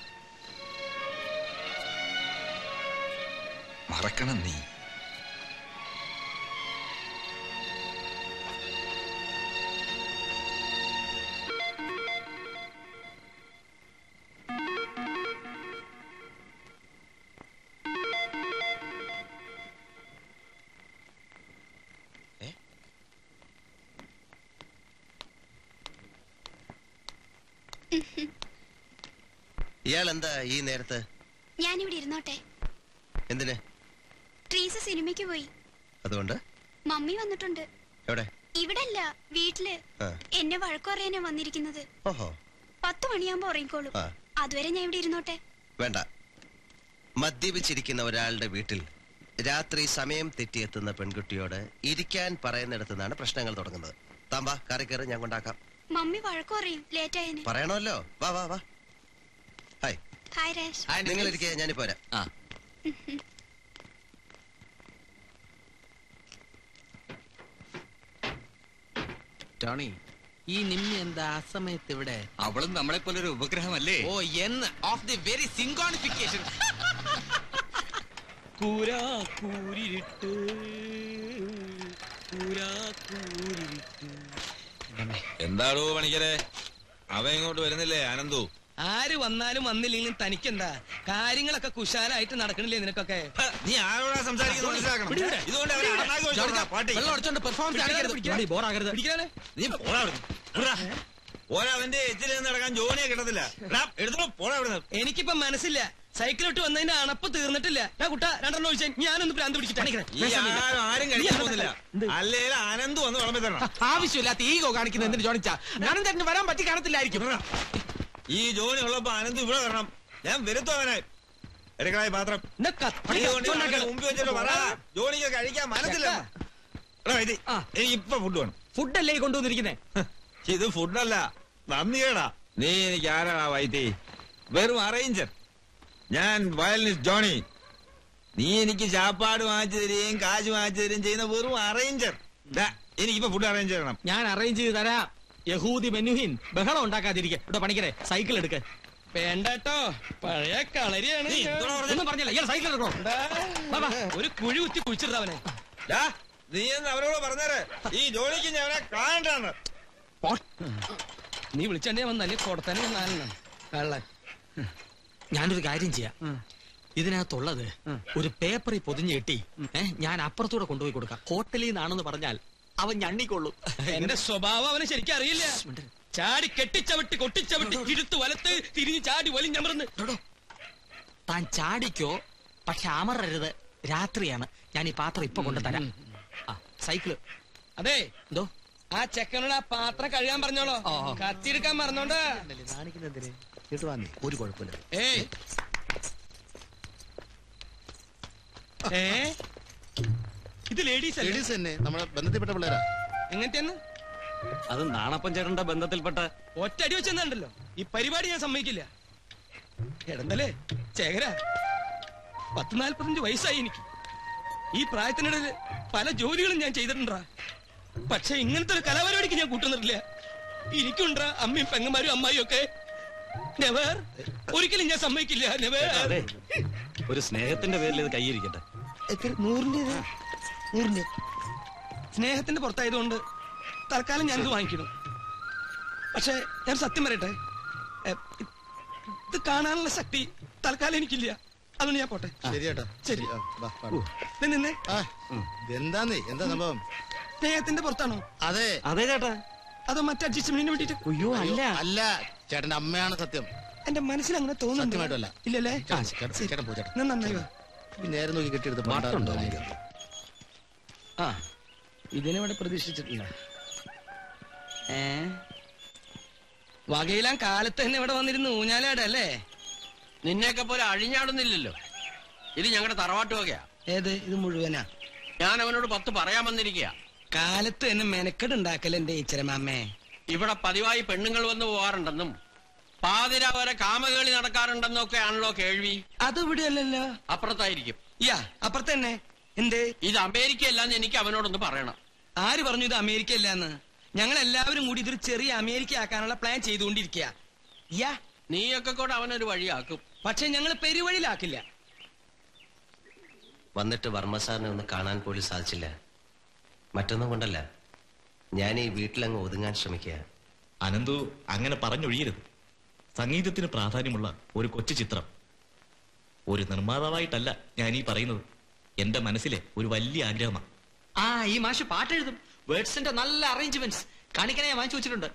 മറക്കണം നീ. ഇയാൾ എന്താ ഈ നേരത്ത്? ഞാനിവിടെ ഇരുന്നോട്ടെ. എന്തിന്? ട്രീസ് സിനിമയ്ക്ക് പോയി. അതുകൊണ്ട് മമ്മി വന്നിട്ടുണ്ട്. എവിടെ? ഇവിടല്ല, വീട്ടില്. എന്നെ വഴക്കു പറയാനാ വന്നിരിക്കുന്നത്. ഓഹോ. 10 മണിയാകുമ്പോ ഉറങ്ങിക്കോളും. അതുവരെ ഞാൻ ഇവിടെ ഇരുന്നോട്ടെ. വേണ്ട. മദ്യപിച്ചിരിക്കുന്ന ഒരാളുടെ വീട്ടിൽ രാത്രി സമയം തെറ്റിയെത്തുന്ന പെൺകുട്ടിയോട് ഇരിക്കാൻ പറയുന്നിടത്തുനിന്നാണ് പ്രശ്നങ്ങൾ തുടങ്ങുന്നത്. താമ്പാ, കാറി കയറി, ഞാൻ കൊണ്ടാക്കാം. മമ്മി വഴക്കു പറയും ലേറ്റായെന്ന്. പറയണമല്ലോ. വാ വാ വാ. ഹായ്. ഹായ് രേഷ്. നിങ്ങൾ ഇരിക്കുക, ഞാനിപ്പോ വരാം. ടോണി, ഈ നിമ്മി എന്താ ആ സമയത്ത് ഇവിടെ? അവളും നമ്മളെ പോലെ ഒരു ഉപഗ്രഹമല്ലേ? ഓ എന്ന് ഓഫ് ദി വെരി സിങ്കോണിഫിക്കേഷൻ. എന്താടോ പണിക്കരെ, അവ ഇങ്ങോട്ട് വരുന്നില്ലേ ആനന്ദു? ആര് വന്നാലും വന്നില്ലെങ്കിലും തനിക്കെന്താ? കാര്യങ്ങളൊക്കെ കുശാലായിട്ട് നടക്കണില്ലേ നിനക്കൊക്കെ? നീ ആരോടാ സംസാരിക്കുന്നത് മനസ്സിലാക്കണം. ഇതുകൊണ്ട് അവരെ അണ്ണാക്ക് വെച്ച് കൊടുക്കാം, പാട്ടി. വെള്ളം അടിച്ചോണ്ട് പെർഫോമൻസ് കാണിക്കരുത്. ബോറാകരുത്. നീ പോടാ അവിടുന്ന്. വിട്രാ. അവന്റെ എച്ചിൽ നിന്ന് നടക്കാൻ ജോലിയെ കിട്ടത്തില്ല. എടുത്തോ, പോടാ അവിടുന്ന്. എനിക്കിപ്പോ മനസ്സില്ല, സൈക്കിളിട്ട് വന്നതിന്റെ അണപ്പ് തീർന്നിട്ടില്ല. കുട്ടാ രണ്ടെണ്ണം ഒഴിച്ചാൽ ഞാനൊന്ന് ഭ്രാന്ത് പിടിച്ചിട്ട് ആരും കഴിക്കാൻ പോകുന്നില്ല. അല്ലേലും ആനന്ദ് വന്ന് വിളമ്പി തരണം. ആവശ്യമില്ലാത്ത ഈഗോ കാണിക്കുന്ന എന്തിനു ജോണിച്ചാ? ഞാനും തന്നെ വരാൻ പറ്റി കാണത്തില്ലായിരിക്കും. ഈ ജോലി ഉള്ളപ്പോ ആനന്ദ് ഇവിടെ വരണം. ഞാൻ വരുത്തവനായി എടുക്കണായി പാത്രം മുമ്പ് വെച്ചിട്ട് പറ. ജോലിക്ക് കഴിക്കാൻ മനസ്സില്ല. എനിക്ക് ഇപ്പൊ ഫുഡ് വേണം. ഫുഡല്ലേ കൊണ്ടുവന്നിരിക്കുന്നേ? ഇത് ഫുഡല്ല, നന്ദിയേടാ. നീ എനിക്ക് ആരാടാ വൈത്തി? വെറും അറേഞ്ചർ. ഞാൻ വയലിനിസ്റ്റ് ജോണി. നീ എനിക്ക് ചാപ്പാട് വാങ്ങിച്ചു തരികയും കാശ് വാങ്ങിച്ചു തരികയും ചെയ്യുന്ന വെറും അറേഞ്ചർ. എനിക്കിപ്പോ ഫുഡ് അറേഞ്ച് ചെയ്യണം. ഞാൻ അറേഞ്ച് ചെയ്ത് തരാം. യഹൂദി മെനുഹിൻ ബഹളം ഉണ്ടാക്കാതിരിക്കെ. ഇവിടെ പണിക്കരെ സൈക്കിൾ എടുക്ക. വേണ്ടട്ടോ, പഴയ കളരിയാണ്. ഒന്നും പറഞ്ഞില്ല, ഇയാൾ സൈക്കിൾ എടുക്കണോ? ഒരു കുഴി കുത്തി കുഴിച്ചിട്ടവനെ. നീ എന്ന് അവരോട് പറഞ്ഞേരെ, ഈ ജോലിക്ക് ഞാൻ അവനെ കാണണ്ടാന്ന്. നീ വിളിച്ചേ വന്നല്ലേ കൊടുത്തന്നെ വന്നാലെന്ന്. ഞാനൊരു കാര്യം ചെയ്യാം. ഇതിനകത്തുള്ളത് ഒരു പേപ്പറിൽ പൊതിഞ്ഞ് കെട്ടി ഞാൻ അപ്പുറത്തൂടെ കൊണ്ടുപോയി കൊടുക്കാം. ഹോട്ടലിൽ നിന്നാണെന്ന് പറഞ്ഞാൽ അവൻ ഞണ്ണിക്കൊള്ളും. എന്റെ സ്വഭാവം അവനെ ശരിക്കും അറിയില്ല. ചാടി കെട്ടിച്ചവിട്ടി കൊട്ടിച്ചവിട്ടി ഇരുത്ത് വലത്ത് തിരിഞ്ഞ് ചാടി വലിഞ്ഞമർന്ന്. താൻ ചാടിക്കോ, പക്ഷെ അമറരുത്. രാത്രിയാണ്. ഞാൻ ഈ പാത്രം ഇപ്പൊ കൊണ്ടുതരാം. സൈക്കിള്. അതെ, എന്തോ ആ ചെക്കനോട് ആ പാത്രം കഴുകാൻ പറഞ്ഞോളോ. കത്തിയെടുക്കാൻ പറഞ്ഞോണ്ട്. ഒരു കുഴപ്പമില്ല. ഇത് ലേഡീസ് തന്നെ, നമ്മുടെ ബന്ധത്തിൽപ്പെട്ട പിള്ളേരാ. എങ്ങനത്തെന്ന്? അത് നാണപ്പൻ ചേട്ടന്റെ ബന്ധത്തിൽപ്പെട്ട. ഒറ്റടി വെച്ചെന്നുണ്ടല്ലോ, ഈ പരിപാടി ഞാൻ സമ്മതിക്കില്ല. എടന്തല്ലേ ചേകര, 40-45 വയസ്സായി എനിക്ക്. ഈ പ്രായത്തിനിടയിൽ പല ജോലികളും ഞാൻ ചെയ്തിട്ടുണ്ടാ. പക്ഷെ ഇങ്ങനത്തെ ഒരു കലാപരിപാടിക്ക് ഞാൻ കൂട്ടുന്നില്ല. എനിക്കുണ്ടാ അമ്മയും പെങ്ങന്മാരും അമ്മായും ഒക്കെ. നെവർ, ഒരിക്കലും ഞാൻ സമ്മതിക്കില്ല. നെവർ. ഒരു സ്നേഹത്തിന്റെ പേരിൽ ഇത് കൈയിരിക്കട്ടെ. 100 സ്നേഹത്തിന്റെ പുറത്തായതുകൊണ്ട് തൽക്കാലം ഞാനിത് വാങ്ങിക്കണം. പക്ഷെ ഞാൻ സത്യം പറയട്ടെ, ഇത് കാണാനുള്ള ശക്തി തൽക്കാലം എനിക്കില്ല. അതുകൊണ്ട് ഞാൻ പോട്ടെ. ശരിയേട്ടാ. ശരി. നിന്നെ എന്താന്നേ, എന്താ സംഭവം? സ്നേഹത്തിന്റെ പുറത്താണോ? അതെ അതെ ചേട്ടാ. അതോ മറ്റേ അഡ്ജസ്റ്റ്മെന്റിന് വേണ്ടിട്ട്? അയ്യോ അല്ല, ചേട്ടന്റെ അമ്മയാണ് സത്യം. എന്റെ മനസ്സിൽ അങ്ങനെ തോന്നുന്നുണ്ടല്ല. ഇല്ലല്ലേ? ചേട്ടൻ പോ ചേട്ടൻ. നന്നായി. നേരെ നോക്കി കെട്ടിയെടുത്ത് ഇതിനിവിടെ പ്രതീക്ഷിച്ചിട്ടില്ല. വകയിലാൻ കാലത്ത് തന്നെ ഇവിടെ വന്നിരുന്നു ഊഞ്ഞാലാടല്ലേ? നിന്നെയൊക്കെ പോലെ അഴിഞ്ഞാടുന്നില്ലല്ലോ. ഇത് ഞങ്ങളുടെ തറവാട്ട് വകയാ. ഏത്? ഇത് മുഴുവനാ. ഞാൻ അവനോട് 10 പറയാൻ വന്നിരിക്കുക. കാലത്ത് തന്നെ മെനക്കെട് ഉണ്ടാക്കല എന്റെ ഈച്ചരമാമ്മേ. ഇവിടെ പതിവായി പെണ്ണുങ്ങൾ വന്ന് പോവാറുണ്ടെന്നും പാതിര വരെ കാമകേളി നടക്കാറുണ്ടെന്നൊക്കെ ആണല്ലോ കേൾവി. അത് ഇവിടെയല്ലല്ലോ, അപ്പുറത്തായിരിക്കും. അപ്പുറത്ത് തന്നെ. എന്തേ? ഇത് അമേരിക്ക അല്ലാന്ന് എനിക്ക് അവനോടൊന്ന് പറയണം. ആര് പറഞ്ഞു ഇത് അമേരിക്ക അല്ലാന്ന്? ഞങ്ങൾ എല്ലാവരും കൂടി ഇതൊരു ചെറിയ അമേരിക്ക ആക്കാനുള്ള പ്ലാൻ ചെയ്തുകൊണ്ടിരിക്കുക. നീയൊക്കെ കൂടെ അവനൊരു വഴിയാക്കും. പക്ഷെ ഞങ്ങൾ പെരുവഴിയിലാക്കില്ല. വന്നിട്ട് വർമ്മ സാറിനെ ഒന്ന് കാണാൻ പോലും സാധിച്ചില്ല. മറ്റൊന്നും കൊണ്ടല്ല, ഞാൻ ഈ വീട്ടിലങ്ങ് ഒതുങ്ങാൻ ശ്രമിക്കുക. അനന്തു അങ്ങനെ പറഞ്ഞൊഴിയരുത്. സംഗീതത്തിന് പ്രാധാന്യമുള്ള ഒരു കൊച്ചു ചിത്രം. ഒരു നിർമ്മാതാവായിട്ടല്ല ഞാൻ ഈ പറയുന്നത്. എന്റെ മനസ്സിലെ ഒരു വലിയ ആഗ്രഹമാണ്. ഈ മാഷ് പാട്ടെഴുതും. വേർഡ്സിന്റെ നല്ല അറേഞ്ച്മെന്റ്സ് കാണിക്കണേ ഞാൻ വാങ്ങിച്ചു വെച്ചിട്ടുണ്ട്.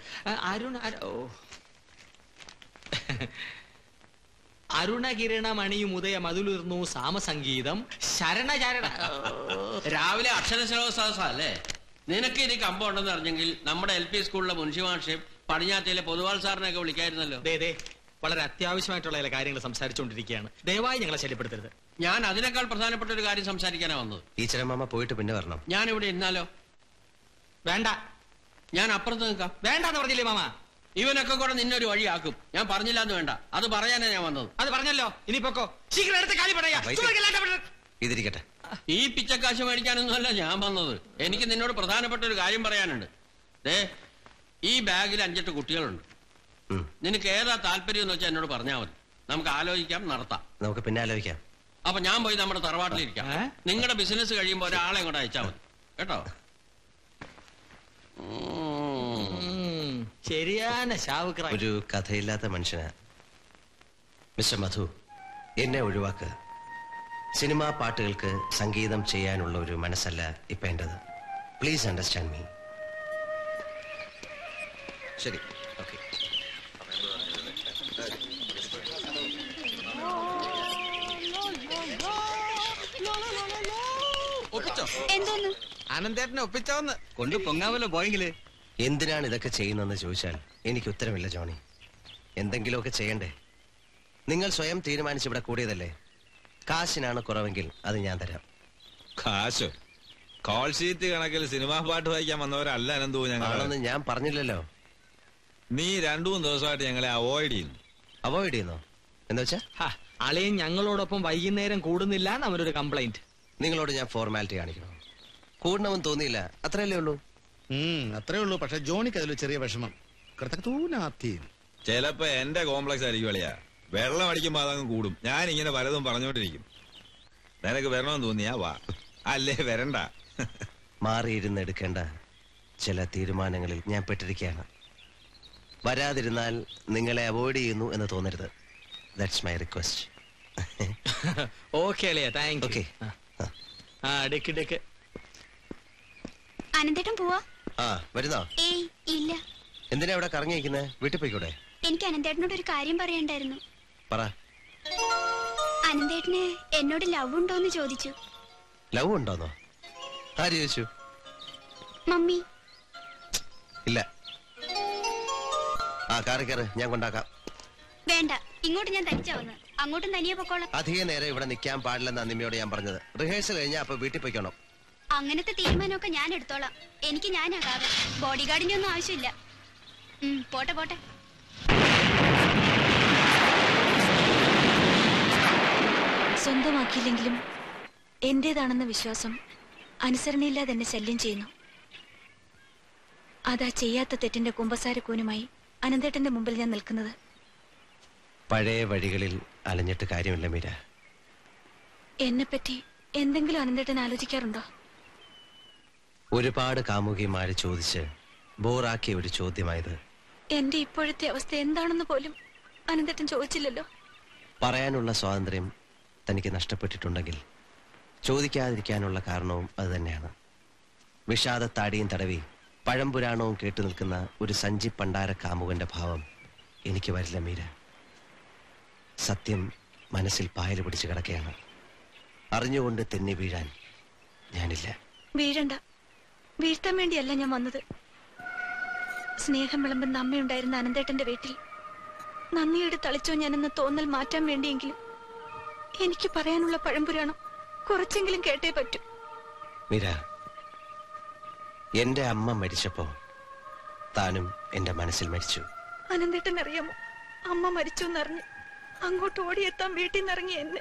അരുണകിരണ മണിയും ഉദയം അതിലുയർന്നു സാമസംഗീതം ശരണചാരണ. രാവിലെ അക്ഷരശ്ലോക അല്ലേ? നിനക്ക് ഇനി കമ്പം ഉണ്ടെന്ന് അറിഞ്ഞെങ്കിൽ നമ്മുടെ LP സ്കൂളിലെ മുൻഷിമാഷയും പടിഞ്ഞാറ്റയിലെ പൊതുവാൾ സാറിനെയൊക്കെ വിളിക്കായിരുന്നല്ലോ. വളരെ അത്യാവശ്യമായിട്ടുള്ള ചില കാര്യങ്ങൾ സംസാരിച്ചുകൊണ്ടിരിക്കുകയാണ്. ദയവായി ഞങ്ങളെ ശല്യപ്പെടുത്തരുത്. ഞാൻ അതിനേക്കാൾ പ്രധാനപ്പെട്ട ഒരു കാര്യം സംസാരിക്കാനാ വന്നത്. ടീച്ചറമ്മ പോയിട്ട് പിന്നെ വരണം. ഞാൻ ഇവിടെ ഇരുന്നാലോ? വേണ്ട, ഞാൻ അപ്പുറത്ത് നിൽക്കാം. വേണ്ടെന്ന് പറഞ്ഞില്ലേ മാമ? ഇവനൊക്കെ കൂടെ നിന്നെ ഒരു വഴിയാക്കും. ഞാൻ പറഞ്ഞില്ലാന്ന് വേണ്ട, അത് പറയാനാ ഞാൻ വന്നത്. അത് പറഞ്ഞല്ലോ, ഇനി പൊക്കോ. ശീഘ്രം എടുത്ത് കാലി പറയാ. ഇതിരിക്കട്ടെ. ഈ പിച്ചക്കാശ് മേടിക്കാനൊന്നുമല്ല ഞാൻ വന്നത്. എനിക്ക് നിന്നോട് പ്രധാനപ്പെട്ട ഒരു കാര്യം പറയാനുണ്ട്. ഈ ബാഗിൽ 5-8 കുട്ടികളുണ്ട്. നിനക്ക് ഏതാ താല്പര്യം എന്ന് വെച്ചാൽ എന്നോട് പറഞ്ഞാൽ മതി. നമുക്ക് ആലോചിക്കാം, നടത്താം. നമുക്ക് പിന്നെ ആലോചിക്കാം. അപ്പൊ ഞാൻ പോയി നമ്മുടെ തറവാട്ടിലിരിക്കാം. നിങ്ങളുടെ ബിസിനസ് കഴിയുമ്പോ ഒരാളെ കൂടെ അയച്ചാൽ മതി കേട്ടോ. ശരിയാണ്. ഒരു കഥയില്ലാത്ത മനുഷ്യനാ മിസ്റ്റർ മധു. എന്നെ ഒഴിവാക്കുക. സിനിമാ പാട്ടുകൾക്ക് സംഗീതം ചെയ്യാനുള്ള ഒരു മനസ്സല്ല ഇപ്പൊ എന്റേത്. Please understand me. ശരി, ഓക്കെ. അനന്തേട്ടനെ ഒപ്പിച്ചോന്ന് കൊണ്ട് പൊങ്ങാമല്ലോ പോയെങ്കില്. എന്തിനാണ് ഇതൊക്കെ ചെയ്യുന്നതെന്ന് ചോദിച്ചാൽ എനിക്ക് ഉത്തരമില്ല ജോണി. എന്തെങ്കിലുമൊക്കെ ചെയ്യണ്ടേ? നിങ്ങൾ സ്വയം തീരുമാനിച്ച് ഇവിടെ കൂടിയതല്ലേ. കാശിനാണ് കുറവെങ്കിൽ അത് ഞാൻ തരാം. കാശോ? കോൾ ഷീറ്റ് കണക്കിൽ സിനിമാ പാട്ട് വായിക്കാൻ വന്നവരല്ല അനന്തു ഞങ്ങളെന്ന് ഞാൻ പറഞ്ഞില്ലല്ലോ. നീ 2-3 ദിവസമായിട്ട് ഞങ്ങളെ അവോയ്ഡ് ചെയ്യുന്നു. അവോയ്ഡ് ചെയ്യുന്നോ എന്ന് വെച്ചാ? അളിയൻ ഞങ്ങളോടൊപ്പം വൈകുന്നേരം കൂടുന്നില്ല എന്നവരൊരു കംപ്ലൈന്റ്. നിങ്ങളോട് ഞാൻ ഫോർമാലിറ്റി കാണിക്കണോ? കൂടണമെന്ന് തോന്നിയില്ല, അത്രയല്ലേ ഉള്ളൂ. അത്രേ ഉള്ളൂ. പക്ഷെ ജോണിക്ക് അതിൽ ചെറിയ വിഷമം. ചിലപ്പോ എന്റെ കോംപ്ലക്സ് ആയിരിക്കും അളിയാ. വെള്ളം അടിക്കുമ്പോ അതങ്ങ് കൂടും. ഞാൻ ഇങ്ങനെ പലതും പറഞ്ഞോണ്ടിരിക്കും. നിനക്ക് വരണമെന്ന് തോന്നിയാ വാ, അല്ലേ വരണ്ട. മാറിയിരുന്ന് എടുക്കേണ്ട ചില തീരുമാനങ്ങളിൽ ഞാൻ പെട്ടിരിക്കുകയാണ്. വരാതിരുന്നാൽ നിങ്ങളെ അവോയ്ഡ് ചെയ്യുന്നു എന്ന് തോന്നരുത്. That's my request. ഓക്കെ അളിയാ, താങ്ക് യു. അനന്തേട്ടൻ പോവാ? വരുന്നോ? ഏയ് ഇല്ല. എന്തിനാ ഇവിടെ കറങ്ങിയിരിക്കുന്നത്? വീട്ടിൽ പോയിക്കൂടെ? എനിക്ക് അനന്തേട്ടനോട് ഒരു കാര്യം പറയണ്ടായിരുന്നു. പറ. അനന്തേട്ടന് എന്നോട് ലവ് ഉണ്ടോന്ന് ചോദിച്ചു. ലവ് ഉണ്ടോന്നോ? ആര് ചോദിച്ചു? മമ്മി. ഇല്ല. കാറി കയറ്, ഞാൻ കൊണ്ടാക്കാം. വേണ്ട, ഇങ്ങോട്ട് ഞാൻ തനിച്ചാ വന്ന്. അങ്ങോട്ടും തനിയെ പൊക്കോളാം. അധിക നേരം ഇവിടെ നിൽക്കാൻ പാടില്ലെന്ന് നിമ്മിയോട് ഞാൻ പറഞ്ഞത്. റിഹേഴ്സൽ കഴിഞ്ഞാൽ അപ്പൊ വീട്ടിൽ പോയിക്കണം. അങ്ങനത്തെ തീരുമാനമൊക്കെ ഞാൻ എടുത്തോളാം. എനിക്ക് ഞാനാകാതെ ബോഡി ഗാർഡിന്റെ ഒന്നും ആവശ്യമില്ല. പോട്ടെ പോട്ടെ. സ്വന്തമാക്കിയില്ലെങ്കിലും എന്റേതാണെന്ന വിശ്വാസം അനുസരണയില്ലാതെ എന്നെ ശല്യം ചെയ്യുന്നു. അതാ ചെയ്യാത്ത തെറ്റിന്റെ കുമ്പസാരക്കൂനുമായി അനന്തേട്ടന്റെ മുമ്പിൽ ഞാൻ നിൽക്കുന്നത്. പഴയ വഴികളിൽ അലഞ്ഞിട്ട് കാര്യമില്ല മീര. എന്നെപ്പറ്റി എന്തെങ്കിലും അനന്തേട്ടൻ ആലോചിക്കാറുണ്ടോ? ഒരുപാട് കാമുകിമാര് ചോദിച്ച് ബോറാക്കിയ ഒരു ചോദ്യമായത്. എന്റെ ഇപ്പോഴത്തെ അവസ്ഥ എന്താണെന്ന് പോലും അനന്തേട്ടൻ ചോദിച്ചില്ലല്ലോ. പറയാനുള്ള സ്വാതന്ത്ര്യം തനിക്ക് നഷ്ടപ്പെട്ടിട്ടുണ്ടെങ്കിൽ ചോദിക്കാതിരിക്കാനുള്ള കാരണവും അത് തന്നെയാണ്. വിഷാദത്താടിയും തടവി പഴംപുരാണവും കേട്ടു നിൽക്കുന്ന ഒരു സഞ്ചി പണ്ടാര കാമുകന്റെ ഭാവം എനിക്ക് വരില്ല മീര. സത്യം മനസ്സിൽ പായൽ പിടിച്ച് കിടക്കുകയാണ്. അറിഞ്ഞുകൊണ്ട് തെന്നി വീഴാൻ ഞാനില്ല. വീഴണ്ട. വീഴ്ത്താൻ വേണ്ടിയല്ല ഞാൻ വന്നത്. സ്നേഹം വിളമ്പുന്ന അമ്മയുണ്ടായിരുന്ന അനന്തേട്ടന്റെ വീട്ടിൽ നന്ദിയോട് തളിച്ചോ ഞാനെന്ന് തോന്നൽ മാറ്റാൻ വേണ്ടിയെങ്കിലും എനിക്ക് പറയാനുള്ള പഴംപുരാണം കുറച്ചെങ്കിലും കേട്ടേ പറ്റൂ. മീര, എന്റെ അമ്മ മരിച്ചപ്പോ താനും എന്റെ മനസ്സിൽ മരിച്ചു. അനന്തേട്ടൻ അറിയാമോ, അമ്മ മരിച്ചു എന്നറിഞ്ഞ് അങ്ങോട്ട് ഓടിയെത്താൻ വീട്ടിൽ നിന്നിറങ്ങി എന്നെ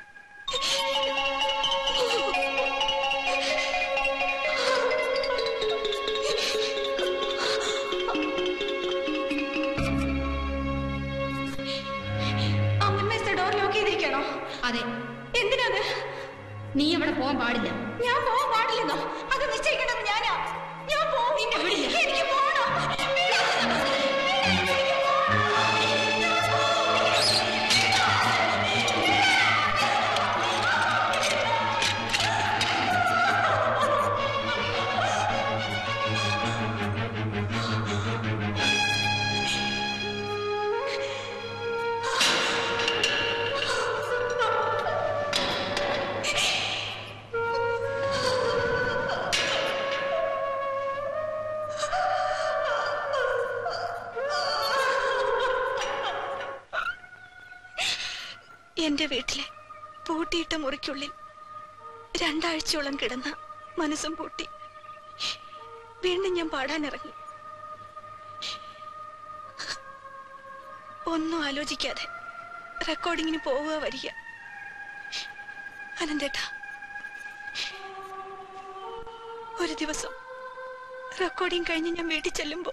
അതെ. എന്തിനാണ്? നീ അവിടെ പോകാൻ പാടില്ല. ഞാൻ പോകാൻ പാടില്ലെന്നോ? അത് നിശ്ചയിക്കണം ഞാനാ. ഞാൻ പോവില്ല. എനിക്ക് പോകണം. എന്റെ വീട്ടിലെ പൂട്ടിയിട്ട മുറിക്കുള്ളിൽ 2 ആഴ്ചയോളം കിടന്ന മനസ്സും പൂട്ടി വീണ്ടും ഞാൻ പാടാനിറങ്ങി. ഒന്നും ആലോചിക്കാതെ റെക്കോർഡിങ്ങിന് പോവുക വരിക. അനന്തേട്ടാ, ഒരു ദിവസം റെക്കോർഡിങ് കഴിഞ്ഞ് ഞാൻ വീട്ടിൽ ചെല്ലുമ്പോ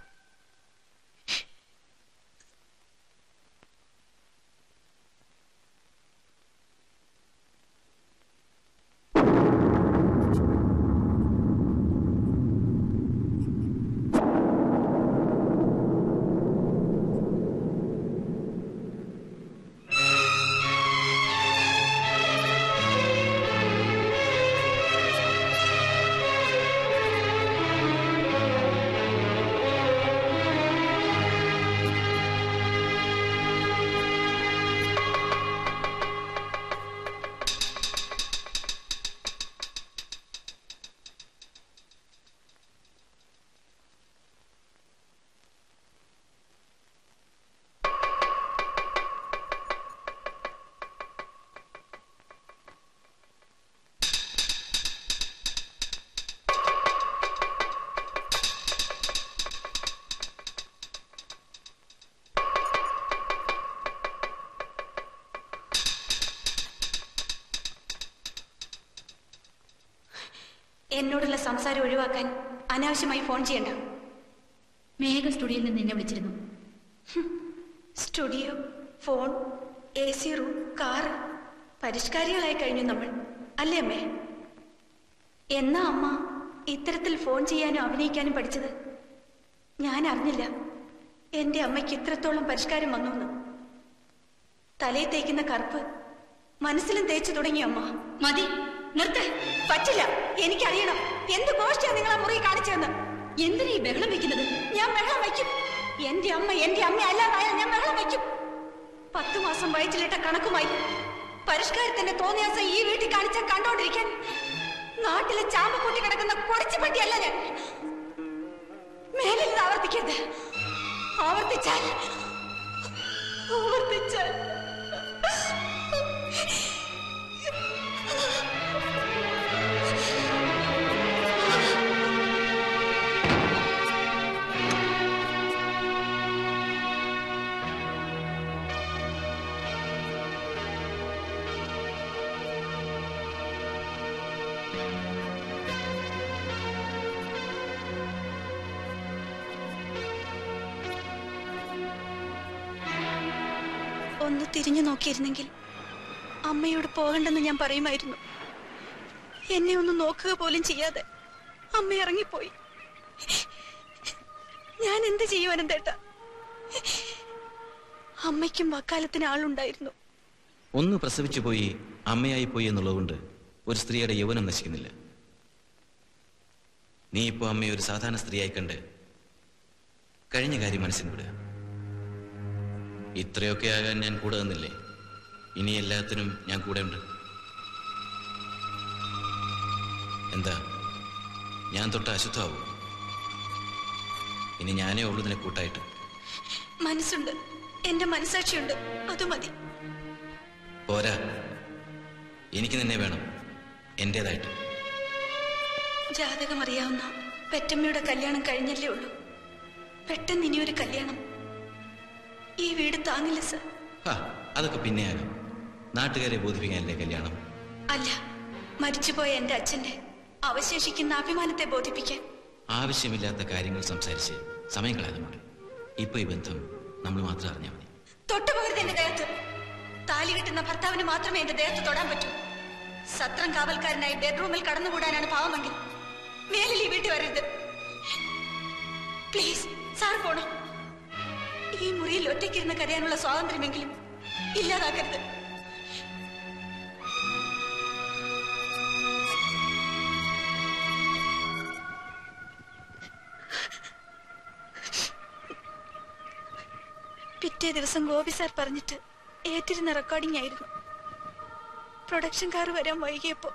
എന്നോടുള്ള സംസാരം ഒഴിവാക്കാൻ അനാവശ്യമായി ഫോൺ ചെയ്യണ്ട. മേഘ സ്റ്റുഡിയോയിൽ നിന്ന് എന്നെ വിളിച്ചിരുന്നു. Studio, phone, AC room, car, പരിഷ്കാരികളായി കഴിഞ്ഞു നമ്മൾ, അല്ലേ അമ്മേ? എന്നാ അമ്മ ഇത്തരത്തിൽ ഫോൺ ചെയ്യാനും അഭിനയിക്കാനും പഠിച്ചത്? ഞാൻ അറിഞ്ഞില്ല എന്റെ അമ്മയ്ക്ക് ഇത്രത്തോളം പരിഷ്കാരം വന്നു. തലയിൽ തേക്കുന്ന കറുപ്പ് മനസ്സിലും തേച്ചു തുടങ്ങി അമ്മ. മതി, നിർത്ത്. പറ്റില്ല, എനിക്കറിയണം എന്ത് ഗോഷ്ടിയാ നിങ്ങൾ ആ മുറി കാണിച്ചതെന്ന്. എന്തിനാ ഈ ബഹളം വെക്കുന്നത്? ഞാൻ ബഹളം വയ്ക്കും. എന്റെ അമ്മ അല്ലാതായാൽ ഞാൻ ബഹളം വയ്ക്കും. 10 മാസം വയറ്റിലിട്ട കണക്കുമായി പരിഷ്കാരത്തിന്റെ തോന്നിയാസം ഈ വീട്ടിൽ കാണിച്ചാൽ കണ്ടോണ്ടിരിക്കാൻ നാട്ടിലെ ചാമ്പ കൂട്ടി കിടക്കുന്ന പൊടിച്ചു പട്ടിയല്ല ഞാൻ. മേലിൽ നിന്ന് ആവർത്തിക്കരുത്. ആവർത്തിച്ചാൽ ഒന്ന് തിരിഞ്ഞു നോക്കിയിരുന്നെങ്കിൽ അമ്മയോട് പോകണ്ടെന്ന് ഞാൻ പറയുമായിരുന്നു. എന്നെ ഒന്ന് നോക്കുക പോലും ചെയ്യാതെ അമ്മ ഇറങ്ങിപ്പോയി. ഞാൻ എന്ത് ചെയ്യും അനന്തേട്ട? അമ്മയ്ക്കും വക്കാലത്തിന് ആളുണ്ടായിരുന്നു. ഒന്ന് പ്രസവിച്ചു പോയി അമ്മയായി പോയി എന്നുള്ളതുകൊണ്ട് ഒരു സ്ത്രീയുടെ യൗവനം നശിക്കുന്നില്ല. നീ ഇപ്പോൾ അമ്മയെ ഒരു സാധാരണ സ്ത്രീയായി കണ്ട് കഴിഞ്ഞ കാര്യം മനസ്സിന് വിടുക. ഇത്രയൊക്കെ ആകാൻ ഞാൻ കൂടെ നിന്നില്ലേ? ഇനി എല്ലാത്തിനും ഞാൻ കൂടെ ഉണ്ട്. എന്താ, ഞാൻ തൊട്ട് അശുദ്ധമാവും? ഇനി ഞാനേ ഉള്ളൂ നിന്നെ കൂട്ടായിട്ട്. മനസ്സുണ്ട്, എന്റെ മനസാക്ഷിയുണ്ട്, അത് മതി. പോരാ, എനിക്ക് നിന്നെ വേണം, എന്റേതായിട്ട്. ജാതകം അറിയാവുന്ന പെറ്റമ്മയുടെ കല്യാണം കഴിഞ്ഞല്ലേ ഉള്ളൂ. പെട്ടെന്ന് ഇനിയൊരു കല്യാണം ഈ വീട് താങ്ങില്ല സർ. അതൊക്കെ പിന്നെയാകും. നാട്ടുകാരെ ബോധിപ്പിക്കാനല്ലേ കല്യാണം? അല്ല, മരിച്ചുപോയ എന്റെ അച്ഛന്റെ അവശേഷിക്കുന്ന അഭിമാനത്തെ ബോധിപ്പിക്കാൻ. ആവശ്യമില്ലാത്ത കാര്യങ്ങൾ സംസാരിച്ച് സമയം കളയാതെ മോളെ. ഇപ്പൊ ഈ ബന്ധം നമ്മൾ മാത്രം അറിഞ്ഞാൽ മതി. തൊട്ടുപോകരുത് എന്റെ ദേഹത്ത്. താലി കിട്ടുന്ന ഭർത്താവിന് മാത്രമേ എന്റെ ദേഹത്ത് തൊടാൻ പറ്റൂ. സത്രം കാവൽക്കാരനായി ബെഡ്റൂമിൽ കടന്നുകൂടാനാണ് ഭാവമെങ്കിൽ മേലിൽ ഈ വീട്ടിൽ വരരുത്. പ്ലീസ് സാർ, പോണം. ഈ മുറിയിൽ ഒറ്റയ്ക്കിരുന്ന് കരയാനുള്ള സ്വാതന്ത്ര്യമെങ്കിലും ഇല്ലാതാക്കരുത്. പിറ്റേ ദിവസം ഗോപി സാർ പറഞ്ഞിട്ട് ഏറ്റിരുന്ന റെക്കോർഡിംഗ് ആയിരുന്നു. പ്രൊഡക്ഷൻ കാർ വരാൻ വൈകിയപ്പോ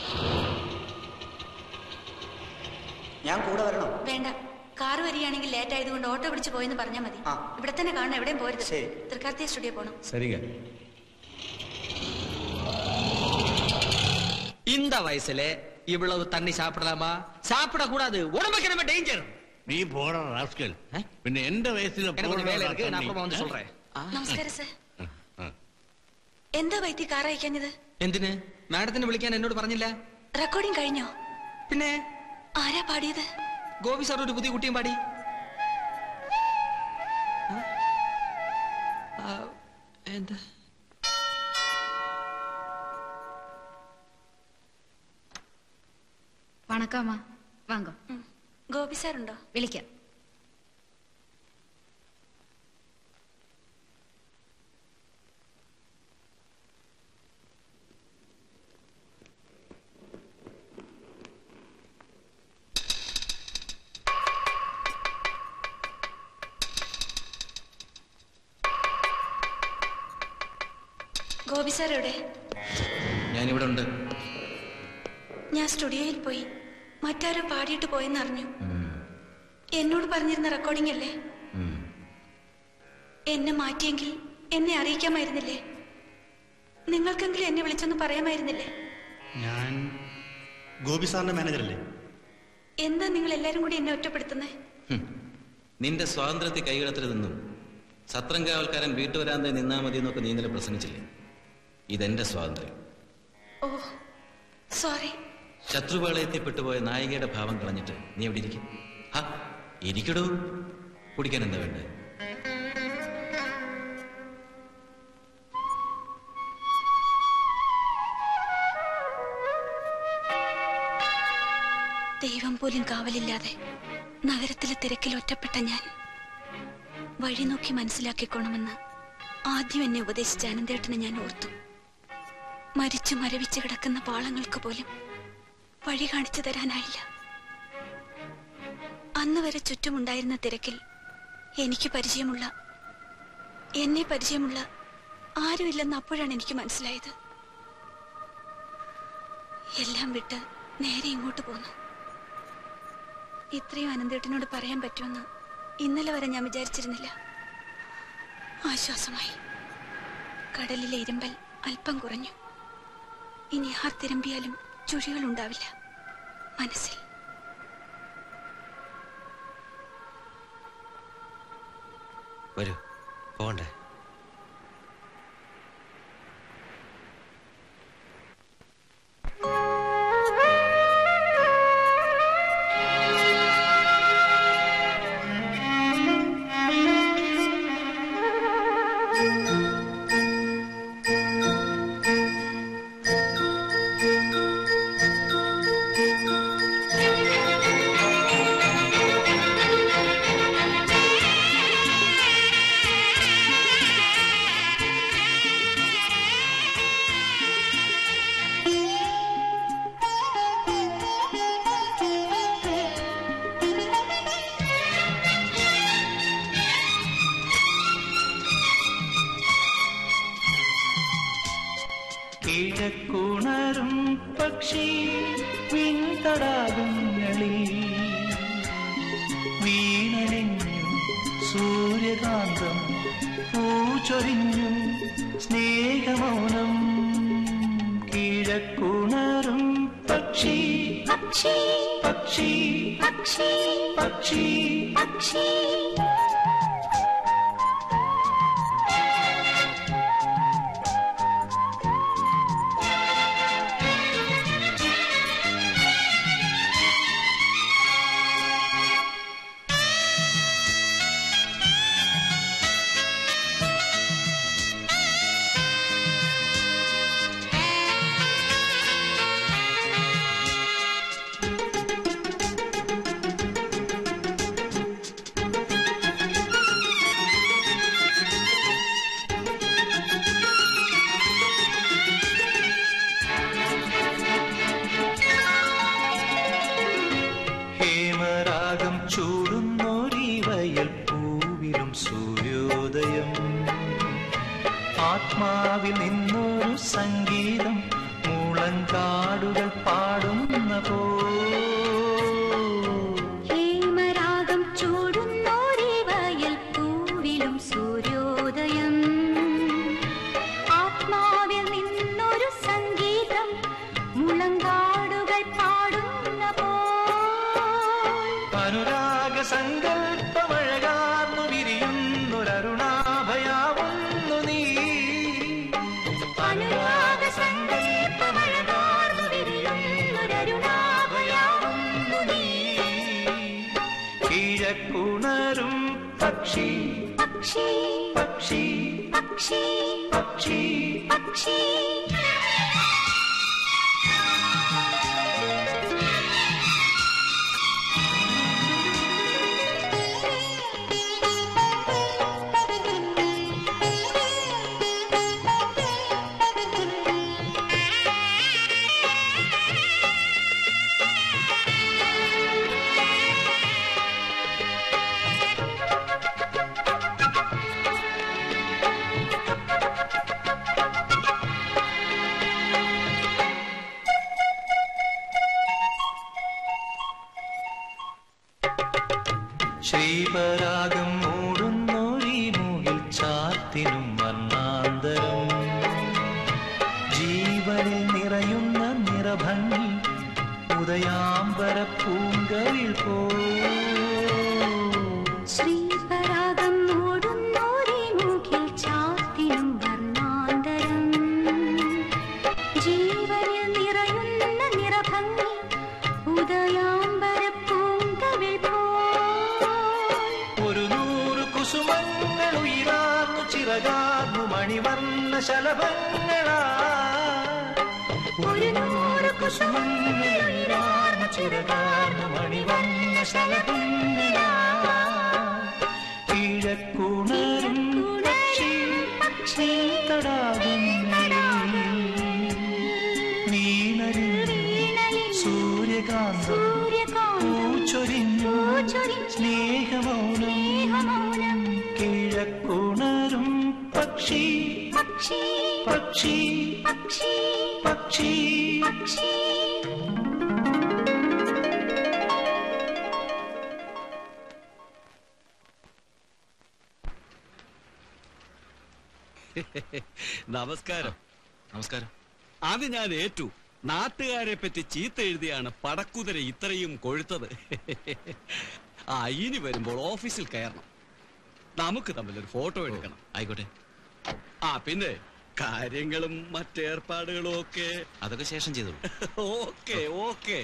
ഞാൻ കൂടെ വരണോ? വേണ്ട, കാർ വരികയാണെങ്കിൽ ലേറ്റ് ആയതുകൊണ്ട് ഓട്ടോ പിടിച്ച് പോയെന്ന് പറഞ്ഞാൽ മതി. ഇവിടെ തന്നെ കാണണം, എവിടെയും പോരുത്. തൃക്കാർത്തിയ സ്റ്റുഡിയോ പോണം. இந்த வயசுல இவ்வளவு தண்ணி சாப்பிடலாமா? சாப்பிடக்கூடாது, உடம்புக்கு நம்ம டேஞ்சர். നീ പോടാ റാസ്കൽ. പിന്നെ എന്റെ വയസ്സിൽ எனக்கு கொஞ்சம் வேலை இருக்கு, நான் அப்புறமா வந்து சொல்றேன். നമസ്കാരം സർ. എന്താ വൈദ്യ കാർ അയക്കാഞ്ഞത്? എന്തിന്? മാഡത്തിനെ വിളിക്കാൻ എന്നോട് പറഞ്ഞില്ല? റെക്കോർഡിംഗ് കഴിഞ്ഞോ? പിന്നെ ആരാ പാടിയത്? ഗോപി സാർ ഒരു പുതിയ കുട്ടിയും പാടി. എന്താ വണക്കമ്മ, വാങ്ങോ. ഗോപി സാറുണ്ടോ? വിളിക്കാം. ഗോപി സാർ എവിടെ? ഞാനിവിടെ ഉണ്ട്. ഞാൻ സ്റ്റുഡിയോയിൽ പോയി. മറ്റാരോ പാടിയിട്ട് പോയെന്ന് അറിഞ്ഞു. എന്നോട് പറഞ്ഞിരുന്ന റെക്കോർഡിംഗ് അല്ലേ? എന്നെ മാറ്റിയെങ്കിൽ എന്നെ അറിയിക്കാമായിരുന്നില്ലേ? നിങ്ങൾക്കെങ്കിലും എന്നെ വിളിച്ചൊന്ന് പറയാമായിരുന്നില്ലേ? ഞാൻ ഗോപി സാറിന്റെ മാനേജറല്ലേ? എന്താ നിങ്ങൾ എല്ലാരും കൂടി എന്നെ ഒറ്റപ്പെടുത്തുന്നേ? നിന്റെ സ്വാതന്ത്ര്യത്തെ കൈകടത്തരുതെന്നും സത്രം കാവൽക്കാരൻ വീട്ടുവരാന്തെ നിന്നാ മതി എന്നൊക്കെ നീ ഇന്നലെ പ്രസംഗിച്ചില്ലേ? ഇതെന്റെ സ്വാതന്ത്ര്യം. ഓ സോറി. ശത്രുപാളയത്തിൽ പെട്ടുപോയ നായികയുടെ ഭാവം കളഞ്ഞിട്ട് നീ എവിടെ ഇരിക്കും? ഹാ, ഇരിക്കടോ. കുടിക്കാൻ എന്താ വേണ്ടത്? ദൈവം പോലും കാവലില്ലാതെ നഗരത്തിലെ തിരക്കിൽ ഒറ്റപ്പെട്ട ഞാൻ വഴി നോക്കി മനസ്സിലാക്കിക്കോണമെന്ന് ആദ്യം എന്നെ ഉപദേശിച്ച അനന്തേട്ടനെ ഞാൻ ഓർത്തു. മരിച്ചു മരവിച്ച് കിടക്കുന്ന പാളങ്ങൾക്ക് പോലും വഴി കാണിച്ചു തരാനായില്ല. അന്ന് വരെ ചുറ്റുമുണ്ടായിരുന്ന തിരക്കിൽ എന്നെ പരിചയമുള്ള ആരുമില്ലെന്ന് അപ്പോഴാണ് എനിക്ക് മനസ്സിലായത്. എല്ലാം വിട്ട് നേരെ ഇങ്ങോട്ട് പോന്നു. ഇത്രയും അനന്തേട്ടനോട് പറയാൻ പറ്റുമെന്ന് ഇന്നലെ വരെ ഞാൻ വിചാരിച്ചിരുന്നില്ല. ആശ്വാസമായി. കടലിലെ ഇരുമ്പൽ അല്പം കുറഞ്ഞു. ഇനി ആർ തിരമ്പിയാലും ചുഴികളുണ്ടാവില്ല മനസ്സിൽ. വരൂ, പോകണ്ടേ? കിഴക്കുണരും പക്ഷി വിൺതടാകങ്ങളിൽ വീണണിഞ്ഞു സൂര്യകാന്തം പൂച്ചൊരിഞ്ഞു സ്നേഹമൗനം. കിഴക്കുണരും പക്ഷി പക്ഷി പക്ഷി പക്ഷി പക്ഷി പക്ഷി. ആത്മാവിൽ നിന്നൊരു സംഗീതം മുളങ്കാടുകൾ പാടുന്ന പോ. ഹേമരാഗം ചൂടുന്നോരേ വയൽ പൂവിലും സൂര്യോദയം. ആത്മാവിൽ നിന്നൊരു സംഗീതം മുളങ്കാടുകൾ പാടുന്ന പോ. അനുരാഗ സങ്കല്പമഴകാർന്നു വിരിയുന്നൊരരുണാഭയാവും പക്ഷി പക്ഷി പക്ഷി പക്ഷി പക്ഷി പക്ഷി ശ്രീപരാഗം മൂടുന്നൊരീ മൂകിൽ ചാത്തിനും വർണ്ണാന്തരം ജീവനിൽ നിറയുന്ന നിറഭംഗി ഉദയാംബര പൂങ്കവിൽ പോ ശ്രീപരാഗം മൂടുന്നോരേ മൂക്കിൽ ചാത്തിനും വർണ്ണാന്തരം ജീവനിൽ നിറയുന്ന നിറഭംഗി ഉദയാംബര പൂങ്കവിൽ പോ ഒരു നൂറ് കുസുമങ്ങൾ ഉയരാർന്നു ചിറകാർന്നു മണിവർണ്ണ ശലഭങ്ങളാ ഒരു നൂറ് കുസുമങ്ങൾ ഉയരാർന്നു ചിറകാർന്നു മണിവർണ്ണ ശലഭങ്ങളാ കിഴക്കുണരും പക്ഷി പക്ഷി തടാകം വീണരിൽ സൂര്യകാന്തം പൂച്ചൊരിഞ്ഞു സ്നേഹമൗനം കിഴക്കുണരും പക്ഷി പക്ഷി പക്ഷി പക്ഷി പക്ഷി പക്ഷി നമസ്കാരം. നമസ്കാരം. അത് ഞാൻ ഏറ്റു. നാട്ടുകാരെ പറ്റി ചീത്ത എഴുതിയാണ് പടക്കുതിര ഇത്രയും കൊഴുത്തത്. ഇനി വരുമ്പോൾ ഓഫീസിൽ കയറണം. നമുക്ക് തമ്മിലൊരു ഫോട്ടോ എടുക്കണം. ആയിക്കോട്ടെ. പിന്നെ കാര്യങ്ങളും മറ്റേർപ്പാടുകളും ഒക്കെ അതൊക്കെ ശേഷം ചെയ്തോളൂ. Okay okay.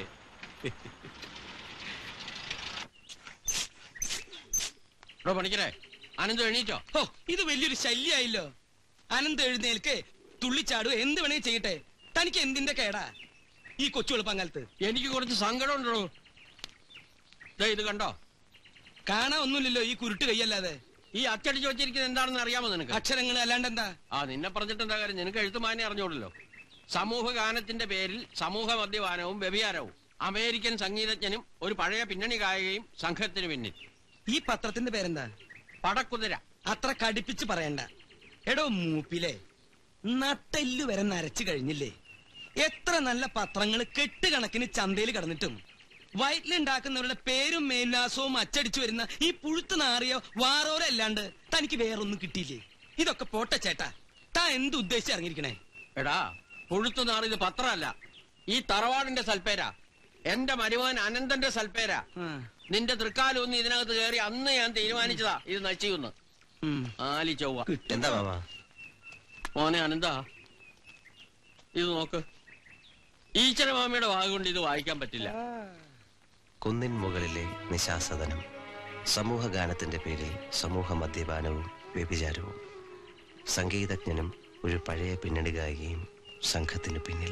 പണിക്കരെ അനന്തം എണീറ്റോ? ഇത് വലിയൊരു ശല്യായില്ലോ. അനന്തം എഴുന്നേൽക്ക്, തുള്ളിച്ചാടു, എന്ത് വേണേ ചെയ്യട്ടെ. തനിക്ക് എന്തിന്റെ കേടാ ഈ കൊച്ചു എളുപ്പങ്കാലത്ത്? എനിക്ക് കുറച്ച് സങ്കടം ഉണ്ടോ. ഇത് കണ്ടോ? കാണാൻ ഒന്നുമില്ലല്ലോ ഈ കുരുട്ട് കൈയല്ലാതെ. ഈ അച്ചടിച്ച് വെച്ചിരിക്കുന്നത് എന്താണെന്ന് അറിയാമോ നിനക്ക്? അക്ഷരങ്ങൾ അല്ലാണ്ട് എന്താ? നിന്നെ പറഞ്ഞിട്ട് എന്താ കാര്യം? നിനക്ക് എഴുത്തുമാനെ അറിഞ്ഞോളല്ലോ. സമൂഹ ഗാനത്തിന്റെ പേരിൽ സമൂഹ മദ്യപാനവും വ്യഭിചാരവും. അമേരിക്കൻ സംഗീതജ്ഞനും ഒരു പഴയ പിന്നണി ഗായികയും സംഘത്തിന് പിന്നിൽ. ഈ പത്രത്തിന്റെ പേരെന്താ? പടക്കുതിര. അത്ര കടുപ്പിച്ച് പറയണ്ട. എടോ മൂപ്പിലെ നട്ടെല്ലു വരെ നരച്ചു കഴിഞ്ഞില്ലേ? എത്ര നല്ല പത്രങ്ങൾ കെട്ടുകണക്കിന് ചന്തയിൽ കിടന്നിട്ടും വയറ്റിലുണ്ടാക്കുന്നവരുടെ പേരും മേൽവിലാസവും അച്ചടിച്ചു വരുന്ന ഈ പുഴുത്തു നാറിയോ വാറോരോ അല്ലാണ്ട് തനിക്ക് വേറൊന്നും കിട്ടിയില്ലേ? ഇതൊക്കെ പോട്ടെ ചേട്ടാ. താൻ എന്ത് ഉദ്ദേശിച്ച് ഇറങ്ങിയിരിക്കണേ? എടാ, പുഴുത്തു നാറിയത് പത്രമല്ല, ഈ തറവാടിന്റെ സൽപ്പേരാ. എന്റെ മരുമകൻ അനന്തന്റെ സൽപ്പേരാ. നിന്റെ തൃക്കാലൊന്ന് ഇതിനകത്ത് കയറി അന്ന് ഞാൻ തീരുമാനിച്ചതാ ഇത് നശിക്കുന്ന്. ആലി ചൊവ്വ. എന്താ മാമാ? മോനെ അനന്ത, ഇത് നോക്ക്. ഈശ്വരമാമയുടെ വാഗ കൊണ്ട് ഇത് വായിക്കാൻ പറ്റില്ല. കുന്നിൻ മുകളിലെ നിശാസദനം. സമൂഹ ഗാനത്തിന്റെ പേരിൽ സമൂഹ മദ്യപാനവും വ്യഭിചാരവും. സംഗീതജ്ഞനും ഒരു പഴയ പിന്നണി ഗായികയും സംഘത്തിനു പിന്നിൽ.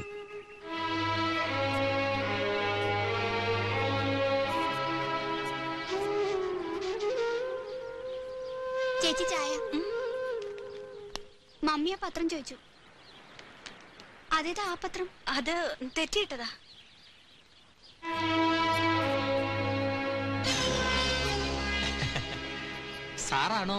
ചേച്ചി ചായ. മമ്മിയ പത്രം ചോദിച്ചു. അതേതാ ആ പത്രം? അത് തെറ്റിയിട്ടതാ. സാറാണോ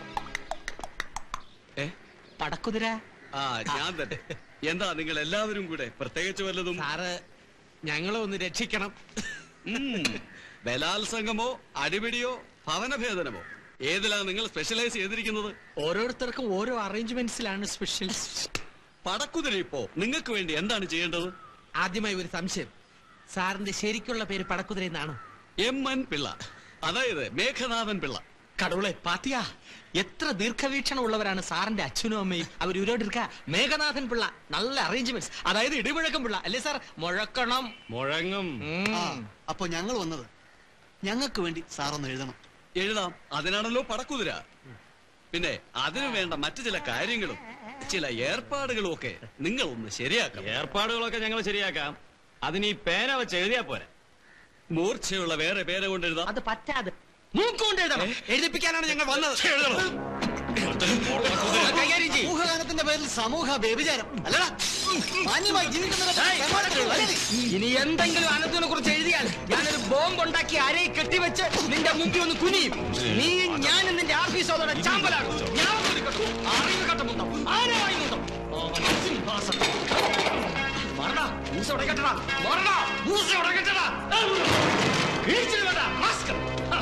പടക്കുതിര? ഞാൻ തന്നെ. എന്താ നിങ്ങൾ എല്ലാവരും കൂടെ പ്രത്യേകിച്ച് വല്ലതും? സാറ് ഞങ്ങളെ ഒന്ന് രക്ഷിക്കണം. ബലാത്സംഗമോ അടിപിടിയോ ഭവനഭേദനമോ ഏതിലാ നിങ്ങൾ സ്പെഷ്യലൈസ് ചെയ്തിരിക്കുന്നത്? ഓരോരുത്തർക്കും ഓരോ അറേഞ്ച്മെന്റ്സിലാണ് സ്പെഷ്യൽ. പടക്കുതിര ഇപ്പോ നിങ്ങൾക്ക് വേണ്ടി എന്താണ് ചെയ്യേണ്ടത്? ആദ്യമായി ഒരു സംശയം. സാറിന്റെ ശരിക്കുള്ള പേര് പടക്കുതിര എന്നാണോ? എം.എൻ. പിള്ള, അതായത് മേഘനാഥൻ പിള്ള. കടവുളെ പാത്തിയാ, എത്ര ദീർഘവീക്ഷണം ഉള്ളവരാണ് സാറിന്റെ അച്ഛനും അമ്മയും. അവർ ഉരോടിരിക്ക മേഘനാഥൻ പിള്ള. നല്ല അറേഞ്ച്മെന്റ്സ്, അതായത് ഇടിമുഴക്കം പിള്ള അല്ലേ സാർ? മുഴക്കണം, മുഴങ്ങും. അപ്പൊ ഞങ്ങൾ വന്നത് ഞങ്ങൾക്ക് വേണ്ടി സാറൊന്ന് എഴുതണം. എഴുതാം, അതിനാണല്ലോ പടക്കുതിര. പിന്നെ അതിനു വേണ്ട മറ്റു ചില കാര്യങ്ങളും ചില ഏർപ്പാടുകളും ഒക്കെ നിങ്ങൾ ഒന്ന് ശരിയാക്കാം. ഏർപ്പാടുകളൊക്കെ ഞങ്ങൾ ശരിയാക്കാം. അതിന് ഈ പേന വെച്ച് എഴുതിയാ പോരാ. മൂർച്ചയുള്ള വേറെ പേന കൊണ്ട് എഴുതാം. അത് പറ്റാതെ മൂക്കൊണ്ട് എഴുതണം. എഴുതിപ്പിക്കാനാണ് ഞങ്ങൾ വന്നത്. സമൂഹഗാനത്തിന്റെ പേരിൽ സമൂഹ വ്യഭിചാരം അല്ലടാ. ഇനി എന്തെങ്കിലും അനന്തിനെ കുറിച്ച് എഴുതിയാൽ ഞാനൊരു ബോംബ് ഉണ്ടാക്കി അരയിൽ കെട്ടിവെച്ച് നിന്റെ മുമ്പിൽ ഒന്ന് കുനിയും. നീ ഞാനും നിന്റെ ആഫീസോടെ ചാമ്പലാണ്. ഞാൻ അറിവ് കട്ടമുണ്ടോ ആരായി മുണ്ടോ മറടാ മൂസോടെ കെട്ടടാ. മറടാ മൂസോടെ കെട്ടടാ. ഇടിച്ചിട്ട് വേണ്ട മാസ്ക്.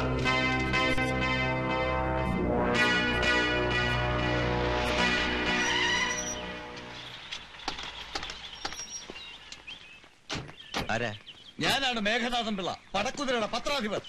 ആരാ? ഞാനാണ് മേഘനാഥൻ പിള്ള, പടക്കുതിരയുടെ പത്രാധിപർ.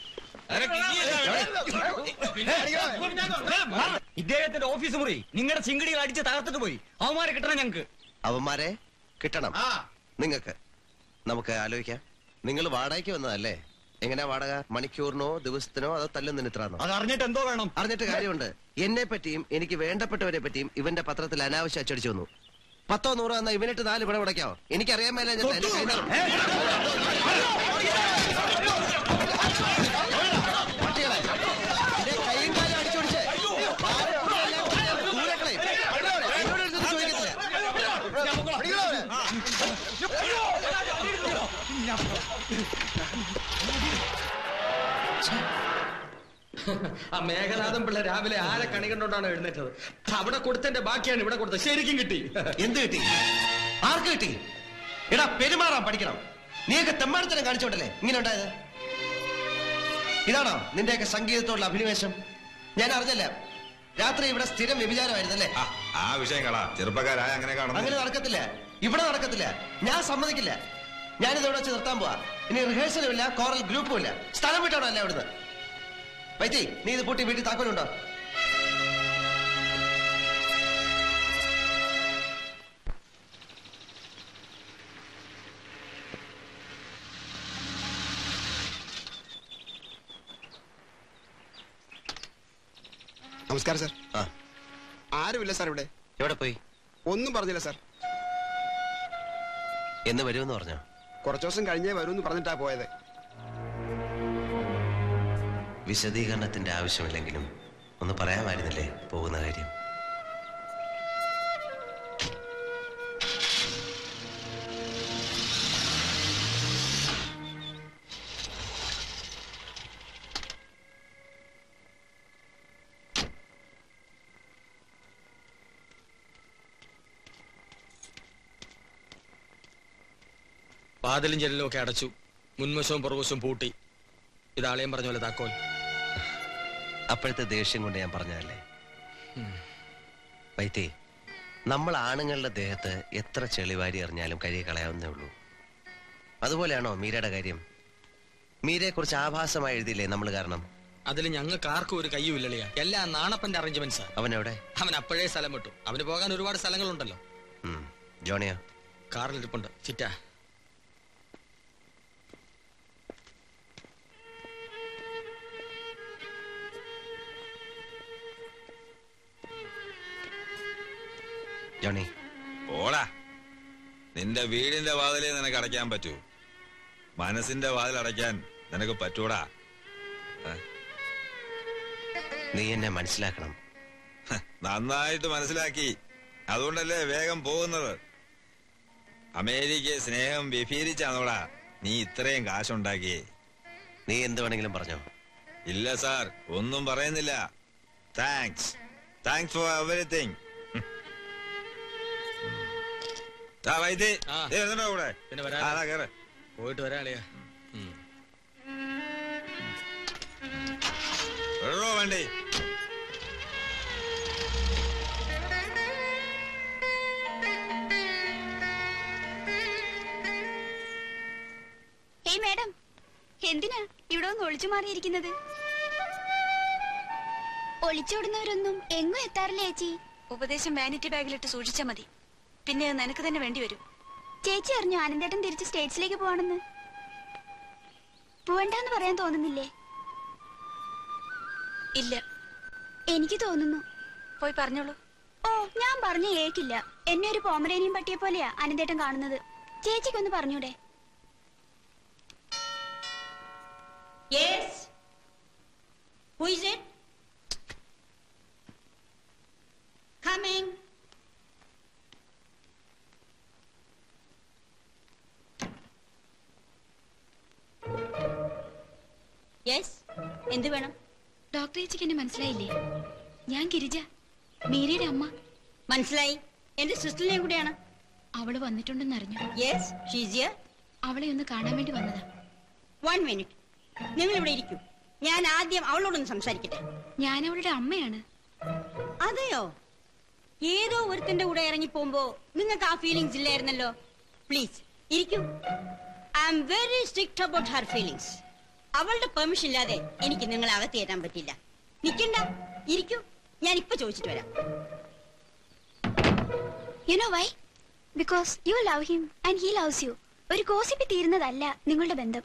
ഇദ്ദേഹത്തിന്റെ ഓഫീസ് മുറി നിങ്ങളുടെ ചിങ്കിടികൾ അടിച്ച് തകർത്തിട്ട് പോയി. അവന്മാരെ കിട്ടണം ഞങ്ങൾക്ക്. അവന്മാരെ കിട്ടണം നിങ്ങൾക്ക്. നമുക്ക് ആലോചിക്കാം. നിങ്ങൾ വാടകയ്ക്ക് വന്നതല്ലേ? എങ്ങനെയാ വാടക? മണിക്കൂറിനോ ദിവസത്തിനോ അതോ തല്ലുന്നതിന് ഇത്രാന്നോ? അത് അറിഞ്ഞിട്ട് എന്തോ വേണം? അറിഞ്ഞിട്ട് കാര്യമുണ്ട്. എന്നെ പറ്റിയും എനിക്ക് വേണ്ടപ്പെട്ടവരെ പറ്റിയും ഇവന്റെ പത്രത്തിൽ അനാവശ്യം അച്ചടിച്ചു വന്നു. 10 100 എന്നാ ഇവനിട്ട് 4 പിഴ മുടക്കാവോ? എനിക്കറിയാൻ മേലെ കൈയും കാലും അടിച്ചോടിച്ച് ആ മേഘനാഥൻ പിള്ള രാവിലെ ആരെ കണി കണ്ടോണ്ടാണ് എഴുന്നേറ്റത്. അവിടെ കൊടുത്തതിന്റെ ബാക്കിയാണ് ഇവിടെ കൊടുത്തത്. ശരിക്കും കിട്ടി. എന്ത് കിട്ടി? ആർക്ക് കിട്ടി? എടാ പെരുമാറാൻ പഠിക്കണം. നീയൊക്കെ തെമ്മാടിത്തരം കാണിച്ചോണ്ടല്ലേ ഇങ്ങനെ ഉണ്ടായത്? ഇതാണോ നിന്റെയൊക്കെ സംഗീതത്തോടുള്ള അഭിനിവേശം? ഞാൻ അറിഞ്ഞല്ല. രാത്രി ഇവിടെ സ്ഥിരം വ്യഭിചാരമായിരുന്നല്ലേ? ആ വിഷയം കളാ. ചെറുപ്പക്കാരായ അങ്ങനെ അങ്ങനെ നടക്കത്തില്ല. ഇവിടെ നടക്കത്തില്ല. ഞാൻ സമ്മതിക്കില്ല. ഞാനിതോടെ വെച്ച് നിർത്താൻ പോവാ. ഇനി റിഹേഴ്സലും ഇല്ല, കോറൽ ഗ്രൂപ്പും ഇല്ല. സ്ഥലം വിട്ടാണോ അല്ല അവിടുന്ന്? വൈത്തി, നീ ഇത് പൂട്ടി വീട്ടിൽ താക്കോലുണ്ടോ? നമസ്കാരം സാർ. ആരുമില്ല സാർ ഇവിടെ. എവിടെ പോയി? ഒന്നും പറഞ്ഞില്ല സാർ. എന്ന് വരുമെന്ന് പറഞ്ഞോ? കുറച്ചു ദിവസം കഴിഞ്ഞേ വരുമെന്ന് പറഞ്ഞിട്ടാ പോയത്. വിശദീകരണത്തിന്റെ ആവശ്യമില്ലെങ്കിലും ഒന്ന് പറയാമായിരുന്നില്ലേ പോകുന്ന കാര്യം? വാതിലും ജനലും ഒക്കെ അടച്ചു. മുൻവശവും പുറവശവും പൂട്ടി. ഇതാളെയും പറഞ്ഞ പോലെ താക്കോൽ. അപ്പോഴത്തെ ദേഷ്യം കൊണ്ട് ഞാൻ പറഞ്ഞതല്ലേ. വൈത്തി, നമ്മൾ ആണുങ്ങളുടെ ദേഹത്ത് എത്ര ചെളിവാരി എറിഞ്ഞാലും കഴുകി കളയാവുന്നേ ഉള്ളൂ. അതുപോലെയാണോ മീരയുടെ കാര്യം? മീരയെ കുറിച്ച് ആഭാസമായി എഴുതിയില്ലേ നമ്മൾ? കാരണം അതിൽ ഞങ്ങൾക്ക് ആർക്കും ഒരു കയ്യും ഇല്ലളിയാ. എല്ലാം നാണപ്പന്റെ അറേഞ്ച്മെന്റ്സാ. അവനെവിടെ? അവൻ അപ്പോഴേ സ്ഥലം വിട്ടു. അവന് പോകാൻ ഒരുപാട് സ്ഥലങ്ങളുണ്ടല്ലോ. ജോണിയോ? കാറിലിരിപ്പുണ്ട്. ചിറ്റാ. ജോണി ഓടാ. നിന്റെ വീടിന്റെ വാതിലേ നിനക്ക് അടയ്ക്കാൻ പറ്റൂ. മനസ്സിന്റെ വാതിൽ അടയ്ക്കാൻ നിനക്ക് പറ്റൂടാ. നീ എന്നെ മനസ്സിലാക്കണം. നന്നായിട്ട് മനസ്സിലാക്കി. അതുകൊണ്ടല്ലേ വേഗം പോകുന്നത്. അമേരിക്കയെ സ്നേഹം വ്യഭിചരിച്ചാണോടാ നീ ഇത്രയും കാശുണ്ടാക്കിയേ? നീ എന്ത് വേണമെങ്കിലും പറഞ്ഞോ. ഇല്ല സാർ, ഒന്നും പറയുന്നില്ല. Thanks for everything. പോയിട്ട് വരാളിയാ. വണ്ടി ഏയ് മാഡം, എന്തിനാ ഇവിടെ ഒന്ന് ഒളിച്ചു മാറിയിരിക്കുന്നത്? ഒളിച്ചോടുന്നവരൊന്നും എങ്ങും എത്താറില്ല ചേച്ചി. ഉപദേശം വാനിറ്റി ബാഗിലിട്ട് സൂക്ഷിച്ചാ മതി. പിന്നെ നിനക്ക് തന്നെ വേണ്ടി വരും. ചേച്ചി അറിഞ്ഞു ആനന്ദേട്ടൻ തിരിച്ച് സ്റ്റേറ്റ്സിലേക്ക് പോവാണെന്ന്? പോവണ്ടെന്ന് പറയാൻ തോന്നുന്നില്ലേ? ഇല്ല. എനിക്ക് തോന്നുന്നു. പോയി പറഞ്ഞോളൂ. ഓ, ഞാൻ പറഞ്ഞു കേക്കില്ല. എന്നെ ഒരു പോമറേനിയൻ പട്ടിയെ പോലെയാ അനന്തേട്ടൻ കാണുന്നത്. ചേച്ചിക്കൊന്ന് പറഞ്ഞൂടെ? Yes. Who is it? Coming. Yes. എന്ത് വേണം? ഡോക്ടർ ചേച്ചിക്ക് എന്നെ മനസ്സിലായില്ലേ? ഞാൻ ഗിരിജ, മീരയുടെ അമ്മ. മനസ്സിലായി. എന്റെ സിസ്റ്ററിനെയും കൂടെയാണ്. അവള് വന്നിട്ടുണ്ടെന്ന് അറിഞ്ഞു. Yes, she is here. അവളെ ഒന്ന് കാണാൻ വേണ്ടി വന്നതാ. 1 minute. നിങ്ങൾ ഇവിടെ ഇരിക്കൂ. ഞാൻ ആദ്യം അവളോടൊന്ന് സംസാരിക്കട്ടെ. ഞാൻ അവളുടെ അമ്മയാണ്. അതെയോ? ഏതോ ഒരുത്തിന്റെ കൂടെ ഇറങ്ങി പോകുമ്പോ നിങ്ങൾക്ക് ആ ഫീലിങ്സ് ഇല്ലായിരുന്നല്ലോ. പ്ലീസ് ഇരിക്കൂ. I am very strict about her feelings. അവളുടെ പെർമിഷൻ ഇല്ലാതെ എനിക്ക് നിങ്ങളെ അകത്ത് കയറ്റാൻ പറ്റില്ല. നിൽക്കണ്ട, ഇരിക്കൂ. ഞാൻ ഇപ്പൊ ചോദിച്ചിട്ട് വരാം. You know why? Because you love him and he loves you. ഒരു കോസിപ്പി തീരുന്നതല്ല നിങ്ങളുടെ ബന്ധം.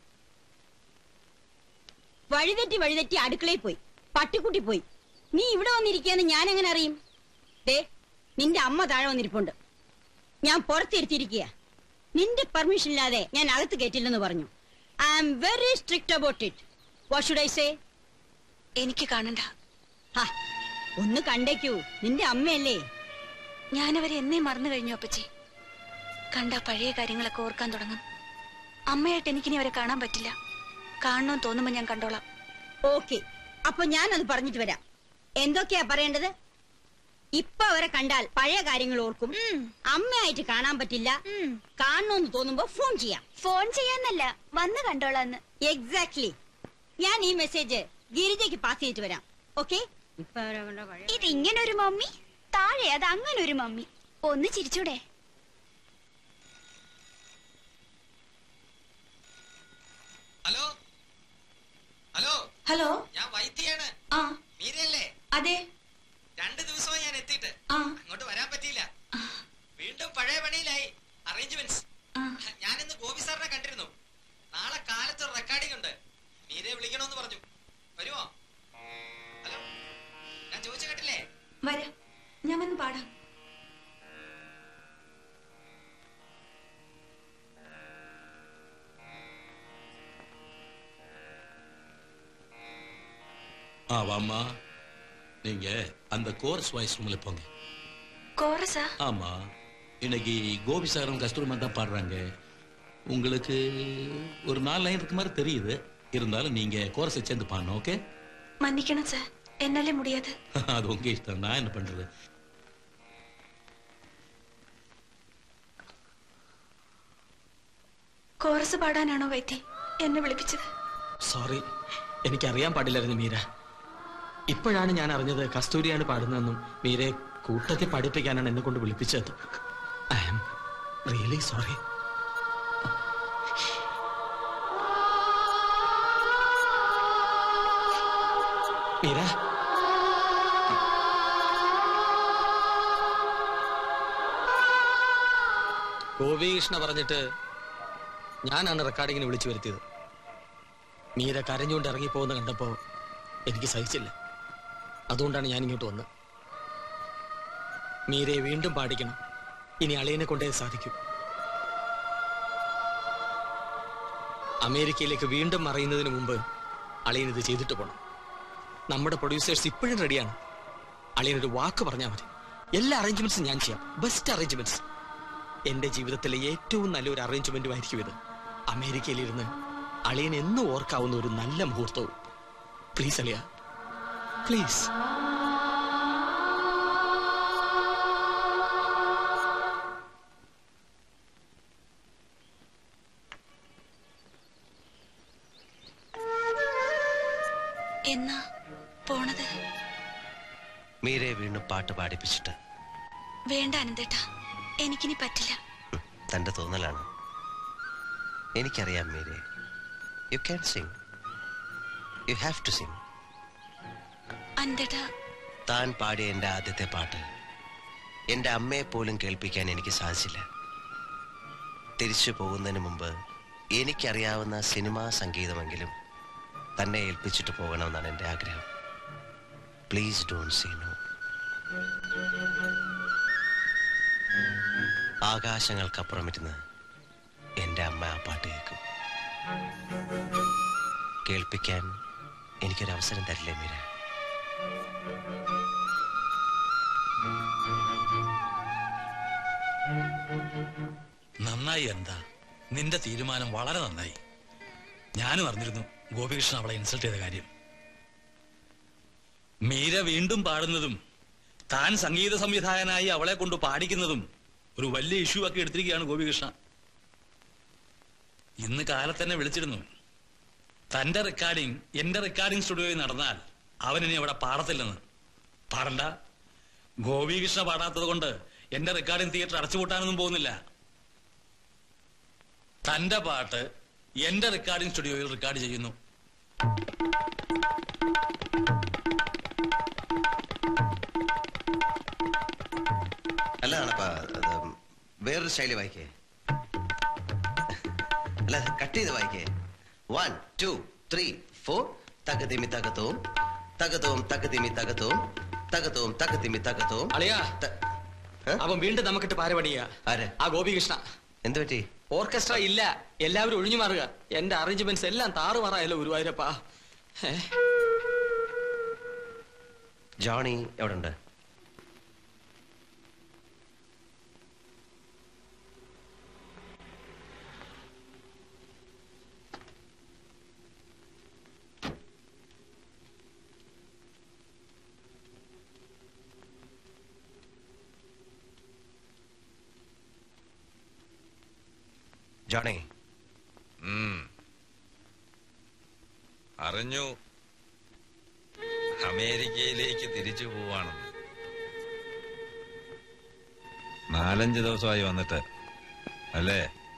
വഴിതെറ്റി അടുക്കളയിൽ പോയി, പട്ടിക്കുട്ടി പോയി. നീ ഇവിടെ വന്നിരിക്കുകയെന്ന് ഞാൻ എങ്ങനെ അറിയും? ദേ, നിന്റെ അമ്മ താഴെ വന്നിരിപ്പുണ്ട്. ഞാൻ പുറത്തിരുത്തിയിരിക്കുക. നിന്റെ പെർമിഷൻ ഇല്ലാതെ ഞാൻ അകത്ത് കയറ്റില്ലെന്ന് പറഞ്ഞു. I am very strict about it. What should I say? എനിക്ക് കാണണ്ട. ഒന്ന് കണ്ടേക്കൂ. നിന്റെ അമ്മയല്ലേ. ഞാനവരെ എന്നേ മറന്നു കഴിഞ്ഞു അപ്പച്ചി. കണ്ട പഴയ കാര്യങ്ങളൊക്കെ ഓർക്കാൻ തുടങ്ങും. അമ്മയായിട്ട് എനിക്കിനി അവരെ കാണാൻ പറ്റില്ല. കാണണമെന്ന് തോന്നുമ്പോ ഞാൻ കണ്ടോളാം. ഓക്കെ, അപ്പൊ ഞാനത് പറഞ്ഞിട്ട് വരാം. എന്തൊക്കെയാ പറയേണ്ടത്? ഇപ്പൊ അവരെ കണ്ടാൽ പഴയ കാര്യങ്ങൾ ഓർക്കും. അമ്മയായിട്ട് കാണാൻ പറ്റില്ല. കാണണമെന്ന് തോന്നുമ്പോ ഫോൺ ചെയ്യാം. ഫോൺ ചെയ്യാന്നല്ല, വന്ന് കണ്ടോളാന്ന്. എക്സാക്ട്ലി. ഞാൻ ഈ മെസ്സേജ് ഗിരിജയ്ക്ക് പാസ് ചെയ്തിട്ട് വരാം. ഓക്കെ? ഇത് ഇങ്ങനെ ഒരു മമ്മി, താഴെ അത് അങ്ങനെ ഒരു മമ്മി. ഒന്ന് ചിരിച്ചൂടെ? ഹലോ ഹലോ ഹലോ, ഞാൻ വൈദ്യാണ്. മീരയല്ലേ? അതെ. 2 ദിവസമായി ഞാൻ എത്തിയിട്ട്. അങ്ങോട്ട് വരാൻ പറ്റിയില്ല. വീണ്ടും പഴയ പണിയിലായി. അറേഞ്ച്മെന്റ്സ്. ഞാനിന്ന് ഗോപി സാറിനെ കണ്ടിരുന്നു. നാളെ കാലത്ത് റെക്കോർഡിംഗ് ഉണ്ട്. മീരയെ വിളിക്കണമെന്ന് പറഞ്ഞു. വരുമോ? ഹലോ, ഞാൻ ചോദിച്ചു കേട്ടില്ലേ? വരാം, ഞാൻ വന്ന് പാടാം. வாம்மா, நீங்க அந்த கோரஸ் வாய்ஸ் ரூம்ல போங்க. கோரஸா? ஆமா, இன்னைக்கு கோபி சாரும் கஸ்தூரிமா தான் பாடுறாங்க. உங்களுக்கு ஒரு 4 லைன் இருக்க மாதிரி தெரியுது. இருந்தாலும் நீங்க கோரஸை சேர்ந்து பாடணும். ஓகே? மன்னிக்கணும் சார், என்னாலே முடியாது. அது உங்க இஷ்டம். நான் என்ன பண்றது? കോറസ് പാടാനാണോ വൈദ്യ എന്നെ വിളിപ്പിച്ചത്? സോറി, എനിക്കറിയാൻ പാടില്ലായിരുന്നു മീര. ഇപ്പോഴാണ് ഞാൻ അറിഞ്ഞത് കസ്തൂരിയാണ് പാടുന്നതെന്നും മീരയെ കൂട്ടത്തിൽ പഠിപ്പിക്കാനാണ് എന്നെ കൊണ്ട് വിളിപ്പിച്ചത്. I am really sorry. Meera, Gopikrishna പറഞ്ഞിട്ട് ഞാനാണ് റെക്കോർഡിങ്ങിന് വിളിച്ചു വരുത്തിയത്. മീര കരഞ്ഞുകൊണ്ട് ഇറങ്ങിപ്പോകുന്ന കണ്ടപ്പോ എനിക്ക് സഹിച്ചില്ല. അതുകൊണ്ടാണ് ഞാൻ ഇങ്ങോട്ട് വന്നത്. മീരയെ വീണ്ടും പാടിക്കണം. ഇനി അളിയനെ കൊണ്ടേ സാധിക്കൂ. അമേരിക്കയിലേക്ക് വീണ്ടും മറയുന്നതിന് മുമ്പ് അളിയൻ ഇത് ചെയ്തിട്ട് പോകണം. നമ്മുടെ പ്രൊഡ്യൂസേഴ്സ് ഇപ്പോഴും റെഡിയാണ്. അളിയനൊരു വാക്ക് പറഞ്ഞാൽ മതി. എല്ലാ അറേഞ്ച്മെന്റ്സും ഞാൻ ചെയ്യാം. Best arrangements. എന്റെ ജീവിതത്തിലെ ഏറ്റവും നല്ലൊരു അറേഞ്ച്മെന്റും ആയിരിക്കും ഇത്. അമേരിക്കയിലിരുന്ന് അളിയൻ എന്നും ഓർക്കാവുന്ന ഒരു നല്ല മുഹൂർത്തവും. പ്ലീസ് അളിയ, പ്ലീസ്. എന്നാ പോണത്? മീരയെ വീണ്ടും പാട്ട് പാടിപ്പിച്ചിട്ട്. വേണ്ട അനന്തേട്ടാ, എനിക്കിനി പറ്റില്ല. തന്റെ തോന്നലാണ്. എനിക്കറിയാം മീരെ. You can sing. You have to sing. അനന്തേട്ടാ, താൻ പാടിയ എന്റെ ആദ്യത്തെ പാട്ട് എന്റെ അമ്മയെ പോലും കേൾപ്പിക്കാൻ എനിക്ക് സാധിച്ചില്ല. തിരിച്ചു പോകുന്നതിന് മുമ്പ് എനിക്കറിയാവുന്ന സിനിമാ സംഗീതമെങ്കിലും തന്നെ ഏൽപ്പിച്ചിട്ട് പോകണമെന്നാണ് എൻ്റെ ആഗ്രഹം. Please don't say no. ആകാശങ്ങൾക്കപ്പുറമിരുന്ന് എൻ്റെ അമ്മ ആ പാട്ട് കേൾക്കും. കേൾപ്പിക്കാൻ എനിക്കൊരവസരം തരില്ലേ മീര? നന്നായി. എന്താ നിന്റെ തീരുമാനം? വളരെ നന്നായി. ഞാനും അറിഞ്ഞിരുന്നു ഗോപികൃഷ്ണൻ അവളെ ഇൻസൾട്ട് ചെയ്ത കാര്യം. മീര വീണ്ടും പാടുന്നതും താൻ സംഗീത സംവിധായകനായി അവളെ കൊണ്ട് പാടിക്കുന്നതും ഒരു വലിയ ഇഷ്യൂ ആക്കി എടുത്തിരിക്കുകയാണ് ഗോപികൃഷ്ണ. ഇന്ന് കാലത്തന്നെ വിളിച്ചിരുന്നു. തന്റെ റെക്കോർഡിംഗ് എന്റെ റെക്കോർഡിംഗ് സ്റ്റുഡിയോയിൽ നടന്നാൽ അവനിനി അവിടെ പാടത്തില്ലെന്ന്. പാടണ്ട, ഗോപികൃഷ്ണ പാടാത്തത് കൊണ്ട് എന്റെ റെക്കോർഡിംഗ് തിയേറ്റർ അടച്ചുപൂട്ടാനൊന്നും പോകുന്നില്ല. തന്റെ പാട്ട് എന്റെ റെക്കോർഡിംഗ് സ്റ്റുഡിയോയിൽ റെക്കോർഡ് ചെയ്യുന്നു. അല്ല നടപ്പാ, വേറൊരു സ്റ്റൈല് വായിക്കേ. അല്ല, കട്ട് ചെയ്ത് വായിക്കേ. 1 2 3 4 തകതിമി തകതോം തകതോം തകതിമി തകതോം തകതോം തകതിമി തകതോം. അളിയാ, അവൻ വീണ്ടും നമുക്കിട്ട് പാരപണിയാ. ആര്? ആ ഗോപികൃഷ്ണ. എന്ത് പറ്റി? ഓർക്കസ്ട്ര ഇല്ല, എല്ലാവരും ഒഴിഞ്ഞു മാറുക. എന്റെ അറേഞ്ച്മെന്റ്സ് എല്ലാം താറുമാറായല്ലോ ഗുരുവായൂരപ്പാ. ജോണി എവിടെ ഉണ്ട്? ജോണി. അറിഞ്ഞു അമേരിക്കയിലേക്ക് തിരിച്ചു പോവാണെന്ന്. 4-5 ദിവസമായി വന്നിട്ട് അല്ലേ?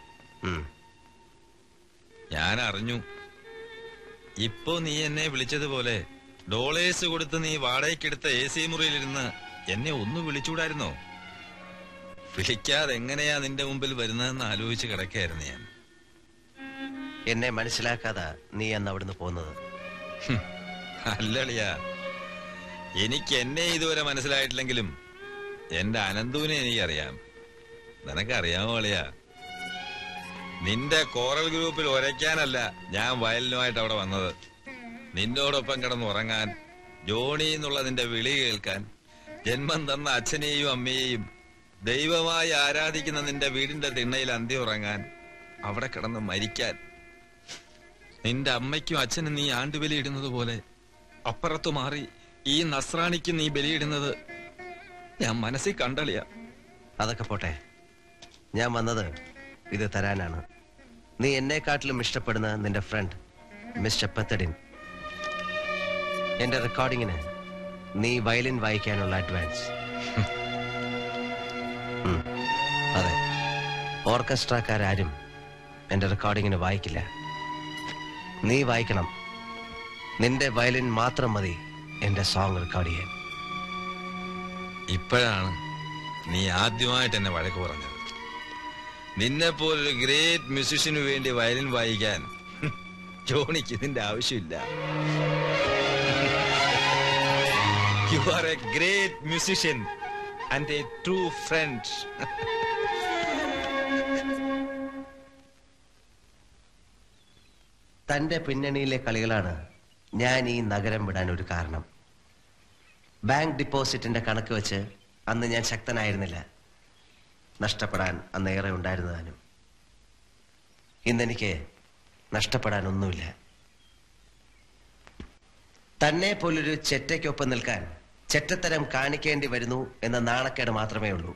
ഞാൻ അറിഞ്ഞു. ഇപ്പൊ നീ എന്നെ വിളിച്ചതുപോലെ ഡോളേഴ്സ് കൊടുത്ത് നീ വാടകയ്ക്കെടുത്ത AC മുറിയിലിരുന്ന് എന്നെ ഒന്ന് വിളിച്ചുകൂടായിരുന്നോ? വിളിക്കാതെ എങ്ങനെയാ നിന്റെ മുമ്പിൽ വരുന്നതെന്ന് ആലോചിച്ച് കിടക്കായിരുന്നു ഞാൻ. എന്നെ മനസ്സിലാക്കാതാ നീ അന്ന് അവിടുന്ന് പോന്നത്. അല്ലളിയാ, എനിക്ക് എന്നെ ഇതുവരെ മനസ്സിലായിട്ടില്ലെങ്കിലും എന്റെ അനന്തുവിനെ എനിക്കറിയാം. നിനക്കറിയാമോ അളിയാ? നിന്റെ കോറൽ ഗ്രൂപ്പിൽ ഉരയ്ക്കാനല്ല ഞാൻ വയലിനുമായിട്ട് അവിടെ വന്നത്. നിന്നോടൊപ്പം കിടന്നുറങ്ങാൻ, ജോണി എന്നുള്ള നിന്റെ വിളി കേൾക്കാൻ, ജന്മം തന്ന അച്ഛനെയും അമ്മയെയും ദൈവമായി ആരാധിക്കുന്ന നിന്റെ വീടിന്റെ തിണ്ണയിൽ അന്തി ഉറങ്ങാൻ, അവിടെ കിടന്ന് മരിക്കാൻ. നിന്റെ അമ്മയ്ക്കും അച്ഛനും നീ ആണ്ടുബലിയിടുന്നത് പോലെ അപ്പുറത്തു മാറി ഈ നസ്രാണിക്ക് നീ ബലിയിടുന്നത് ഞാൻ മനസ്സിൽ കണ്ടളിയാ. അതൊക്കെ പോട്ടെ, ഞാൻ വന്നത് ഇത് തരാനാണ്. നീ എന്നെക്കാട്ടിലും ഇഷ്ടപ്പെടുന്ന നിന്റെ ഫ്രണ്ട് മിസ്റ്റർ പെത്തഡിൻ, എന്റെ റെക്കോർഡിങ്ങിന് നീ വയലിൻ വായിക്കാനുള്ള അഡ്വാൻസ്. അതെ, ഓർക്കസ്ട്രക്കാരും എന്റെ റെക്കോർഡിങ്ങിന് വായിക്കില്ല. നീ വായിക്കണം. നിന്റെ വയലിൻ മാത്രം മതി എന്റെ സോങ് റെക്കോർഡ് ചെയ്യാൻ. ഇപ്പോഴാണ് നീ ആദ്യമായിട്ട് എന്നെ വഴക്ക് പറഞ്ഞത്. നിന്നെ പോലൊരു ഗ്രേറ്റ് മ്യൂസിഷ്യന് വേണ്ടി വയലിൻ വായിക്കാൻ ജോണിക്ക് ഇതിന്റെ ആവശ്യമില്ല. You are a great musician and a true friend. തന്റെ പിന്നണിയിലെ കളികളാണ് ഞാൻ ഈ നഗരം വിടാൻ ഒരു കാരണം. ബാങ്ക് ഡിപ്പോസിറ്റിന്റെ കണക്ക് വെച്ച് അന്ന് ഞാൻ ശക്തനായിരുന്നില്ല. നഷ്ടപ്പെടാൻ അന്ന് ഏറെ ഉണ്ടായിരുന്നതാനും. ഇന്നെനിക്ക് നഷ്ടപ്പെടാനൊന്നുമില്ല. തന്നെ പോലൊരു ചെറ്റയ്ക്കൊപ്പം നിൽക്കാൻ ചെറ്റത്തരം കാണിക്കേണ്ടി വരുന്നു എന്ന നാണക്കേട് മാത്രമേ ഉള്ളൂ.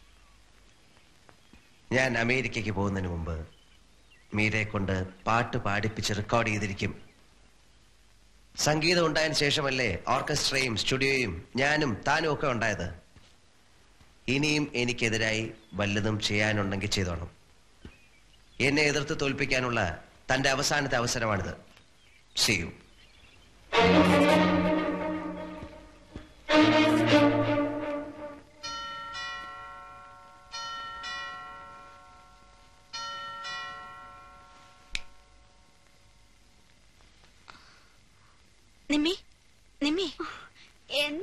ഞാൻ അമേരിക്കയ്ക്ക് പോകുന്നതിന് മുമ്പ് മീരയെ കൊണ്ട് പാട്ട് പാടിപ്പിച്ച് റെക്കോർഡ് ചെയ്തിരിക്കും. സംഗീതം ഉണ്ടായതിനു ശേഷമല്ലേ ഓർക്കസ്ട്രയും സ്റ്റുഡിയോയും ഞാനും താനും ഒക്കെ ഉണ്ടായത്. ഇനിയും എനിക്കെതിരായി വല്ലതും ചെയ്യാനുണ്ടെങ്കിൽ ചെയ്തോണം. എന്നെ എതിർത്ത് തോൽപ്പിക്കാനുള്ള തന്റെ അവസാനത്തെ അവസരമാണിത്. See you. നിമ്മി, നിമ്മി,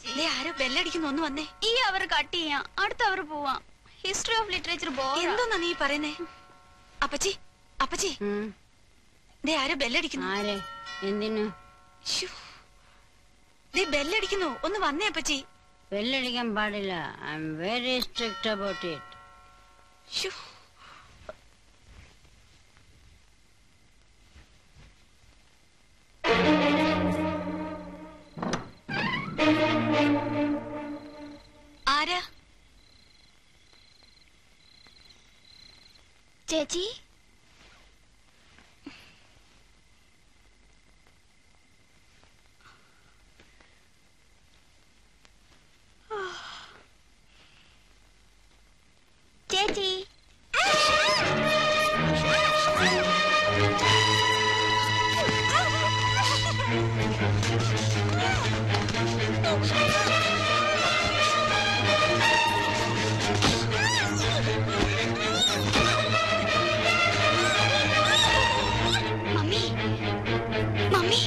ആരോ ബെല്ലടിക്കുന്നു, ഒന്ന് വന്നേ. ഈ അവർ കട്ട് ചെയ്യാം, അടുത്ത അവർ പോവാം. ഹിസ്റ്ററി ഓഫ് ലിറ്ററേച്ചർ എന്തോന്നാ നീ പറയുന്നേ? അപ്പച്ചി അപ്പച്ചി, ആരോ ബെല്ലടിക്കുന്നു. എന്തിനു? ബെല്ലടിക്കുന്നു, ഒന്ന് വന്നേ അപ്പച്ചി. ബെല്ലടിക്കാൻ പാടില്ല. I am very strict about it. ആരാ? ചേച്ചി, ചേച്ചി, മമ്മി മമ്മി,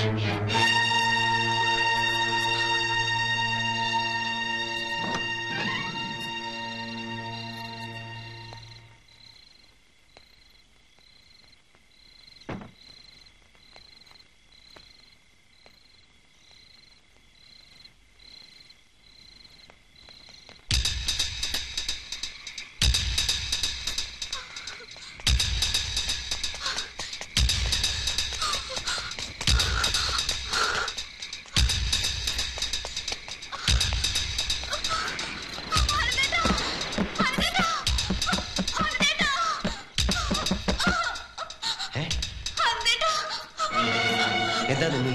എന്താ നീ?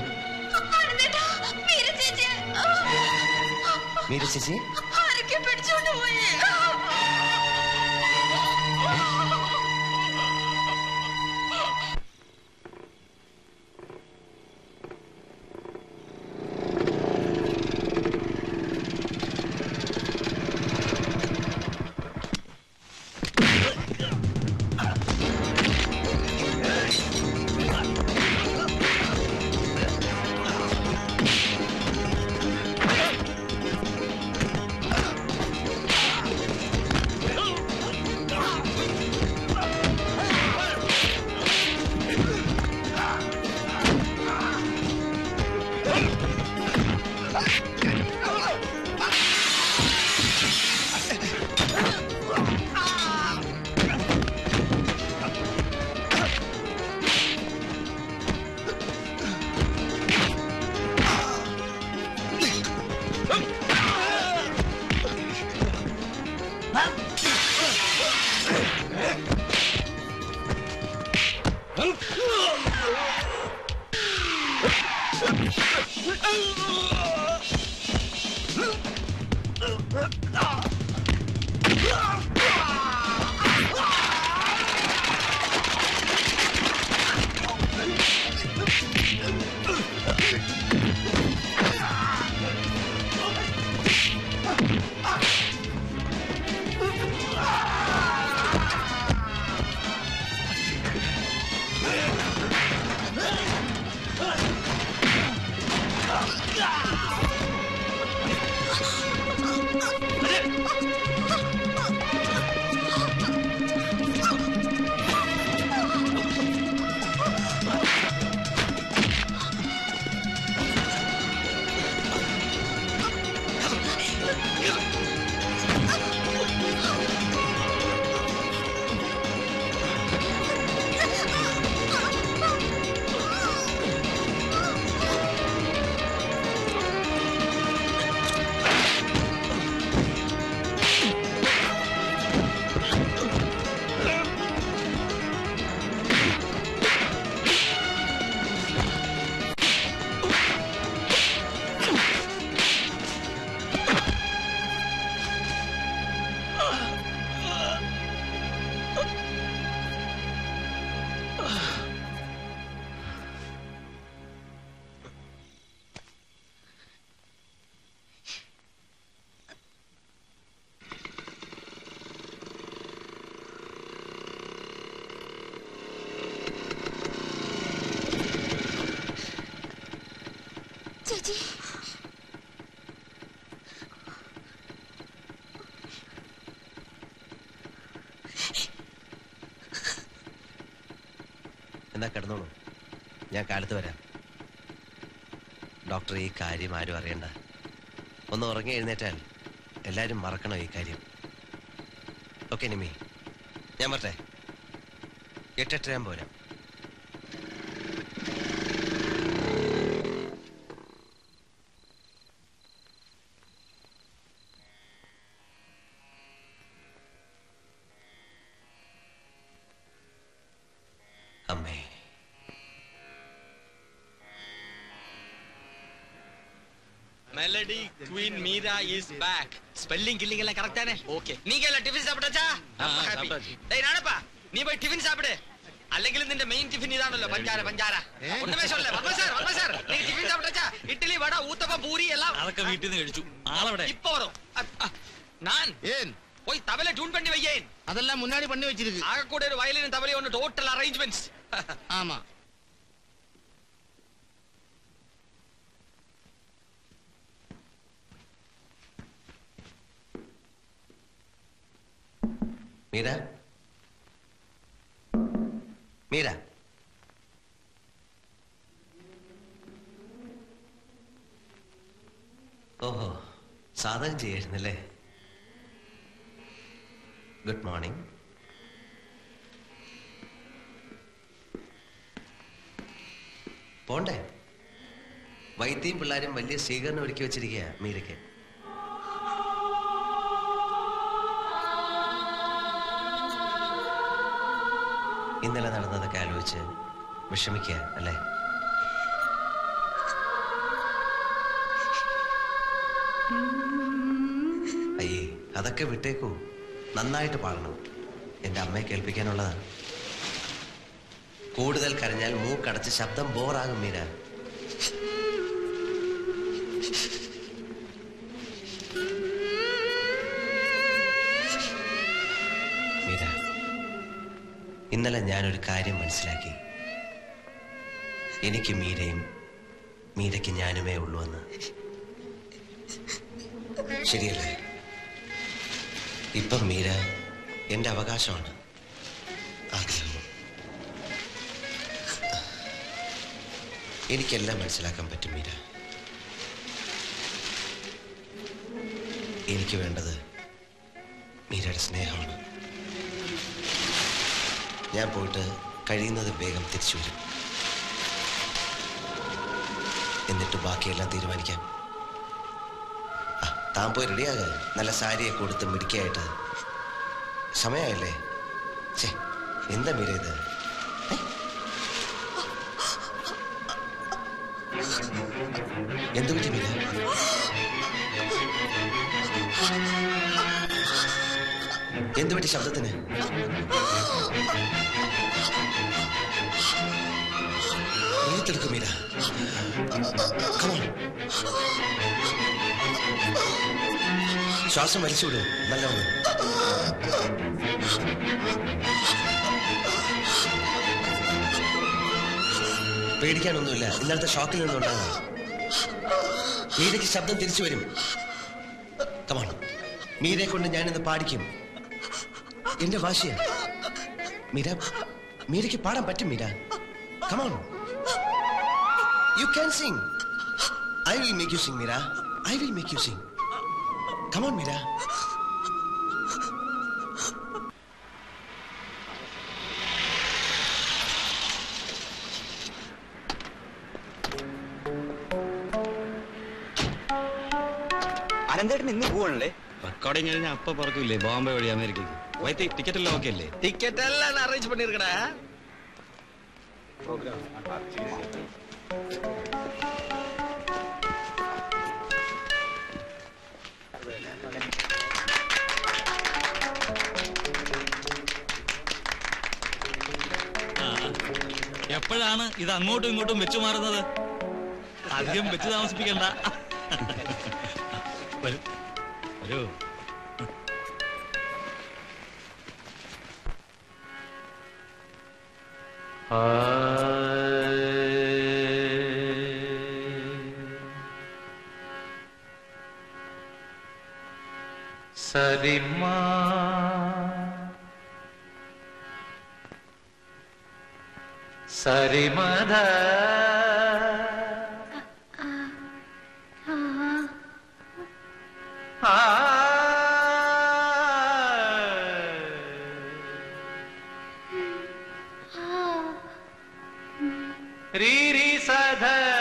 മീര ചേച്ചി പിടിച്ചോണ്ട് പോയി. എന്നാ കിടന്നോളൂ, ഞാൻ കാലത്ത് വരാം. ഡോക്ടർ, ഈ കാര്യം ആരും അറിയണ്ട. ഒന്ന് ഉറങ്ങി എഴുന്നേറ്റാൽ എല്ലാവരും മറക്കണം ഈ കാര്യം. ഓക്കെ നിമി, ഞാൻ പറട്ടെ, 8:30 പോരാ. അമ്മേ, melody queen Meera is back. Spelling killing എല്ലാം കറക്റ്റ് ആണ്. ഓക്കേ, നീ ടിഫിൻ സാപ്പിട്ടാ? നീ പോയി ടിഫിൻ സാപ്പിട്. അല്ലെങ്കിൽ നിന്റെ മെയിൻ ടിഫിൻ ഇതാണല്ലോ, പഞ്ചാര പഞ്ചാര. ടിഫിൻ സാപ്പിട്ടാ? ഇഡ്ഡലി, വട, ഊത്തപ്പം, പൂരി എല്ലാം അതൊക്കെ വീട്ടിൽ നിന്ന് കഴിച്ചു. ആളവിടെ ഇപ്പൊ വരും. ഞാൻ പോയി തബല ട്യൂൺ പണി വയ്യേൻ. அதெல்லாம் முன்னாடி பண்ணி வச்சிருக்கு. ആകെ കൂടെ ഒരു വയലിനും തബലയും ഉണ്ട്. Total arrangements. ஆமா. മീര, മീര, ഓഹോ, സാധകം ചെയ്യായിരുന്നല്ലേ? Good morning. പോണ്ടേ? വൈദ്യയും പിള്ളേരും വലിയ സ്വീകരണം ഒരുക്കി വെച്ചിരിക്കുക മീരയ്ക്ക്. ഇന്നലെ നടന്നതൊക്കെ ആലോചിച്ച് വിഷമിക്കുക അല്ലേ? അയ്യേ, അതൊക്കെ വിട്ടേക്കൂ. നന്നായിട്ട് പാടണം. എൻ്റെ അമ്മയെ കേൾപ്പിക്കാനുള്ളതാണ്. കൂടുതൽ കരഞ്ഞാൽ മൂക്കടച്ച് ശബ്ദം ബോറാകും മീര. മീര, ഇന്നലെ ഞാനൊരു കാര്യം മനസ്സിലാക്കി. എനിക്ക് മീരയും മീരയ്ക്ക് ഞാനുമേ ഉള്ളൂ എന്ന്. ശരിയല്ലേ? ഇപ്പം മീര എൻ്റെ അവകാശമാണ്, ആഗ്രഹം. എനിക്കെല്ലാം മനസ്സിലാക്കാൻ പറ്റും മീര. എനിക്ക് വേണ്ടത് മീരയുടെ സ്നേഹമാണ്. ഞാൻ പോയിട്ട് കഴിയുന്നത് വേഗം തിരിച്ചു വരും. എന്നിട്ട് ബാക്കിയെല്ലാം തീരുമാനിക്കാം. താൻ പോയി റെഡിയാക. നല്ല സാരിയൊക്കെ കൊടുത്ത് മിടിക്കായിട്ട്. സമയമായില്ലേ? ചേ, എന്താ മീര ഇത്? എന്തു പറ്റി മീര? എന്തു പറ്റി ശബ്ദത്തിന്? എടുക്കും മീര. ശ്വാസം വലിച്ചുവിടൂ നല്ലവണ്ണം. പേടിക്കാനൊന്നുമില്ല. ഇന്നലത്തെ ഷോക്കിൽ നിന്നുണ്ടാകാം. മീരയ്ക്ക് ശബ്ദം തിരിച്ചു വരും. കമാൺ, മീരയെ കൊണ്ട് ഞാനിന്ന് പാടിക്കും. എന്റെ വാശിയാ മീര. മീരയ്ക്ക് പാടാൻ പറ്റും Meera. Come on, you can sing. I will make you sing Meera. I will make you sing. Come on Meera. അനന്തേട്ടൻ ഇന്ന് പോവാണല്ലേ? റെക്കോർഡിങ് കഴിഞ്ഞാൽ അപ്പൊ പറക്കൂല്ലേ ബോംബെ വഴി അമേരിക്കക്ക്. വൈദ്യ ടിക്കറ്റ് എല്ലാം ഓക്കെ അല്ലേ? ടിക്കറ്റ് എല്ലാം അറേഞ്ച് பண்ணிருக்கடா. എപ്പോഴാണ് ഇത് അങ്ങോട്ടും ഇങ്ങോട്ടും വെച്ചു മാറുന്നത്? അധികം വെച്ച് താമസിപ്പിക്കണ്ട. വരൂ വരൂ. സരിമദ രീരി സധ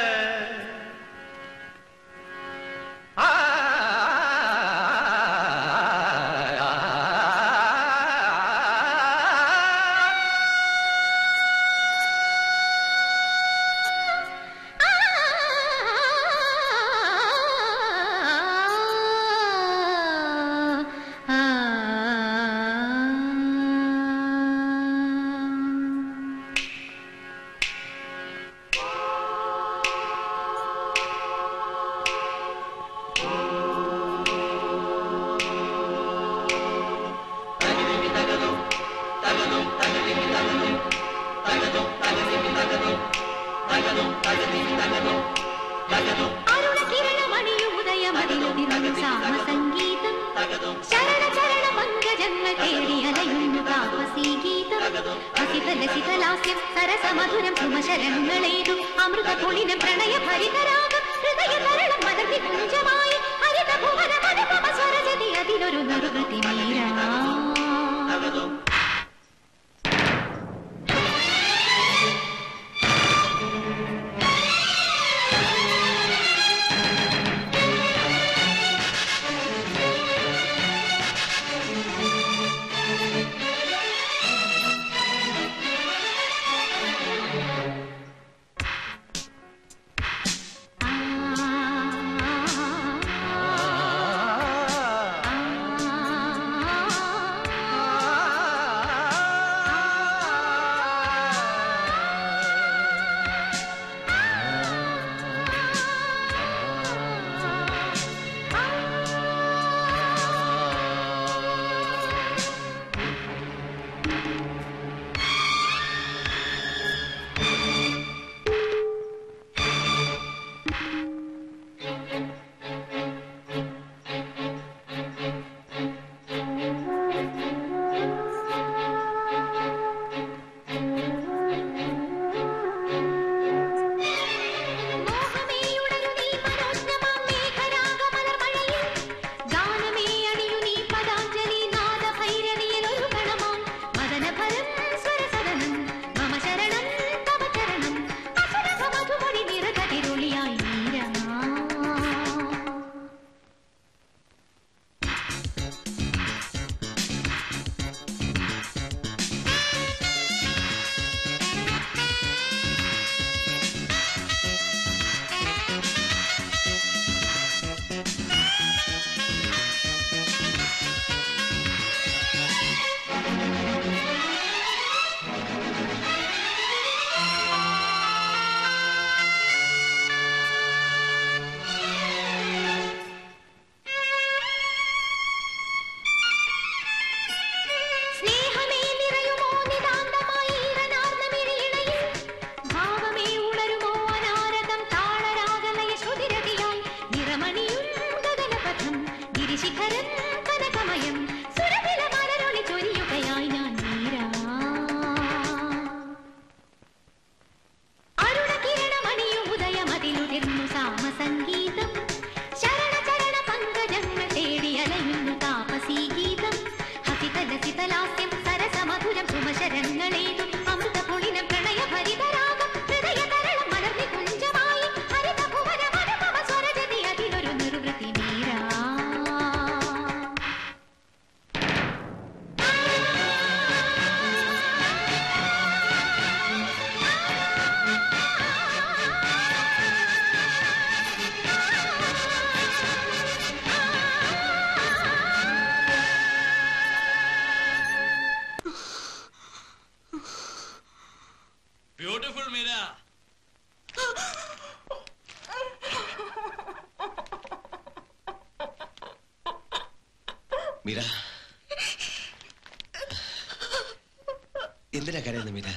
മീര, എന്തിനാ കരയുന്നത് മീര?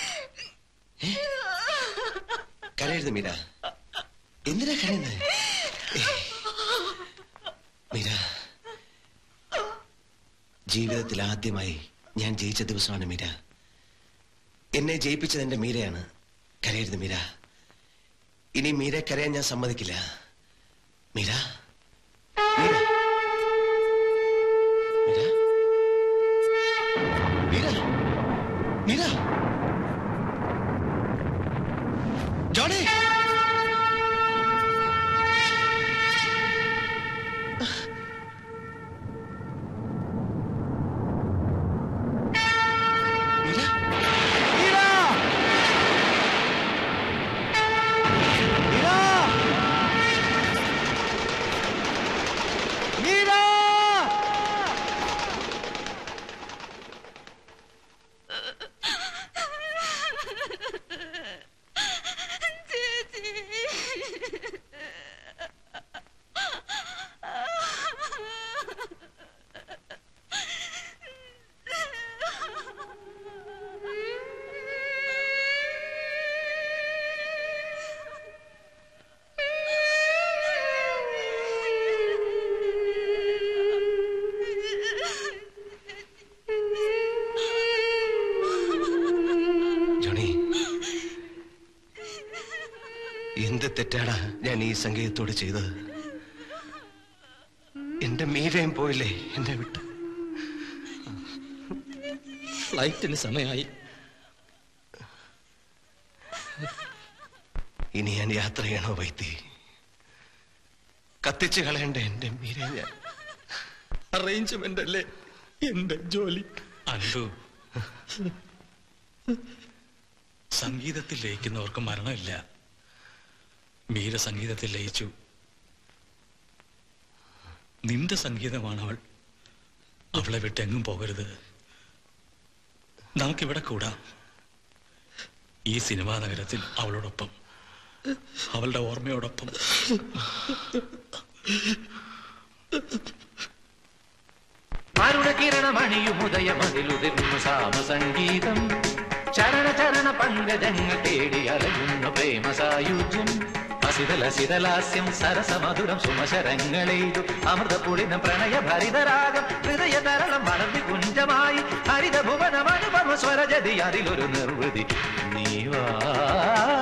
കരയരുത് മീര, എന്തിനാ കരയുന്നത്? മീര, ജീവിതത്തിൽ ആദ്യമായി ഞാൻ ജയിച്ച ദിവസമാണ് മീര. എന്നെ ജയിപ്പിച്ചത് എന്റെ മീരയാണ്. കരയരുത് മീര. ഇനി മീര കരയാൻ ഞാൻ സമ്മതിക്കില്ല. മീര, മീര, മീര, മീര, മീര, ജോണി. എന്ത് തെറ്റാടാ ഞാൻ ഈ സംഗീതത്തോട് ചെയ്തത്? എന്റെ മീരയും പോയില്ലേ എന്നെ വിട്ട്? ഫ്ലൈറ്റിന് സമയമായി. ഇനി ഞാൻ യാത്ര ചെയ്യണോ വൈദ്യ? കത്തിച്ചു കളയണ്ട എന്റെ മീരെ ഞാൻ? അറേഞ്ച്മെന്റ് അല്ലേ എന്റെ ജോലി. അല്ലു, സംഗീതത്തിൽ ലയിക്കുന്നവർക്ക് മരണമില്ല. മീര സംഗീതത്തിൽ ലയിച്ചു. നിന്റെ സംഗീതമാണ് അവൾ. അവളെ വിട്ടെങ്ങും പോകരുത്. നമുക്കിവിടെ കൂടാം, ഈ സിനിമാ നഗരത്തിൽ അവളോടൊപ്പം, അവളുടെ ഓർമ്മയോടൊപ്പം. കിരണമണിയുമുദയമതിലുതിർന്നു സാമസംഗീതം. ചരണ ചരണ പങ്കജങ്ങൾ തേടി അലയുന്ന പ്രേമ സായുജ്യം. അസിതലസിതലാസ്യം സരസമധുരം സുമശരങ്ങളെയ്തു അമൃതപുളിനം പ്രണയ ഭരിതരാഗം. ഹൃദയ തരളം വളർത്തി കുഞ്ചമായി ഹരിത ഭുവനം അനുപമ സ്വരജതി അതിലൊരു നിർവൃതി നീവാ.